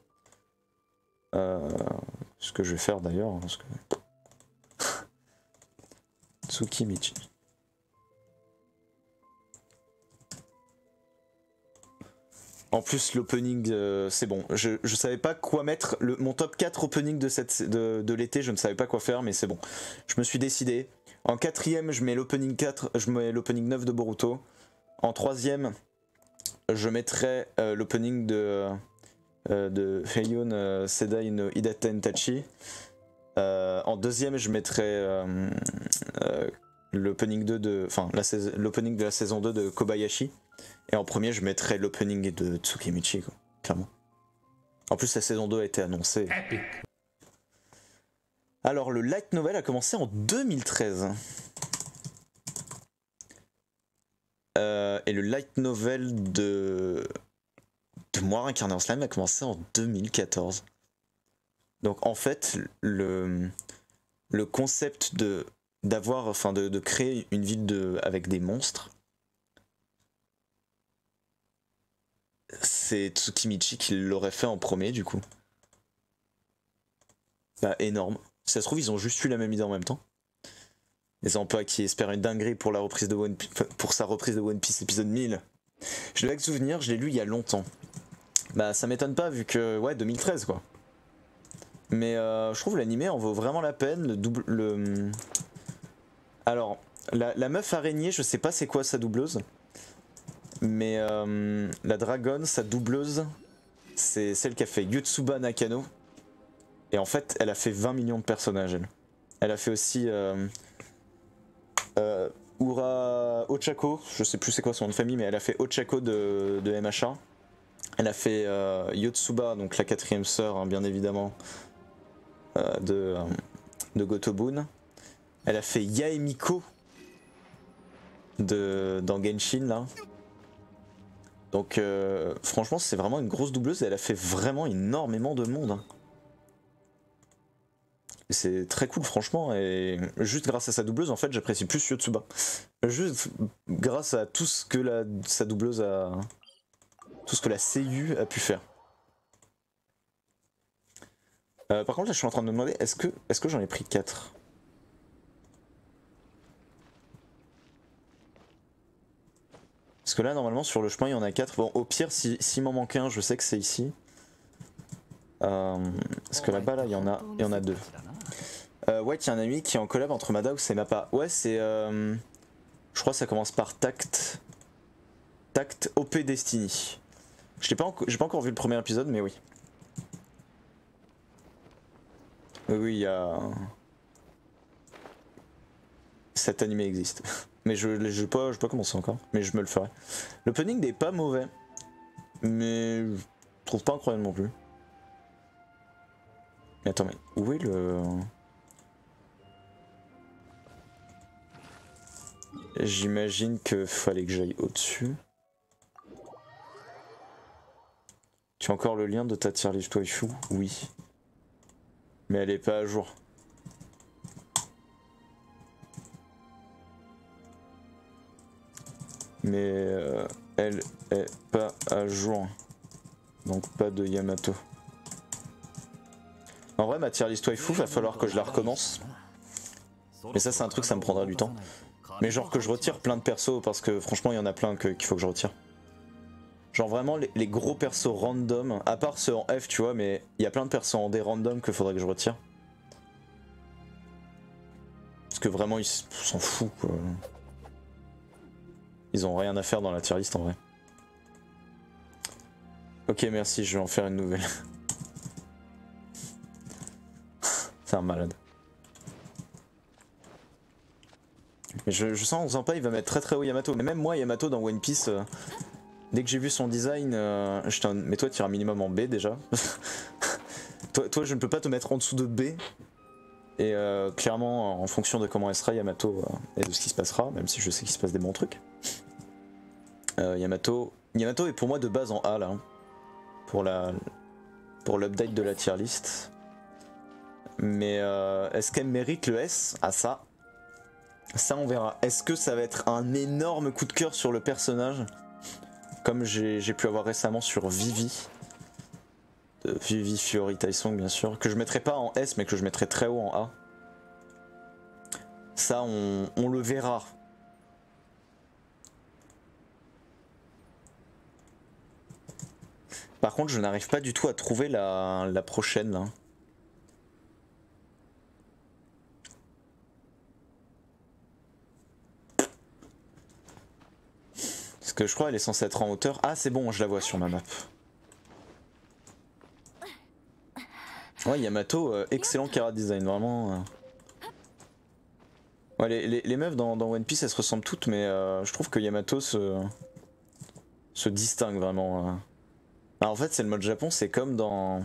Ce que je vais faire d'ailleurs, parce que... Tsukimichi. En plus l'opening, c'est bon, je savais pas quoi mettre, mon top 4 opening de l'été, je ne savais pas quoi faire, mais c'est bon. Je me suis décidé. En quatrième, je mets l'opening 4, je mets l'opening 9 de Boruto. En troisième, je mettrai l'opening de Heion Sedai no Hidaten Tachi. En deuxième, je mettrai l'opening de la saison 2 de Kobayashi. Et en premier, je mettrai l'opening de Tsukimichi, quoi, clairement. En plus, la saison 2 a été annoncée. Epic. Alors, le light novel a commencé en 2013. Et le light novel de Moi réincarné en slime a commencé en 2014. Donc, en fait, le concept de créer une ville avec des monstres, c'est Tsukimichi qui l'aurait fait en premier du coup. Bah énorme. Si ça se trouve ils ont juste eu la même idée en même temps. Les emplois qui espèrent une dinguerie pour la reprise de pour sa reprise de One Piece épisode 1000. Je l'ai avec souvenir, je l'ai lu il y a longtemps. Bah ça m'étonne pas vu que ouais 2013 quoi. Mais je trouve l'animé en vaut vraiment la peine. Alors la meuf araignée, je sais pas c'est quoi sa doubleuse. Mais la dragonne, sa doubleuse, c'est celle qui a fait Yotsuba Nakano. Et en fait, elle a fait 20 millions de personnages, elle. Elle a fait aussi Ura Ochako, je sais plus c'est quoi son nom de famille, mais elle a fait Ochako de MHA. Elle a fait Yotsuba, donc la quatrième sœur, hein, bien évidemment, de Gotobun. Elle a fait Yaemiko dans Genshin, là. Donc franchement c'est vraiment une grosse doubleuse et elle a fait vraiment énormément de monde. Hein. C'est très cool franchement et juste grâce à sa doubleuse en fait j'apprécie plus Yotsuba. Juste grâce à tout ce que sa doubleuse a... Tout ce que la CU a pu faire. Par contre là je suis en train de me demander est-ce que j'en ai pris 4 ? Parce que là, normalement, sur le chemin, il y en a 4. Bon, au pire, s'il m'en manque un, je sais que c'est ici. Parce que là-bas, là, il y en a 2. Ouais, il y a un ami qui est en collab entre Madhouse et Mappa. Ouais, c'est... je crois que ça commence par Tact. Contact OP Destiny. J'ai pas encore vu le premier épisode, mais oui. Oui, il y a... Cet animé existe. Mais je n'ai pas commencé encore, mais je me le ferai. L'opening n'est pas mauvais, mais je trouve pas incroyable non plus. Mais attends, mais où est le... J'imagine que fallait que j'aille au-dessus. Tu as encore le lien de ta tier list waifu? Oui. Mais elle est pas à jour. Mais elle est pas à jour. Donc pas de Yamato. En vrai, ma tier list waifu, va falloir que je la recommence. Mais ça, c'est un truc, ça me prendra du temps. Mais genre que je retire plein de persos, parce que franchement, il y en a plein qu'il faut que je retire. Genre vraiment les gros persos random, à part ceux en F, tu vois, mais il y a plein de persos en D random que faudrait que je retire. Parce que vraiment, ils s'en foutent, quoi. Ils ont rien à faire dans la tier list en vrai. Ok, merci, je vais en faire une nouvelle. C'est un malade. Mais je sens Zampa, il va mettre très haut Yamato. Mais même moi, Yamato dans One Piece, dès que j'ai vu son design, mais toi, tu iras minimum en B déjà. toi, je ne peux pas te mettre en dessous de B. Et clairement, en fonction de comment elle sera, Yamato, et de ce qui se passera, même si je sais qu'il se passe des bons trucs. Yamato est pour moi de base en A là, hein, pour l'update de la tier list. Mais est-ce qu'elle mérite le S? Ah ça on verra. Est-ce que ça va être un énorme coup de cœur sur le personnage, comme j'ai pu avoir récemment sur Vivi, de Vivi Fiori Taisong bien sûr, que je mettrai pas en S mais que je mettrai très haut en A. Ça on le verra. Par contre, je n'arrive pas du tout à trouver la prochaine là. Parce que je crois qu'elle est censée être en hauteur. Ah, c'est bon, je la vois sur ma map. Ouais, Yamato, excellent chara design, vraiment. Ouais, les meufs dans One Piece, elles se ressemblent toutes, mais je trouve que Yamato se distingue vraiment. Alors, en fait, c'est le mode Japon, c'est comme dans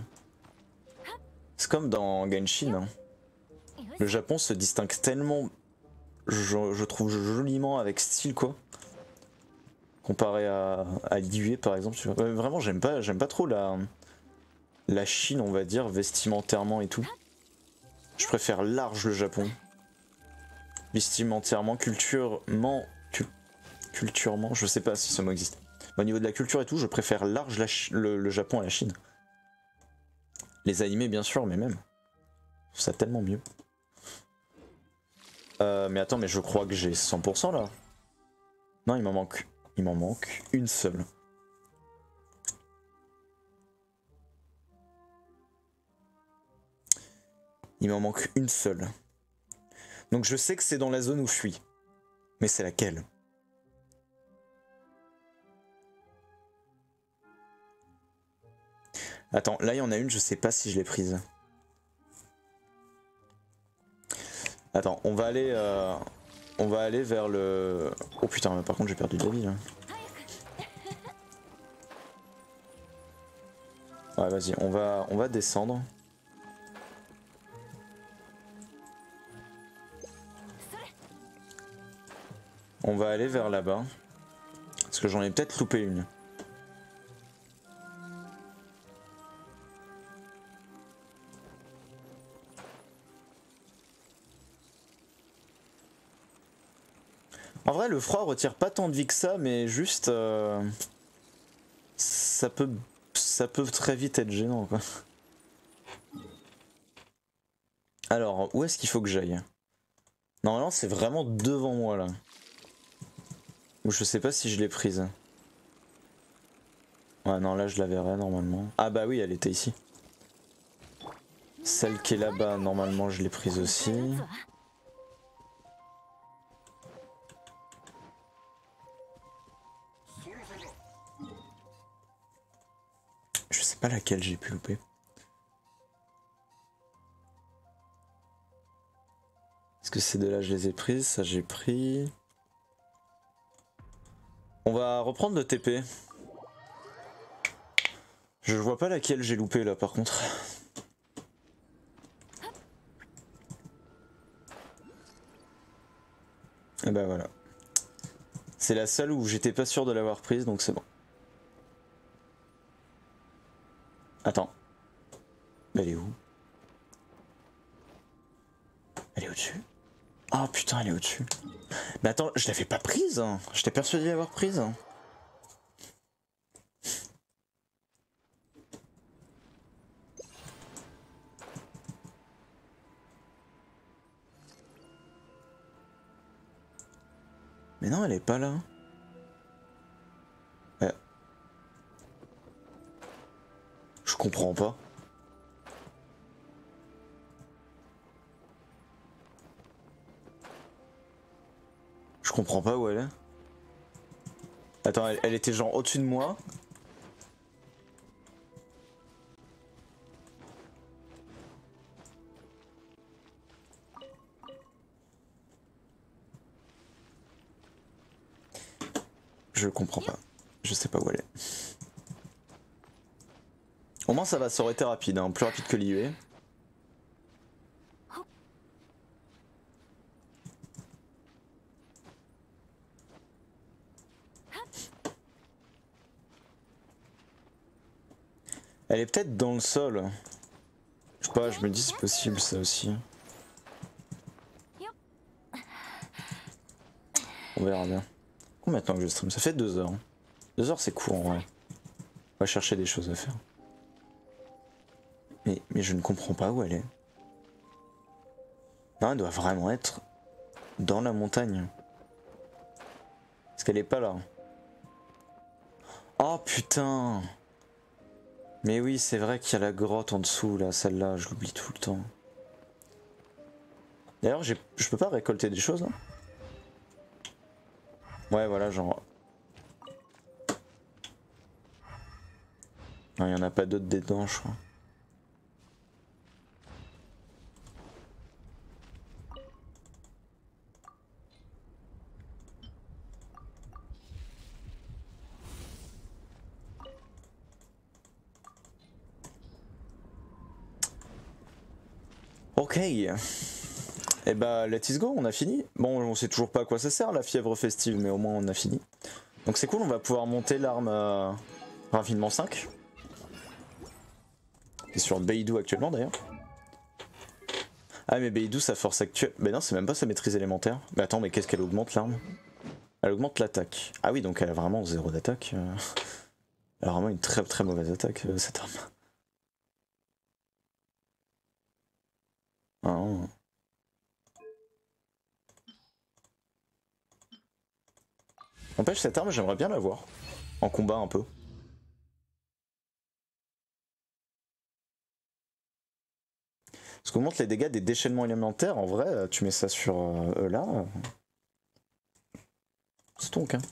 Genshin. Hein. Le Japon se distingue tellement, je trouve joliment avec style quoi. Comparé à l'IUE par exemple. Tu vois. Vraiment, j'aime pas trop la Chine, on va dire, vestimentairement et tout. Je préfère large le Japon. Vestimentairement, culturellement, je sais pas si ce mot existe. Au niveau de la culture et tout, je préfère large le Japon à la Chine. Les animés bien sûr, mais même. Je trouve ça tellement mieux. Mais attends, mais je crois que j'ai 100% là. Non, il m'en manque une seule. Il m'en manque une seule. Donc je sais que c'est dans la zone où je suis. Mais c'est laquelle? Attends, là il y en a une, je sais pas si je l'ai prise. Attends, on va aller vers le... Oh putain, par contre j'ai perdu de la vie là. Ouais, vas-y, on va descendre. On va aller vers là-bas. Parce que j'en ai peut-être loupé une. En vrai, le froid retire pas tant de vie que ça, mais juste... ça peut très vite être gênant, quoi. Alors, où est-ce qu'il faut que j'aille? Normalement, c'est vraiment devant moi, là. Ou je sais pas si je l'ai prise. Ouais, non, là, je la verrai, normalement. Ah bah oui, elle était ici. Celle qui est là-bas, normalement, je l'ai prise aussi. pas laquelle j'ai pu louper. Est-ce que ces deux-là je les ai prises? Ça j'ai pris. On va reprendre le TP. Je vois pas laquelle j'ai loupé là par contre. Et bah voilà. C'est la seule où j'étais pas sûr de l'avoir prise donc c'est bon. Attends. Elle est où? Elle est au-dessus? Oh putain, elle est au-dessus. Mais attends, je l'avais pas prise hein. J'étais persuadé d'avoir prise. Mais non, elle est pas là. Ouais. Je comprends pas. Je comprends pas où elle est. Attends, elle était genre au-dessus de moi. Je comprends pas. Je sais pas où elle est. Au moins ça va, ça aurait été rapide, hein, plus rapide que l'IE. Elle est peut-être dans le sol. Je sais pas, je me dis c'est possible ça aussi. On verra bien. Combien de temps que je stream? Ça fait 2 heures. 2 heures c'est court en vrai. On va chercher des choses à faire. Mais je ne comprends pas où elle est. Non, elle doit vraiment être dans la montagne. Parce qu'elle est pas là. Oh putain! Mais oui, c'est vrai qu'il y a la grotte en dessous là, celle-là, je l'oublie tout le temps. D'ailleurs, je peux pas récolter des choses là? Ouais, voilà, genre. Non, il y en a pas d'autres dedans, je crois. Ok. Et bah, let's go, on a fini. Bon, on sait toujours pas à quoi ça sert la fièvre festive, mais au moins on a fini. Donc c'est cool, on va pouvoir monter l'arme raffinement 5. Qui est sur Beidou actuellement d'ailleurs. Ah mais Beidou sa force actuelle... Mais non, c'est même pas sa maîtrise élémentaire. Mais attends, mais qu'est-ce qu'elle augmente l'arme? Elle augmente l'attaque. Ah oui, donc elle a vraiment 0 d'attaque. Elle a vraiment une très très mauvaise attaque, cette arme. Ah, non. N'empêche, cette arme, j'aimerais bien la voir. En combat un peu. Parce qu'on montre les dégâts des déchaînements élémentaires, en vrai, tu mets ça sur là. C'est donc, hein.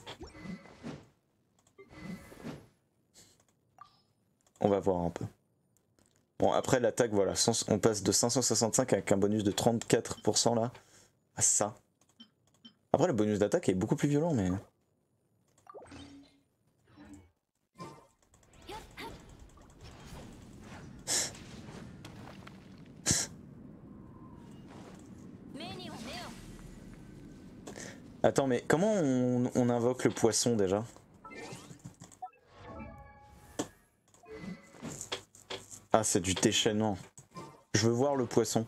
On va voir un peu. Bon, après l'attaque, voilà, on passe de 565 avec un bonus de 34% là, à ça. Après, le bonus d'attaque est beaucoup plus violent, mais... Attends, mais comment on invoque le poisson déjà? Ah, c'est du déchaînement. Je veux voir le poisson.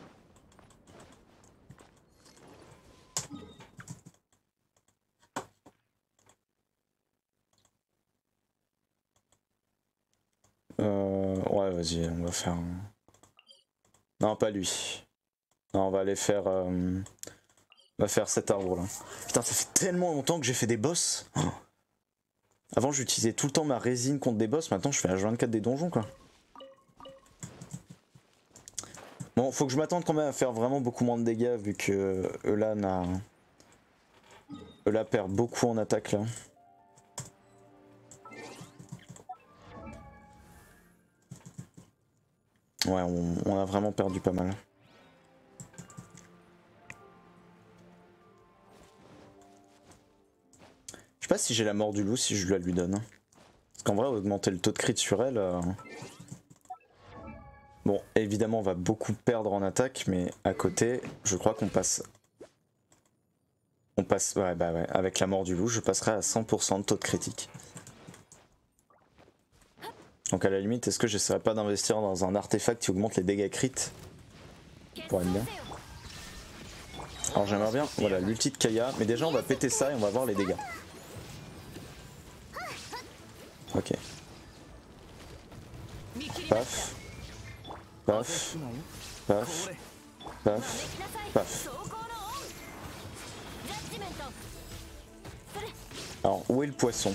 Ouais, vas-y, on va faire... Non, pas lui. Non, on va aller faire... On va faire cet arbre là. Putain, ça fait tellement longtemps que j'ai fait des boss. Oh. Avant, j'utilisais tout le temps ma résine contre des boss. Maintenant, je fais H24 des donjons quoi. Bon, faut que je m'attende quand même à faire vraiment beaucoup moins de dégâts vu que Eulan perd beaucoup en attaque là. Ouais, on a vraiment perdu pas mal. Je sais pas si j'ai la mort du loup, si je la lui donne. Parce qu'en vrai, augmenter le taux de crit sur elle... Bon, évidemment, on va beaucoup perdre en attaque, mais à côté, je crois qu'on passe... On passe... Ouais, bah ouais, avec la mort du loup, je passerai à 100% de taux de critique. Donc à la limite, est-ce que j'essaierai pas d'investir dans un artefact qui augmente les dégâts crit? Pour être bien. Alors j'aimerais bien, voilà, l'ulti de Kaya, mais déjà on va péter ça et on va voir les dégâts. Ok. Paf. Paf. Paf. Paf. Paf. Alors, où est le poisson?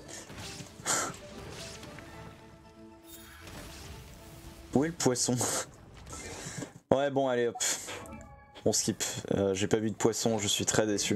Où est le poisson? Ouais, bon, allez hop. On skip. J'ai pas vu de poisson, je suis très déçu.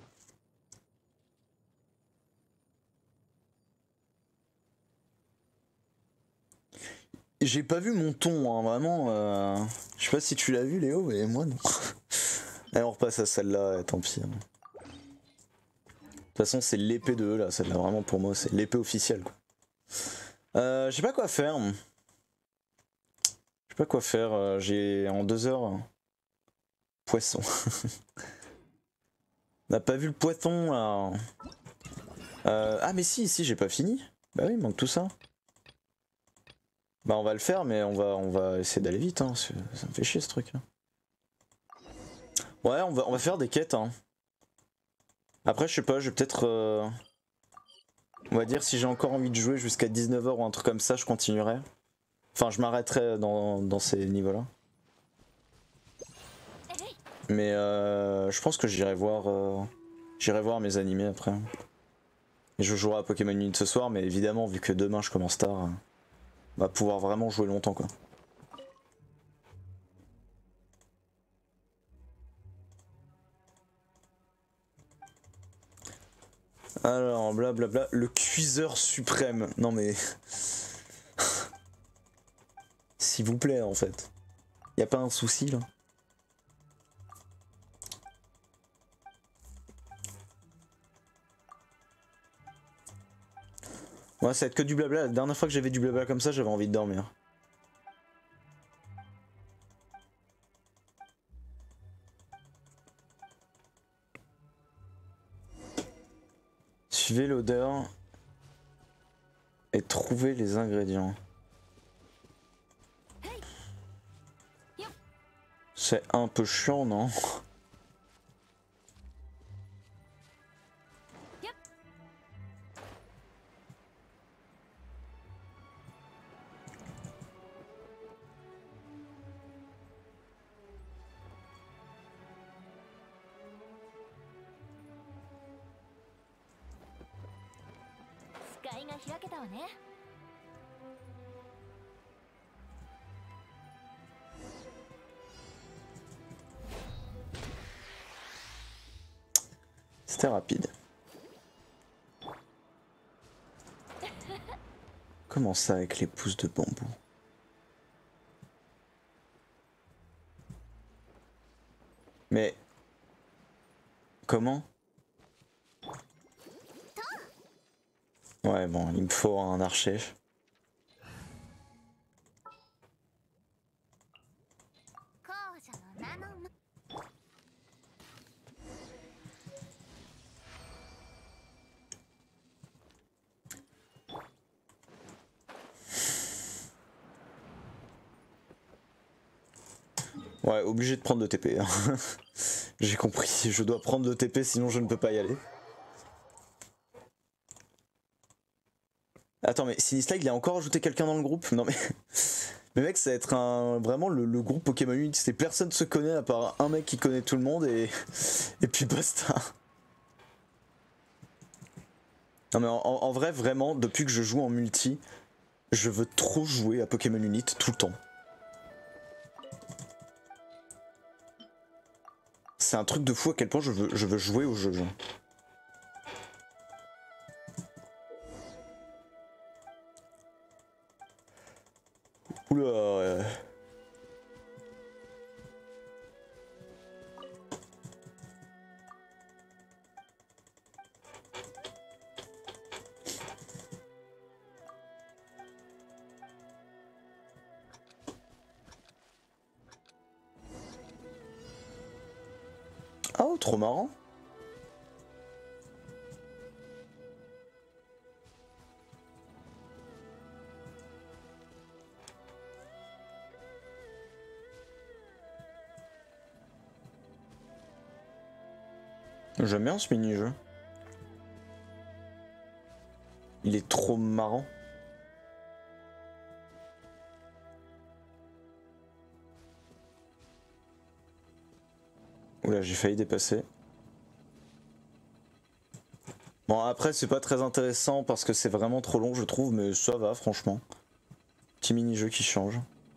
J'ai pas vu mon ton, hein, vraiment. Je sais pas si tu l'as vu, Léo, mais moi non. Allez, on repasse à celle-là, tant pis. Hein. De toute façon, c'est l'épée de eux là, celle-là, vraiment pour moi, c'est l'épée officielle quoi. Je sais pas quoi faire. Je sais pas quoi faire. J'ai en 2 heures. Poisson. On n'a pas vu le poisson là. Ah, mais si, j'ai pas fini. Bah oui, il manque tout ça. Bah on va le faire mais on va essayer d'aller vite hein, ça me fait chier ce truc. Hein. Ouais on va faire des quêtes hein. Après je sais pas, je vais peut-être on va dire si j'ai encore envie de jouer jusqu'à 19 h ou un truc comme ça je continuerai. Enfin je m'arrêterai dans ces niveaux là. Mais je pense que j'irai voir mes animés après. Et je jouerai à Pokémon Unite ce soir mais évidemment vu que demain je commence tard, on va pouvoir vraiment jouer longtemps quoi. Alors, blablabla, le cuiseur suprême. Non mais... S'il vous plaît, en fait. Y a pas un souci, là? Ouais, ça va être que du blabla. La dernière fois que j'avais du blabla comme ça, j'avais envie de dormir. Suivez l'odeur et trouvez les ingrédients. C'est un peu chiant, non? C'était rapide. Comment ça avec les pousses de bambou? Mais... Comment? Ouais bon, il me faut un archer. Ouais, obligé de prendre le TP. Hein. J'ai compris, je dois prendre le TP sinon je ne peux pas y aller. Attends, mais Sinislag il a encore ajouté quelqu'un dans le groupe? Non mais... Mais mec, ça va être vraiment le groupe Pokémon Unite. Personne se connaît à part un mec qui connaît tout le monde et puis basta. Non mais en vrai, vraiment, depuis que je joue en multi, je veux trop jouer à Pokémon Unite tout le temps. C'est un truc de fou à quel point je veux jouer au jeu. Oula, Oh, trop marrant. J'aime bien ce mini-jeu. Il est trop marrant. Oula, j'ai failli dépasser. Bon, après, c'est pas très intéressant parce que c'est vraiment trop long, je trouve, mais ça va, franchement. Petit mini-jeu qui change.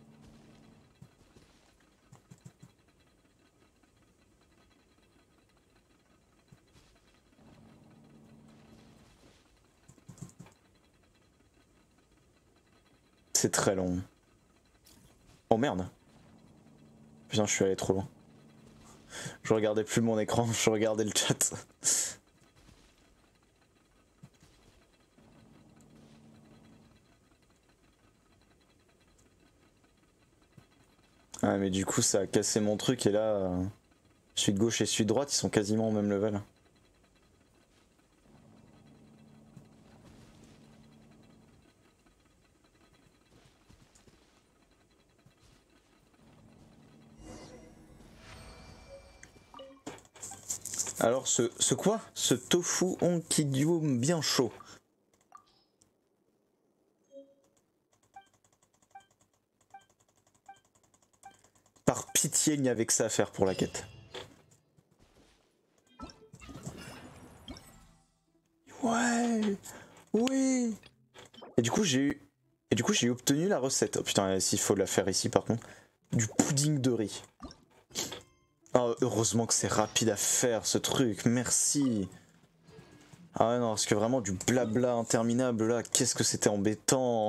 C'est très long. Oh merde. Putain, je suis allé trop loin. Je regardais plus mon écran, je regardais le chat. Ah mais du coup ça a cassé mon truc et là... celui de gauche et celui de droite ils sont quasiment au même level. Alors ce quoi? Ce tofu onkigyu bien chaud. Par pitié il n'y avait que ça à faire pour la quête. Ouais. Oui. Et du coup j'ai obtenu la recette. Oh putain, s'il faut la faire ici par contre. Du pudding de riz. Oh, heureusement que c'est rapide à faire ce truc, merci. Ah ouais non, parce que vraiment du blabla interminable là, qu'est-ce que c'était embêtant.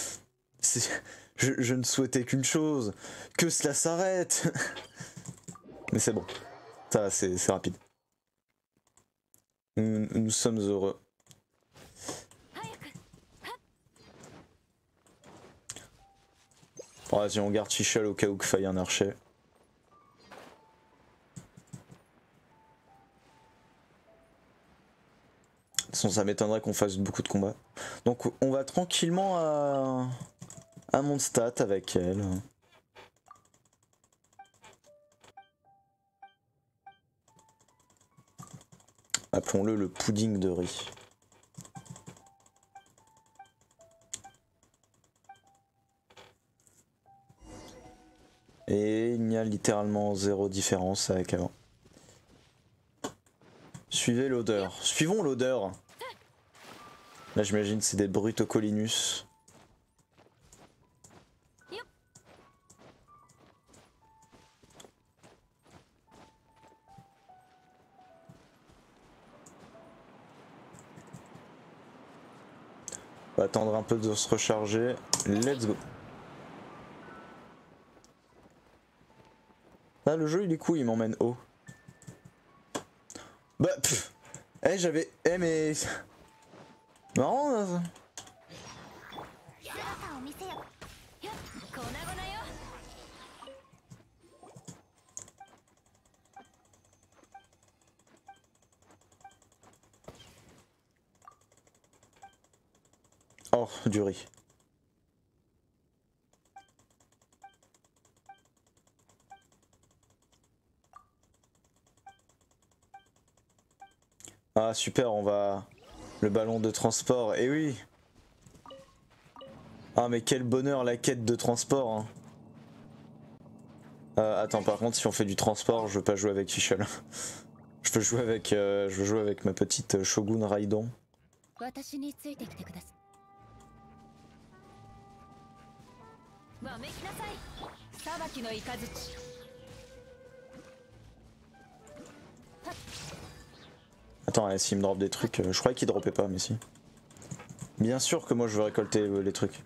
Je ne souhaitais qu'une chose, que cela s'arrête. Mais c'est bon, ça va, c'est rapide. Nous sommes heureux. Bon, vas-y, on garde Fischl au cas où qu'il faille un archer. De toute façon, ça m'étonnerait qu'on fasse beaucoup de combats. Donc on va tranquillement à Mondstadt avec elle. Appelons-le le pudding de riz. Et il n'y a littéralement zéro différence avec avant. Suivez l'odeur. Suivons l'odeur. Là j'imagine c'est des Brutocolinus. On va attendre un peu de se recharger. Let's go. Là le jeu il est cool, il m'emmène haut. Bah pff. Eh j'avais... Eh mais... Marrant là. Oh, du riz. Ah super, on va... Le ballon de transport, eh oui. Ah mais quel bonheur la quête de transport hein. Attends par contre si on fait du transport je veux pas jouer avec Fischl. Je veux jouer avec ma petite Shogun Raidon. Attends, s'il me drop des trucs, je croyais qu'il dropait pas mais si. Bien sûr que moi je veux récolter les trucs.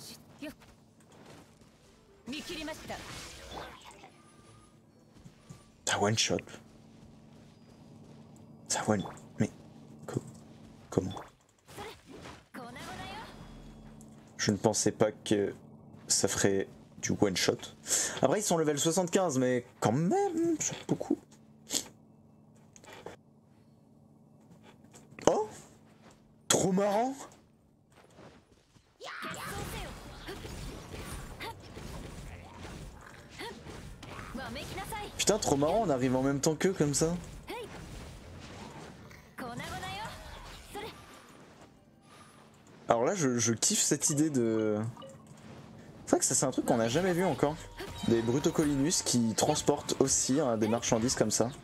Ça one shot. Ça one... Mais... Comment? Je ne pensais pas que ça ferait du one shot. Après ils sont level 75 mais quand même c'est beaucoup. trop marrant. Putain, trop marrant, on arrive en même temps qu'eux comme ça. Alors là, je kiffe cette idée de... C'est vrai que ça c'est un truc qu'on n'a jamais vu encore. Des Brutocolinus qui transportent aussi hein, des marchandises comme ça.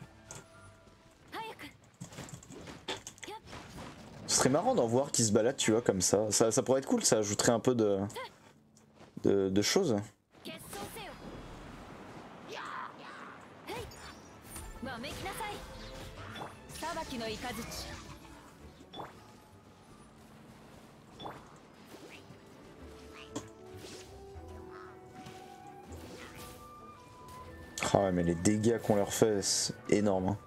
Ce serait marrant d'en voir qui se baladent, tu vois, comme ça. Ça pourrait être cool, ça ajouterait un peu de choses. Ah ouais, mais les dégâts qu'on leur fait, c'est énorme. Hein.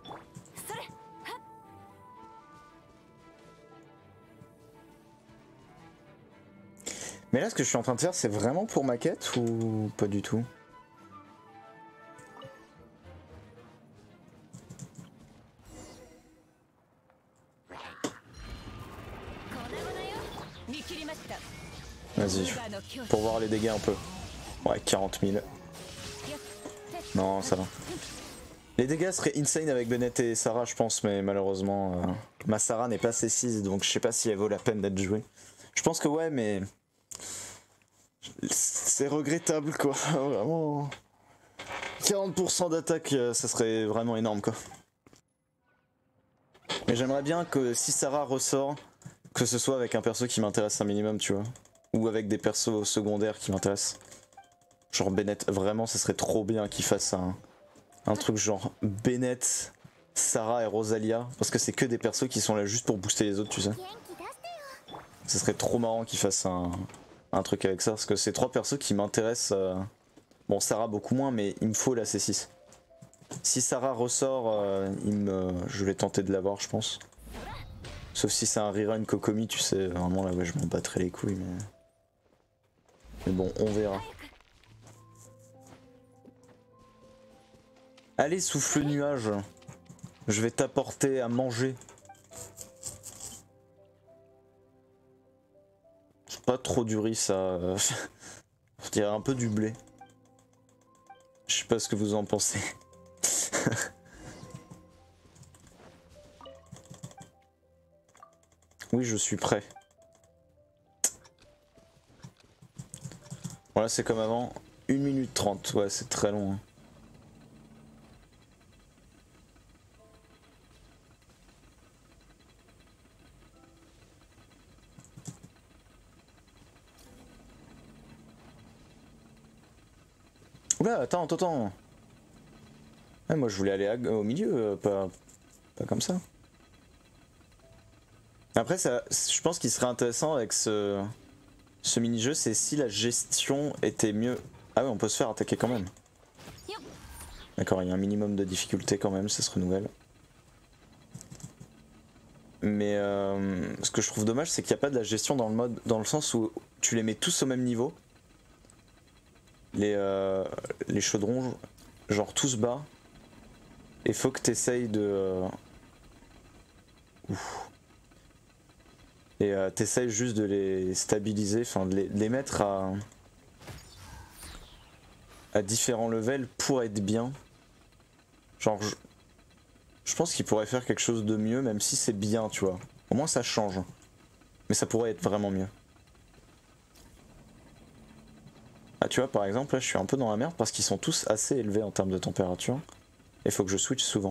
Mais là, ce que je suis en train de faire, c'est vraiment pour ma quête ou pas du tout? Vas-y, pour voir les dégâts un peu. Ouais, 40 000. Non, ça va. Les dégâts seraient insane avec Bennett et Sarah, je pense, mais malheureusement, ma Sarah n'est pas C6, donc je sais pas si elle vaut la peine d'être jouée. Je pense que ouais, mais... C'est regrettable, quoi. Vraiment... 40% d'attaque, ça serait vraiment énorme, quoi. Mais j'aimerais bien que si Sarah ressort, que ce soit avec un perso qui m'intéresse un minimum, tu vois. Ou avec des persos secondaires qui m'intéressent. Genre Bennett, vraiment, ça serait trop bien qu'il fasse un truc genre Bennett, Sarah et Rosalia. Parce que c'est que des persos qui sont là juste pour booster les autres, tu sais. Ça serait trop marrant qu'il fasse un truc avec ça. Parce que c'est trois persos qui m'intéressent. Bon, Sarah beaucoup moins, mais il me faut la C6. Si Sarah ressort, je vais tenter de l'avoir, je pense. Sauf si c'est un rerun Kokomi, tu sais, vraiment là, ouais, je m'en battrais les couilles, mais bon, on verra. Allez, souffle nuage. Je vais t'apporter à manger. C'est pas trop du riz, ça. Je dirais un peu du blé. Je sais pas ce que vous en pensez. Oui, je suis prêt. Voilà, c'est comme avant. 1 minute 30. Ouais, c'est très long. Hein. Oula, attends. Ouais, moi, je voulais aller au milieu, pas comme ça. Après, ça, je pense qu'il serait intéressant avec ce mini-jeu, c'est si la gestion était mieux... Ah ouais, on peut se faire attaquer quand même. D'accord, il y a un minimum de difficulté quand même, ça se renouvelle. Mais ce que je trouve dommage, c'est qu'il n'y a pas de la gestion dans le mode, dans le sens où tu les mets tous au même niveau. Les chaudrons, genre tous bas. Et faut que tu essayes de... Ouf. Et t'essayes juste de les stabiliser, enfin de les mettre à différents levels pour être bien. Genre je pense qu'il pourrait faire quelque chose de mieux, même si c'est bien, tu vois. Au moins ça change. Mais ça pourrait être vraiment mieux. Ah tu vois, par exemple, là je suis un peu dans la merde parce qu'ils sont tous assez élevés en termes de température. Et il faut que je switch souvent.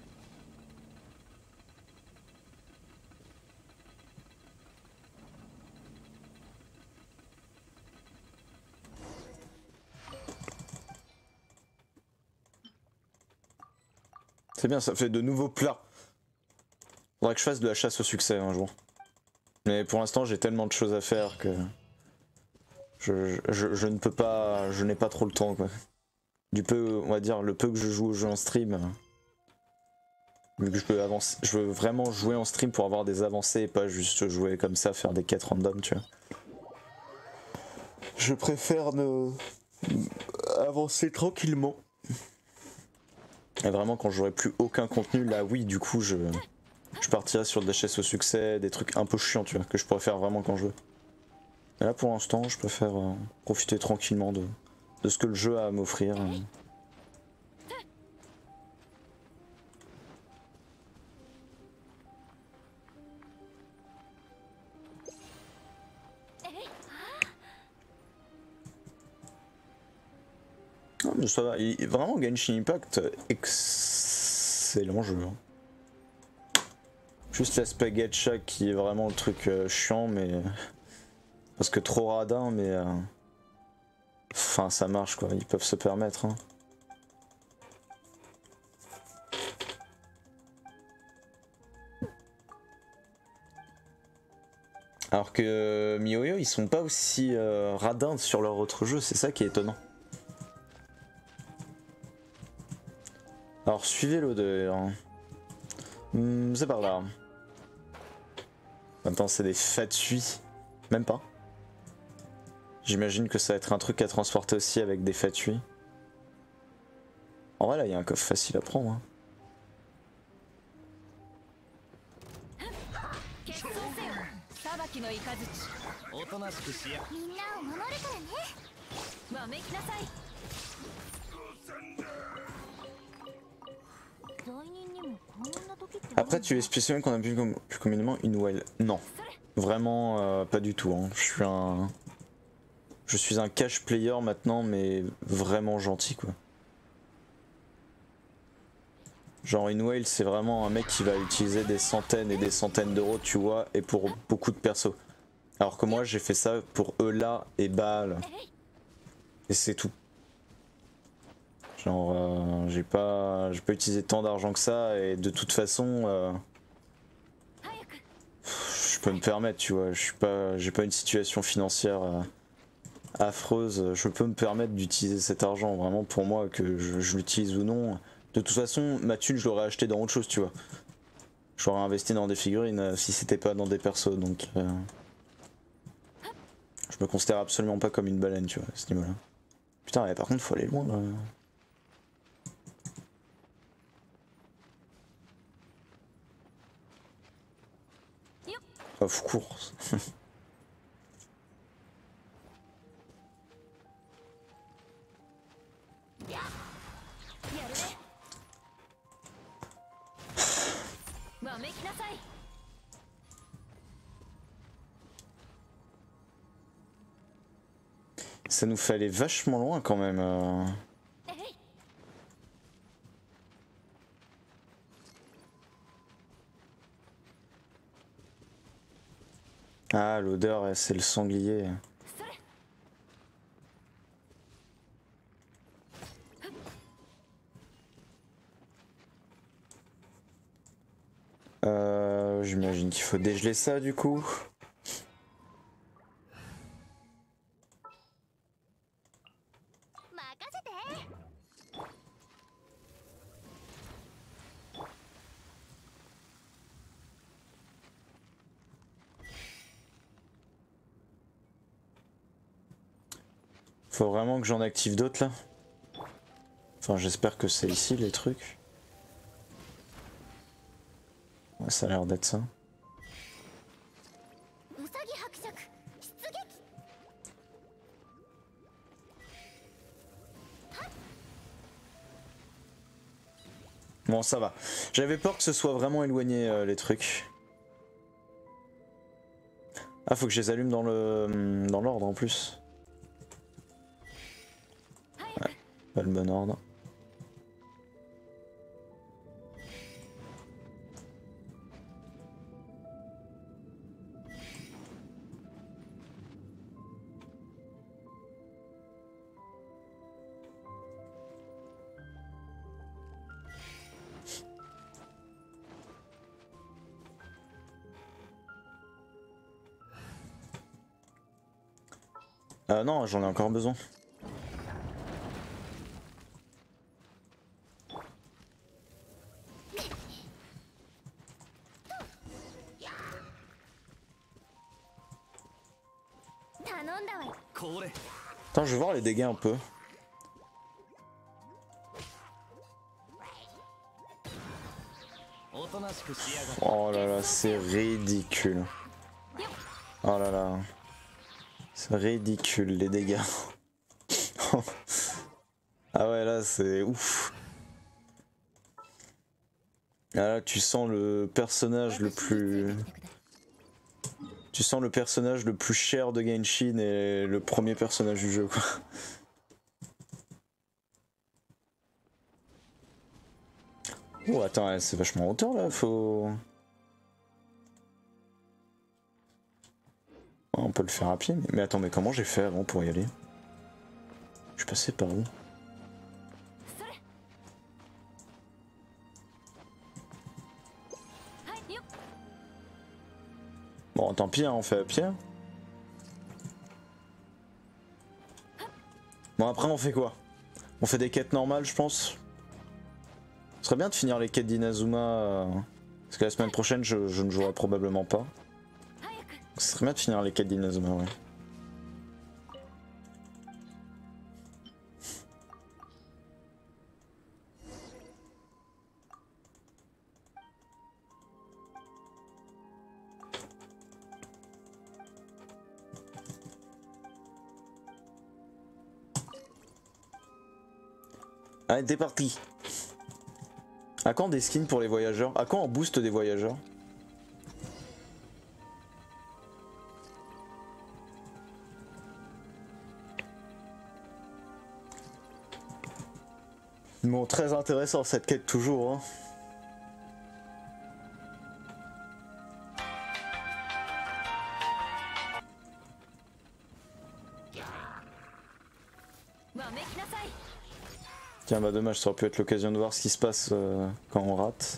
C'est bien, ça fait de nouveaux plats. Faudrait que je fasse de la chasse au succès un jour. Mais pour l'instant, j'ai tellement de choses à faire que... Je ne peux pas... Je n'ai pas trop le temps, quoi. Du peu, on va dire, le peu que je joue au jeu en stream... Vu que je peux avancer... Je veux vraiment jouer en stream pour avoir des avancées et pas juste jouer comme ça, faire des quêtes random, tu vois. Je préfère avancer tranquillement. Et vraiment, quand j'aurai plus aucun contenu, là oui, du coup, je je partirais sur de la chasse au succès, des trucs un peu chiants, tu vois, que je pourrais faire vraiment quand je veux. Et là pour l'instant, je préfère profiter tranquillement de ce que le jeu a à m'offrir. Non, mais ça va, vraiment Genshin Impact, excellent jeu. Hein. Juste l'aspect gacha qui est vraiment le truc chiant, mais parce que trop radin, mais enfin ça marche quoi, ils peuvent se permettre. Hein. Alors que MiHoYo ils sont pas aussi radins sur leur autre jeu, c'est ça qui est étonnant. Alors suivez l'odeur. C'est par là. Maintenant c'est des fatui. Même pas. J'imagine que ça va être un truc à transporter aussi avec des fatui. En vrai là il y a un coffre facile à prendre. Hein. Après tu es spécialement qu'on a plus communément une well. Non. Vraiment pas du tout. Hein. Je suis un cash player maintenant mais vraiment gentil quoi. Genre une whale c'est vraiment un mec qui va utiliser des centaines et des centaines d'euros tu vois et pour beaucoup de persos. Alors que moi j'ai fait ça pour Eula et Baal. Et c'est tout. Genre j'ai pas utilisé tant d'argent que ça et de toute façon je peux me permettre tu vois, j'ai pas une situation financière affreuse, je peux me permettre d'utiliser cet argent vraiment pour moi que je l'utilise ou non. De toute façon ma thune je l'aurais acheté dans autre chose tu vois. J'aurais investi dans des figurines si c'était pas dans des persos donc je me considère absolument pas comme une baleine tu vois à ce niveau là. Putain mais par contre faut aller loin là. Of course. Ça nous fait aller vachement loin quand même. Ah l'odeur c'est le sanglier. J'imagine qu'il faut dégeler ça du coup. Faut vraiment que j'en active d'autres là. Enfin j'espère que c'est ici les trucs. Ouais, ça a l'air d'être ça. Bon ça va. J'avais peur que ce soit vraiment éloigné les trucs. Ah faut que je les allume dans l'ordre en plus. Ouais, pas le bon ordre. Non, j'en ai encore besoin. Attends, je vais voir les dégâts un peu. Oh là là, c'est ridicule. Oh là là. C'est ridicule les dégâts. Ah ouais, là c'est ouf. Ah là, tu sens le personnage le plus... Tu sens le personnage le plus cher de Genshin et le premier personnage du jeu, quoi. Oh attends, c'est vachement en hauteur là, faut... On peut le faire à pied, mais attends, mais comment j'ai fait avant pour y aller? Je suis passé par où? Bon, tant pis, hein, on fait à pied. Bon, après, on fait quoi? On fait des quêtes normales, je pense. Ce serait bien de finir les quêtes d'Inazuma, parce que la semaine prochaine, je ne jouerai probablement pas. Ce serait bien de finir les quêtes d'Inazuma, ouais. Allez, t'es parti. À quand des skins pour les voyageurs? À quand on booste des voyageurs? Bon, très intéressant cette quête toujours, hein. Tiens, bah dommage, ça aurait pu être l'occasion de voir ce qui se passe quand on rate.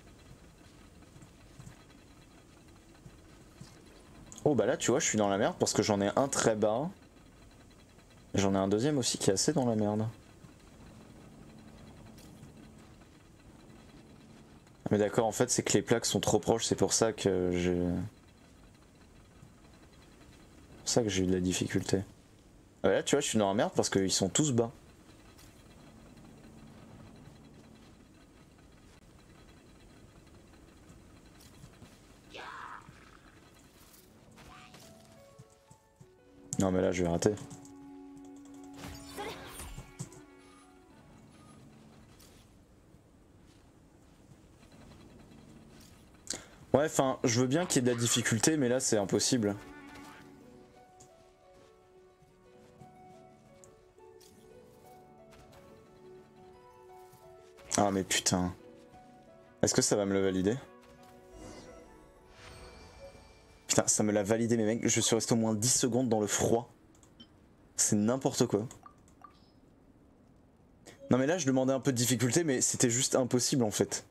Oh bah là tu vois, je suis dans la merde parce que j'en ai un très bas. J'en ai un deuxième aussi qui est assez dans la merde. Mais d'accord, en fait c'est que les plaques sont trop proches, c'est pour ça que j'ai... C'est pour ça que j'ai eu de la difficulté. Ouais, là tu vois, je suis dans la merde parce qu'ils sont tous bas. Non mais là je vais rater. Ouais, enfin, je veux bien qu'il y ait de la difficulté, mais là c'est impossible. Ah mais putain. Est-ce que ça va me le valider? Putain, ça me l'a validé mes mecs, je suis resté au moins 10 secondes dans le froid. C'est n'importe quoi. Non mais là je demandais un peu de difficulté, mais c'était juste impossible en fait.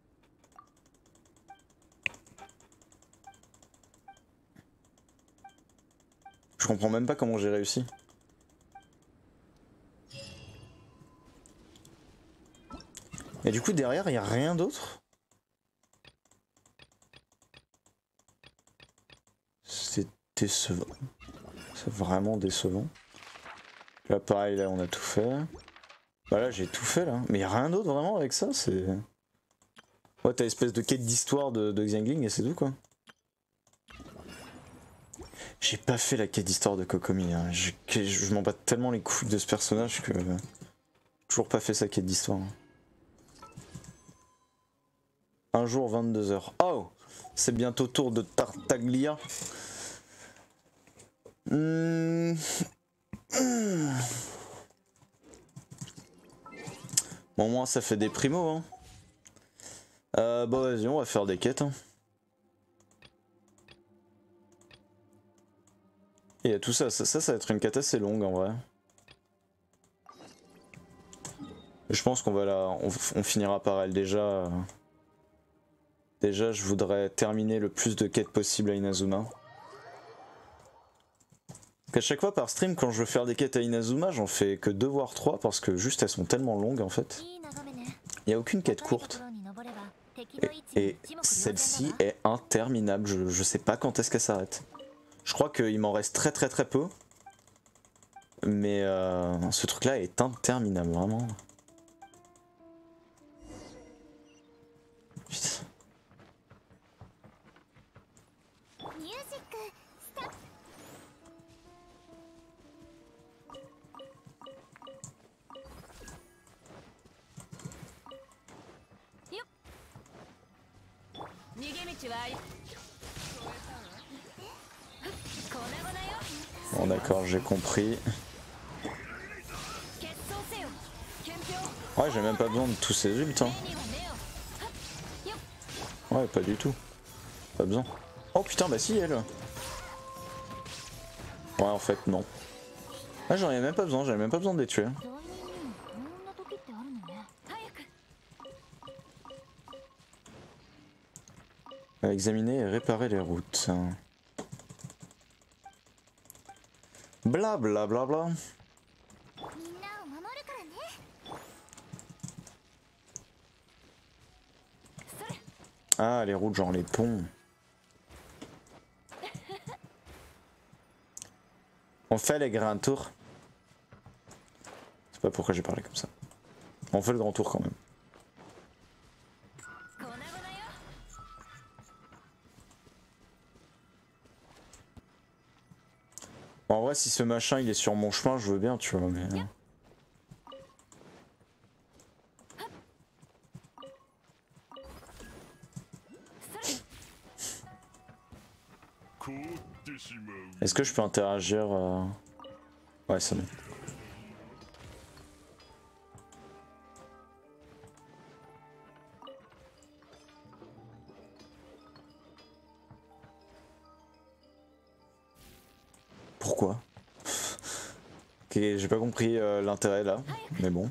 Je comprends même pas comment j'ai réussi. Et du coup derrière il y a rien d'autre? C'est décevant. C'est vraiment décevant. Là pareil, là on a tout fait. Bah là j'ai tout fait là. Mais y a rien d'autre vraiment avec ça, c'est... Ouais, t'as espèce de quête d'histoire de Xiangling et c'est tout quoi. J'ai pas fait la quête d'histoire de Kokomi, hein. Je m'en bats tellement les couilles de ce personnage que... Toujours pas fait sa quête d'histoire. Un jour 22 h. Oh, c'est bientôt tour de Tartaglia. Bon, moi ça fait des primos, hein. Bon vas-y, on va faire des quêtes, hein. Et y a tout ça, ça va être une quête assez longue en vrai. Je pense qu'on va on finira par elle déjà. Déjà, je voudrais terminer le plus de quêtes possible à Inazuma. À chaque fois par stream, quand je veux faire des quêtes à Inazuma, j'en fais que 2 voire 3 parce que juste elles sont tellement longues en fait. Il n'y a aucune quête courte. Et celle-ci est interminable, je sais pas quand est-ce qu'elle s'arrête. Je crois qu'il m'en reste très peu. Mais ce truc là est interminable, vraiment. Putain. Bon d'accord, j'ai compris. Ouais, j'ai même pas besoin de tous ces ults. Hein. Ouais, pas du tout. Pas besoin. Oh putain, bah si, elle. Ouais, en fait, non. Ah, j'en avais même pas besoin, j'avais même pas besoin de les tuer. Examiner et réparer les routes. Bla bla bla bla. Ah, les routes, genre les ponts. On fait les grands tours. C'est pas pourquoi j'ai parlé comme ça. On fait le grand tour quand même. Bon, en vrai, si ce machin il est sur mon chemin, je veux bien, tu vois, mais. Est-ce que je peux interagir Ouais, ça m'est. Pourquoi? Ok, j'ai pas compris l'intérêt là, mais bon.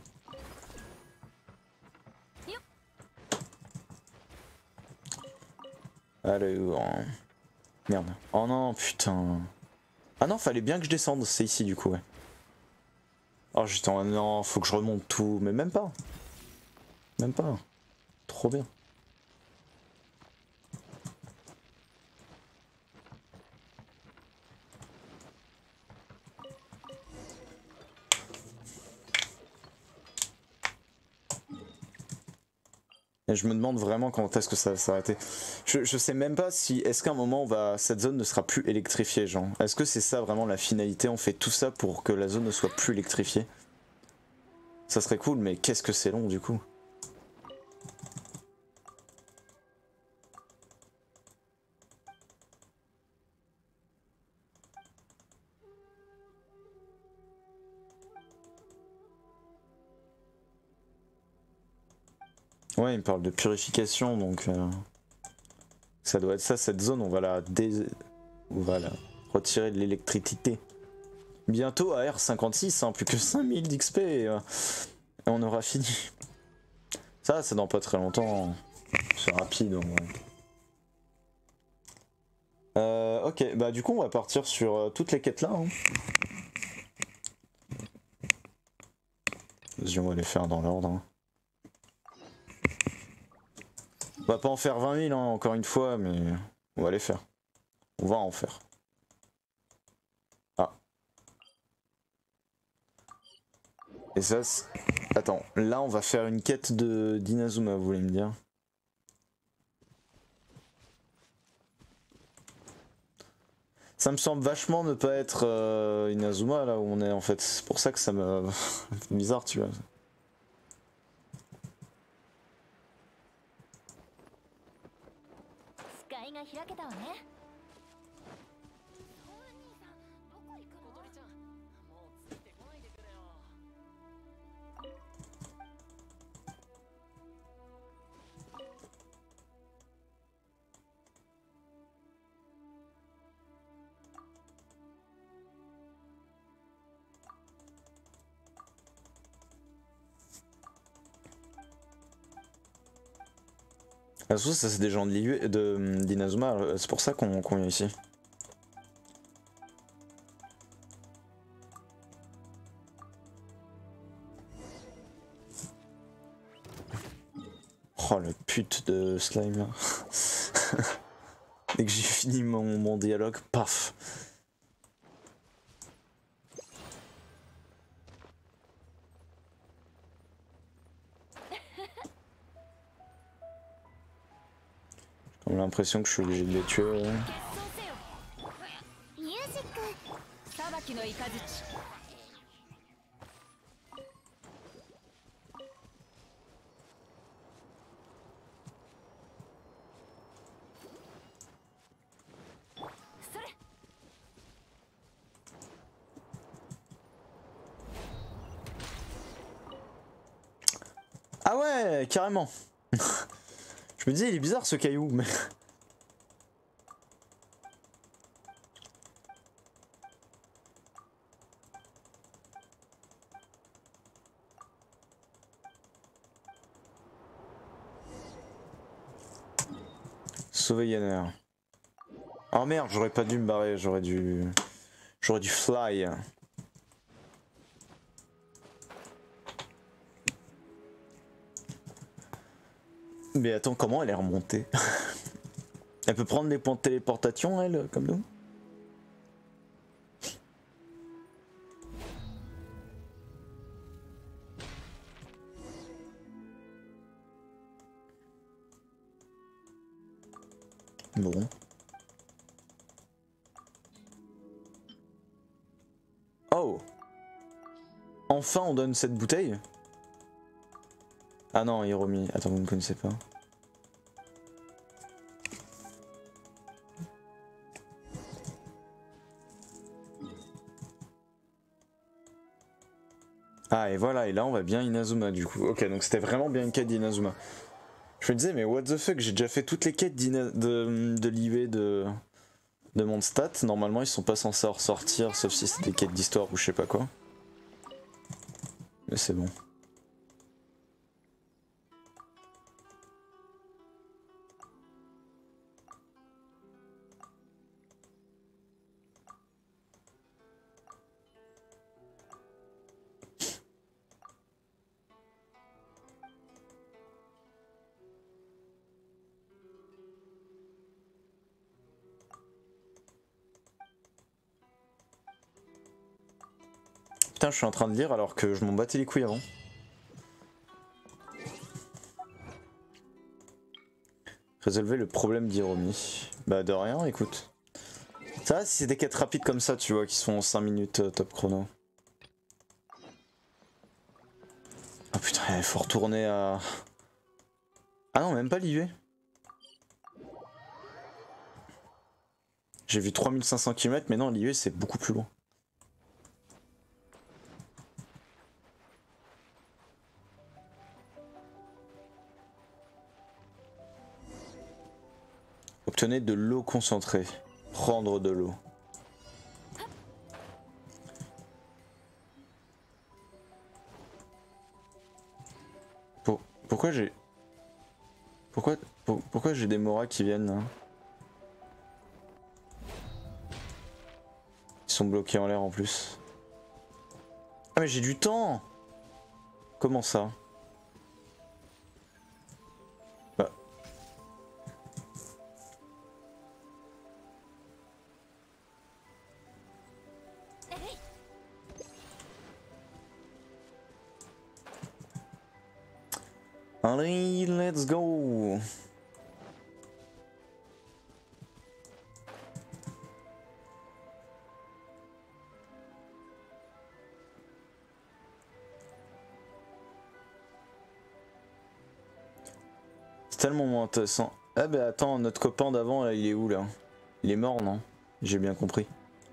Allez, merde. Oh non, putain. Ah non, fallait bien que je descende, c'est ici du coup, ouais. Oh, j'étais en... Non, faut que je remonte tout, mais même pas. Même pas. Trop bien. Et je me demande vraiment quand est-ce que ça va s'arrêter. Je sais même pas si... Est-ce qu'à un moment, cette zone ne sera plus électrifiée, genre. Est-ce que c'est ça vraiment la finalité? On fait tout ça pour que la zone ne soit plus électrifiée? Ça serait cool, mais qu'est-ce que c'est long du coup? Ouais, il me parle de purification, donc... ça doit être ça, cette zone, on va la retirer de l'électricité. Bientôt à R56, hein, plus que 5000 d'XP et on aura fini. Ça, c'est dans pas très longtemps. C'est rapide en vrai. Ok, bah du coup on va partir sur toutes les quêtes là. Hein. Vas-y, on va les faire dans l'ordre. Hein. On va pas en faire 20 000 hein, encore une fois, mais on va les faire. On va en faire. Ah. Et ça, attends, là on va faire une quête de d'Inazuma, vous voulez me dire? Ça me semble vachement ne pas être Inazuma là où on est en fait. C'est pour ça que ça me fait bizarre, tu vois. Ah, ça c'est des gens d'Inazuma, c'est pour ça qu'on vient ici. Oh le pute de slime là. Dès que j'ai fini mon dialogue, paf. J'ai l'impression que je suis obligé de les tuer. Ouais. Ah ouais, carrément. Je me disais, il est bizarre ce caillou, mais... Sauver Yanner. Oh merde, j'aurais pas dû me barrer, j'aurais dû fly. Mais attends, comment elle est remontée? Elle peut prendre les points de téléportation, elle, comme nous? Bon. Oh! Enfin on donne cette bouteille? Ah non, Hiromi. Attends, vous ne connaissez pas. Ah et voilà, et là on va bien Inazuma du coup. Ok, donc c'était vraiment bien une quête d'Inazuma. Je me disais mais what the fuck, j'ai déjà fait toutes les quêtes de l'IV de Mondstadt. Normalement ils sont pas censés en ressortir sauf si c'est des quêtes d'histoire ou je sais pas quoi. Mais c'est bon. Putain, je suis en train de lire alors que je m'en battais les couilles avant. Résolver le problème d'Hiromi. Bah de rien, écoute. Ça va si c'est des quêtes rapides comme ça, tu vois, qui se font en 5 minutes top chrono. Ah putain, il faut retourner à... Ah non, même pas l'IV. J'ai vu 3500 km, mais non, l'IV c'est beaucoup plus loin. Obtenez de l'eau concentrée. Prendre de l'eau. Pourquoi j'ai... Pourquoi j'ai des moras qui viennent là? Ils sont bloqués en l'air en plus. Ah mais j'ai du temps! Comment ça? Bah... Allez, let's go! C'est tellement moins intéressant. Ah bah attends, notre copain d'avant là, il est où là? Il est mort non? J'ai bien compris.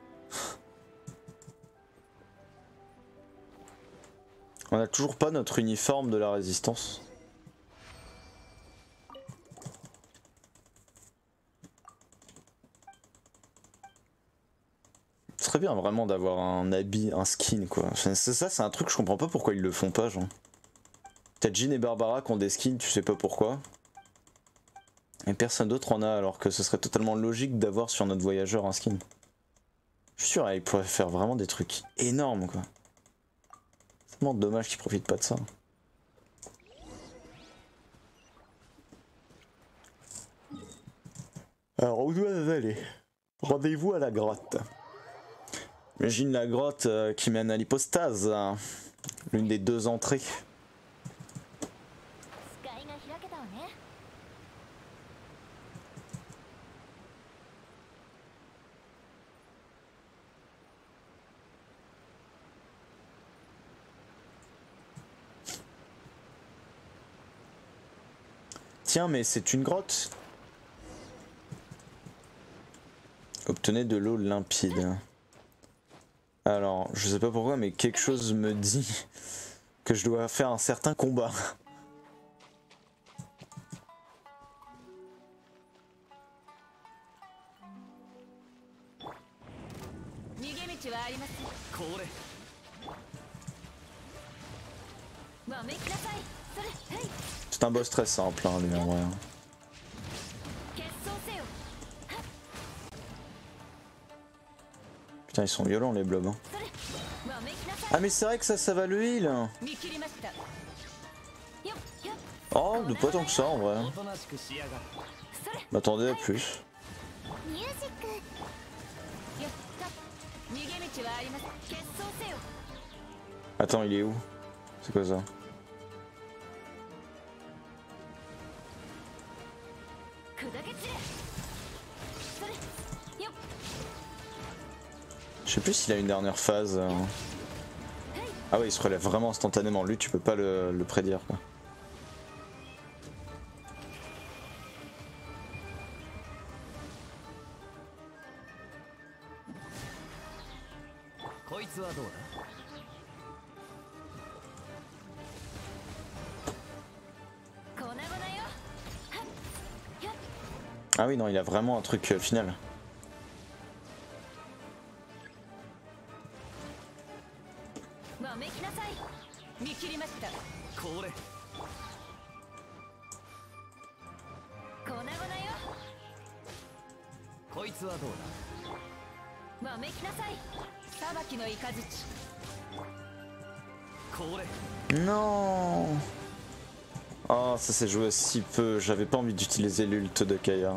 On a toujours pas notre uniforme de la résistance. Ce serait bien vraiment d'avoir un habit, un skin quoi. Enfin, ça c'est un truc que je comprends pas pourquoi ils le font pas genre. T'as Jean et Barbara qui ont des skins, tu sais pas pourquoi. Et personne d'autre en a alors que ce serait totalement logique d'avoir sur notre voyageur un skin. Je suis sûr, ils pourraient faire vraiment des trucs énormes quoi. C'est tellement dommage qu'ils profitent pas de ça. Alors où doit-on aller? Rendez-vous à la grotte. Imagine la grotte qui mène à l'hypostase, hein. L'une des deux entrées. Tiens, mais c'est une grotte. Obtenez de l'eau limpide. Alors, je sais pas pourquoi, mais quelque chose me dit que je dois faire un certain combat. C'est un boss très simple, hein, lui en vrai. Putain, ils sont violents les blobs. Hein. Ah mais c'est vrai que ça va le heal. Oh, de pas tant que ça en vrai. M'attendais à plus. Attends, il est où? C'est quoi ça? Je sais plus s'il a une dernière phase. Ah ouais, il se relève vraiment instantanément. Lui, tu peux pas le prédire quoi. Ah oui, non, il a vraiment un truc final. Non. Oh, ça s'est joué si peu. J'avais pas envie d'utiliser l'ult de Kaya.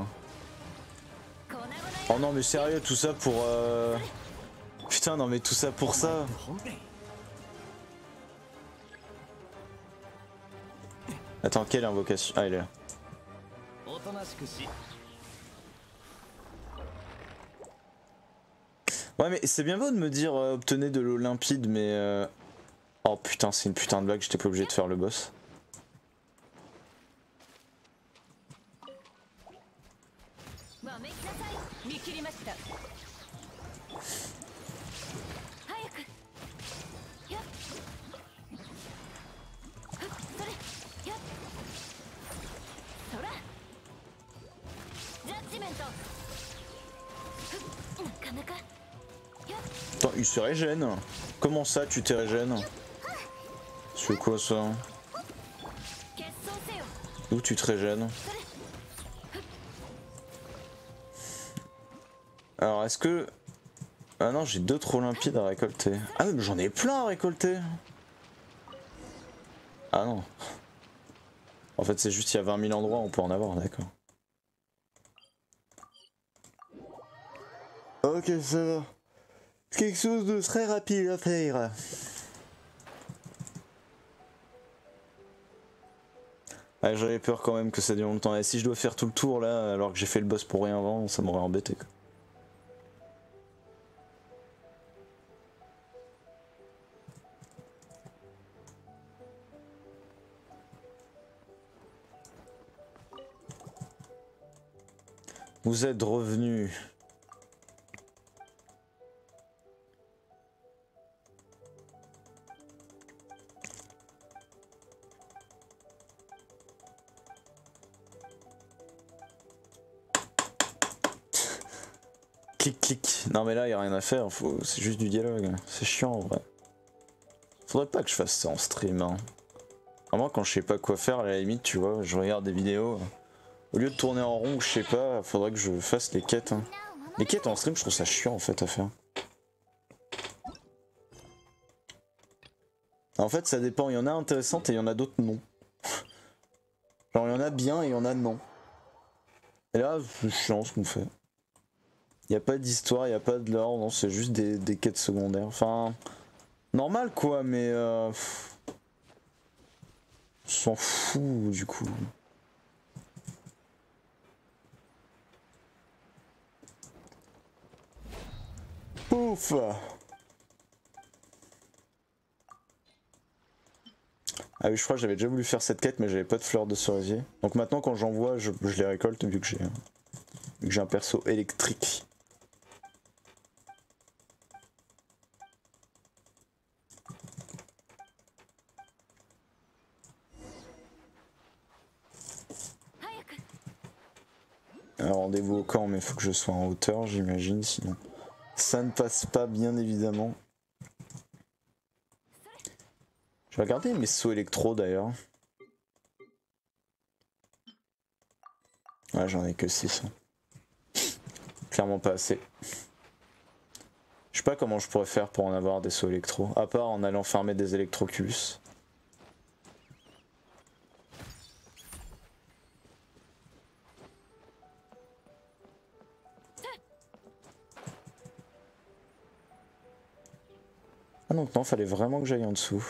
Oh non, mais sérieux, tout ça pour... Putain, non mais tout ça pour ça. Attends, quelle invocation? Ah, elle est là. Ouais, mais c'est bien beau de me dire obtenez de l'eau limpide, mais... Oh putain, c'est une putain de blague, j'étais pas obligé de faire le boss. Attends, il se régène. Comment ça, tu t'es régène? C'est quoi ça? Où tu te régènes? Alors, est-ce que... Ah non, j'ai d'autres olympides à récolter. Ah mais j'en ai plein à récolter. Ah non. En fait, c'est juste il y a 20 000 endroits, on peut en avoir, d'accord. Ok, ça va. Quelque chose de très rapide à faire. Ouais, j'avais peur quand même que ça dure longtemps. Et si je dois faire tout le tour là, alors que j'ai fait le boss pour rien avant, ça m'aurait embêté quoi. Vous êtes revenu. Clic clic. Non mais là y a rien à faire, c'est juste du dialogue. C'est chiant en vrai. Faudrait pas que je fasse ça en stream. Hein. Vraiment quand je sais pas quoi faire, à la limite tu vois, je regarde des vidéos. Au lieu de tourner en rond, je sais pas, faudrait que je fasse les quêtes. Hein. Les quêtes en stream, je trouve ça chiant en fait à faire. En fait, ça dépend. Il y en a intéressantes et il y en a d'autres non. Genre, il y en a bien et il y en a non. Et là, c'est chiant ce qu'on fait. Il n'y a pas d'histoire, il n'y a pas de lore, non, c'est juste des quêtes secondaires. Enfin, normal quoi, mais. On s'en fout du coup. Ouf! Ah oui, je crois que j'avais déjà voulu faire cette quête, mais j'avais pas de fleurs de cerisier. Donc maintenant, quand j'en vois, je les récolte vu que j'ai un perso électrique. Rendez-vous au camp, mais il faut que je sois en hauteur, j'imagine, sinon ça ne passe pas, bien évidemment. Je vais regarder mes sauts électro d'ailleurs. Ouais, j'en ai que 6. Clairement pas assez. Je sais pas comment je pourrais faire pour en avoir des sauts électro, à part en allant farmer des électrocubus. Ah donc non, fallait vraiment que j'aille en dessous.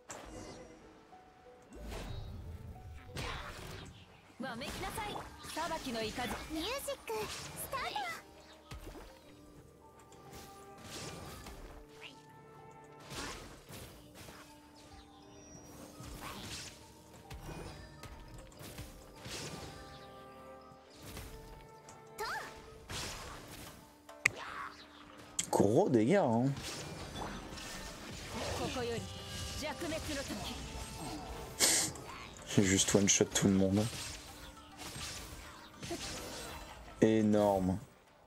Gros dégâts hein. J'ai juste one shot tout le monde. Énorme.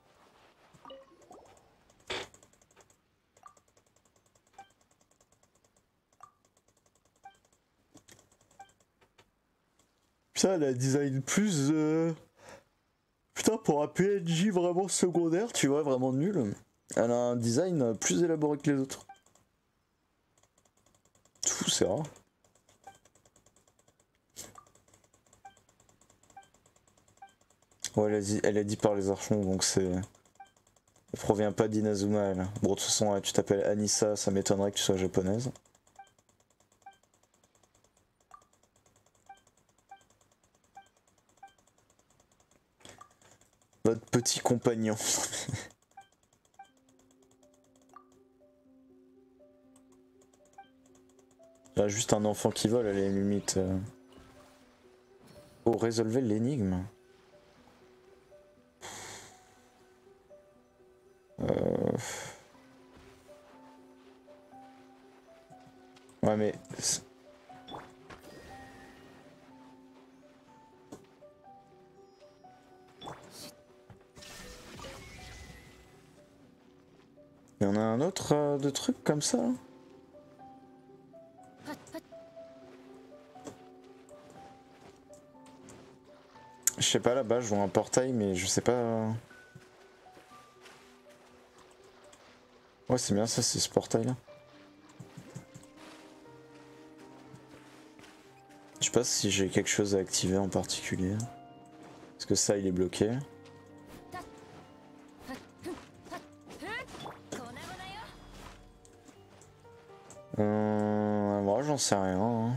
Putain, elle a design plus... Putain, pour un PNJ vraiment secondaire, tu vois, vraiment nul. Elle a un design plus élaboré que les autres. Tout c'est rare. Ouais, elle a dit par les archons, donc c'est... Elle provient pas d'Inazuma, elle. Bon, de toute façon, ouais, tu t'appelles Anissa, ça m'étonnerait que tu sois japonaise. Votre petit compagnon. Là, juste un enfant qui vole à la limite. Oh, résolvez l'énigme. Ouais mais... Il y en a un autre de trucs comme ça là. Je sais pas, là-bas je vois un portail mais je sais pas... Ouais c'est bien ça, c'est ce portail là. Je sais pas si j'ai quelque chose à activer en particulier. Parce que ça il est bloqué. Moi j'en sais rien. Hein.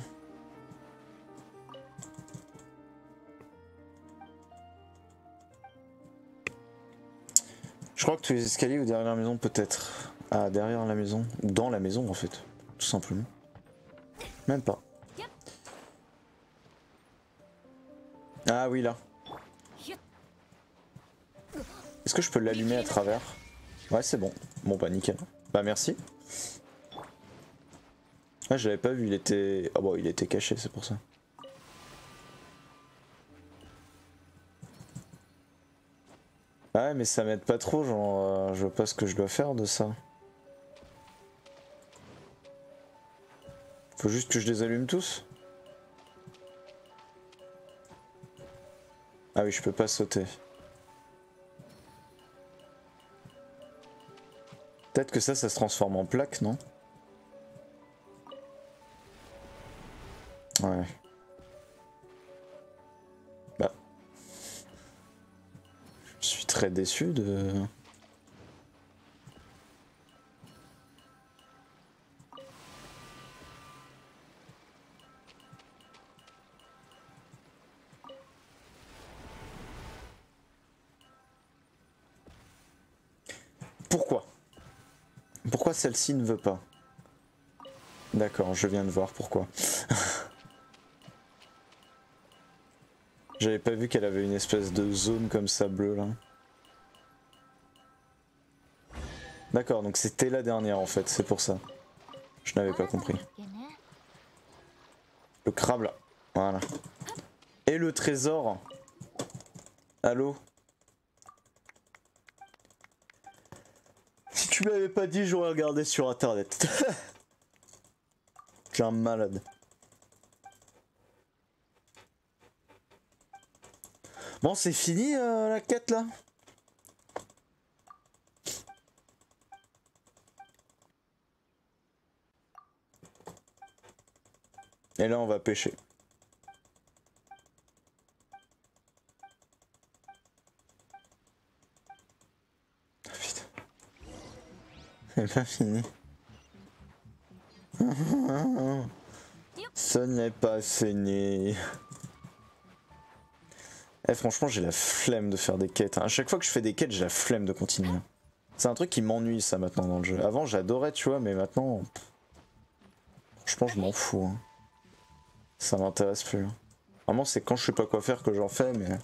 Je crois que tous les escaliers ou derrière la maison peut-être. Ah derrière la maison. Ou dans la maison en fait. Tout simplement. Même pas. Ah oui là. Est-ce que je peux l'allumer à travers? Ouais c'est bon. Bon bah nickel. Bah merci. Ah je l'avais pas vu, il était... Ah bon il était caché c'est pour ça. Ouais mais ça m'aide pas trop, genre je vois pas ce que je dois faire de ça. Faut juste que je les allume tous. Ah oui je peux pas sauter. Peut-être que ça se transforme en plaque, non? Ouais. Bah. Je suis très déçu de... Pourquoi? Pourquoi celle-ci ne veut pas? D'accord, je viens de voir pourquoi. J'avais pas vu qu'elle avait une espèce de zone comme ça bleue là. D'accord, donc c'était la dernière en fait, c'est pour ça. Je n'avais pas compris. Le crabe là, voilà. Et le trésor. Allô? Si tu m'avais pas dit, j'aurais regardé sur internet. Je suis un malade. Bon, c'est fini la quête là? Et là, on va pêcher. Ah, putain. C'est pas fini. Ce n'est pas fini. Eh, franchement, j'ai la flemme de faire des quêtes. À chaque fois que je fais des quêtes, j'ai la flemme de continuer. C'est un truc qui m'ennuie, ça, maintenant, dans le jeu. Avant, j'adorais, tu vois, mais maintenant... Franchement, je m'en fous. Hein. Ça m'intéresse plus. Vraiment, c'est quand je sais pas quoi faire que j'en fais, mais...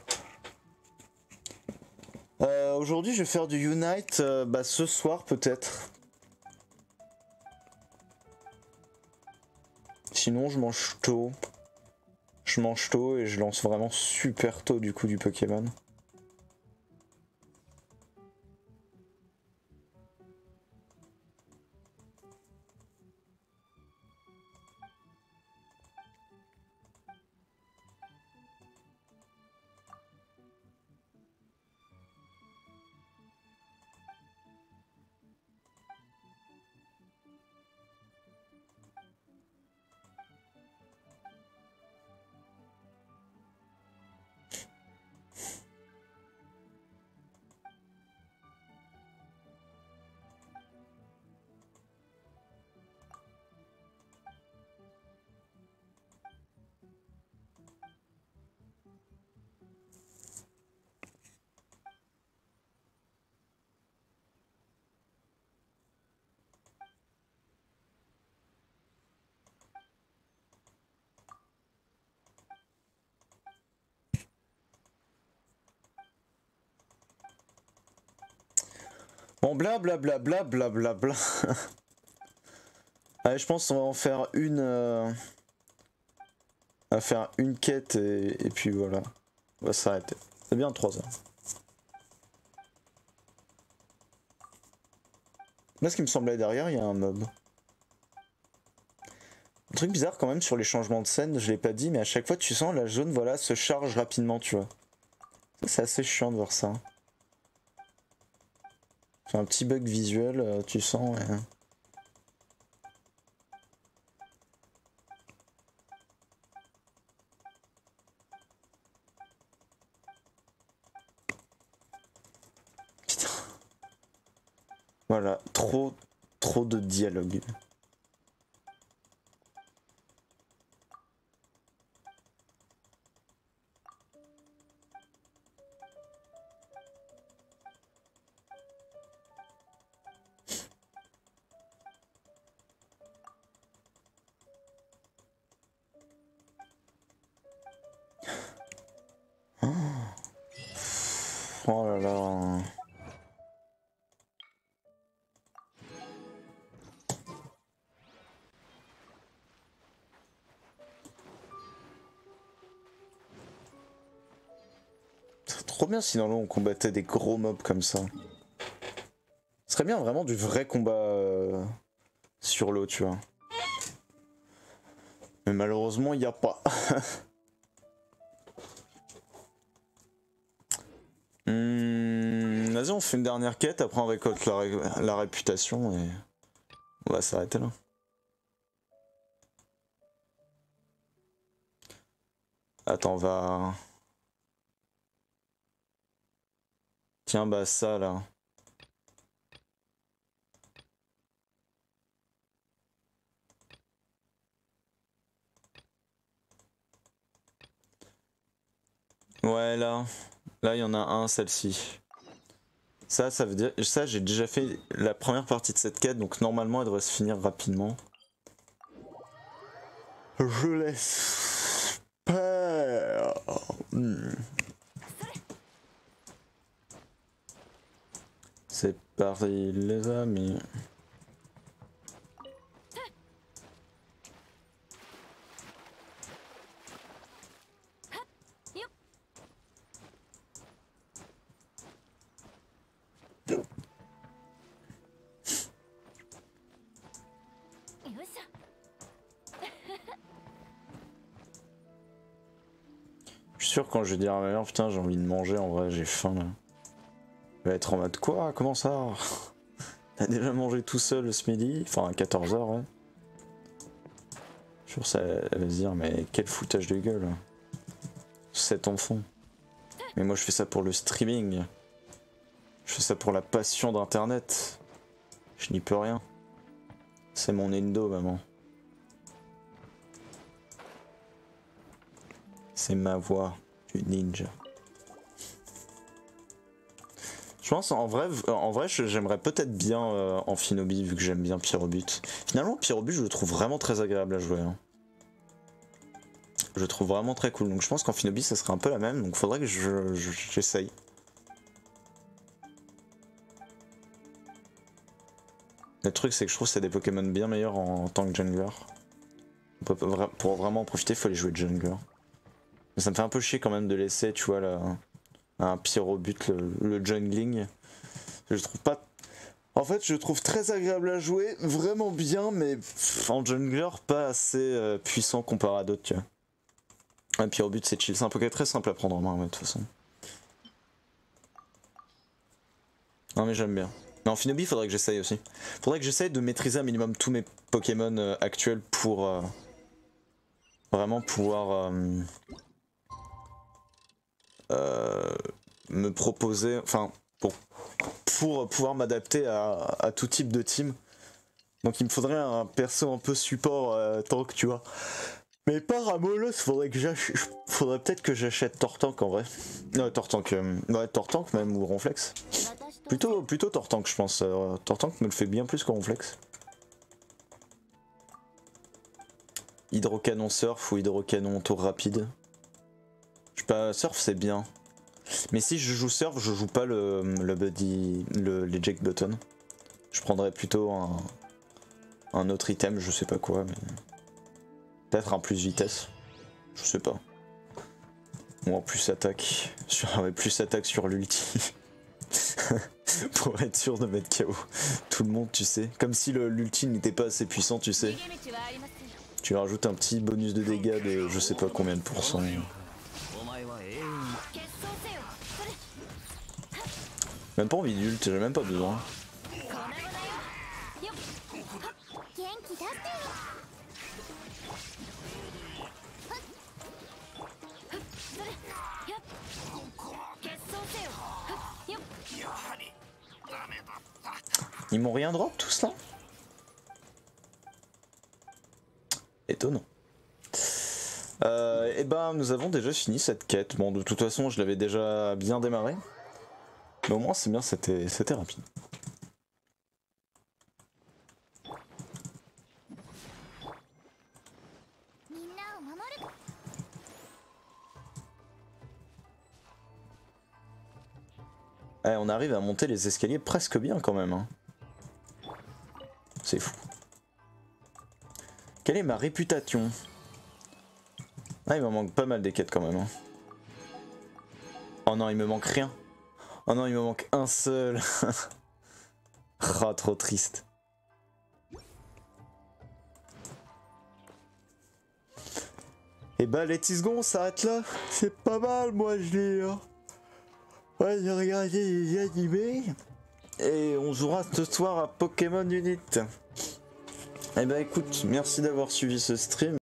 Aujourd'hui, je vais faire du Unite, bah, ce soir, peut-être. Sinon, je mange tôt. Je mange tôt et je lance vraiment super tôt, du coup, du Pokémon. Bon, blablabla, blablabla. Allez, je pense qu'on va en faire une... On va faire une quête et puis voilà. On va s'arrêter. C'est bien 3 heures. Là, ce qui me semblait derrière, il y a un mob. Un truc bizarre quand même sur les changements de scène, je l'ai pas dit, mais à chaque fois tu sens la zone voilà, se charge rapidement, tu vois. C'est assez chiant de voir ça. C'est un petit bug visuel, tu sens. Ouais. Putain. Voilà, trop de dialogue. Oh là là. C'est trop bien si dans l'eau on combattait des gros mobs comme ça. Ce serait bien vraiment du vrai combat sur l'eau, tu vois. Mais malheureusement, il n'y a pas. Vas-y, on fait une dernière quête, après on récolte la réputation et on va s'arrêter là. Attends, on va... Tiens, bah ça là. Ouais, là. Là, il y en a un, celle-ci. Ça veut dire... Ça, j'ai déjà fait la première partie de cette quête, donc normalement, elle devrait se finir rapidement. Je laisse faire. C'est parti, les amis. suis sûr quand je vais dire à ma mère putain j'ai envie de manger en vrai j'ai faim là. Elle va être en mode quoi? Comment ça? T'as déjà mangé tout seul ce midi? Enfin à 14 h ouais. Je suis sûr ça elle va se dire mais quel foutage de gueule. Cet enfant. Mais moi je fais ça pour le streaming. Je fais ça pour la passion d'internet. Je n'y peux rien. C'est mon endo maman. C'est ma voix du ninja. Je pense en vrai j'aimerais peut-être bien Amphinobi vu que j'aime bien Pyrobut. Finalement Pyrobut je le trouve vraiment très agréable à jouer. Hein. Je le trouve vraiment très cool. Donc je pense qu'Amphinobi ça serait un peu la même. Donc faudrait que j'essaye. Le truc c'est que je trouve que c'est des Pokémon bien meilleurs en tant que jungler. Pour vraiment en profiter, il faut aller jouer jungler. Mais ça me fait un peu chier quand même de laisser, tu vois, un Pyrobut, le jungling. Je trouve pas... En fait, je trouve très agréable à jouer, vraiment bien, mais en jungler, pas assez puissant comparé à d'autres, tu vois. Un Pyrobut, c'est chill, c'est un Poké très simple à prendre en main, ouais, de toute façon. Non mais j'aime bien. Mais en Amphinobi, faudrait que j'essaye aussi. Faudrait que j'essaye de maîtriser un minimum tous mes Pokémon actuels pour vraiment pouvoir me proposer, enfin pour pouvoir m'adapter à tout type de team. Donc il me faudrait un perso un peu support tank, tu vois. Mais pas Ramolos, faudrait peut-être que j'achète Tortank en vrai. Non, Tortank, ouais, Tortank même ou Ronflex. Plutôt Tortank je pense. Tortank me le fait bien plus que Ronflex. Hydrocanon surf ou hydrocanon tour rapide. Je sais pas, surf c'est bien. Mais si je joue surf, je joue pas le buddy, l'eject button. Je prendrais plutôt un autre item, je sais pas quoi, mais... Peut-être un plus vitesse, je sais pas. Ou en plus attaque, plus attaque sur l'ulti. Pour être sûr de mettre KO tout le monde, tu sais. Comme si l'ulti n'était pas assez puissant, tu sais. Tu rajoutes un petit bonus de dégâts de je sais pas combien de pourcents. Même pas envie d'ult, j'ai même pas besoin. Ils m'ont rien drop tout cela? Étonnant. Et ben nous avons déjà fini cette quête. Bon de toute façon je l'avais déjà bien démarré. Mais au moins c'est bien, c'était rapide. Eh, on arrive à monter les escaliers presque bien quand même. Hein. C'est fou. Quelle est ma réputation? Ah il me manque pas mal des quêtes quand même. Hein. Oh non il me manque rien. Oh non il me manque un seul. Ah trop triste. Et bah Let's Go on s'arrête là. C'est pas mal moi je dis. Hein. Ouais j'ai regardé les animés. Et on jouera ce soir à Pokémon Unit. Et bah écoute, merci d'avoir suivi ce stream.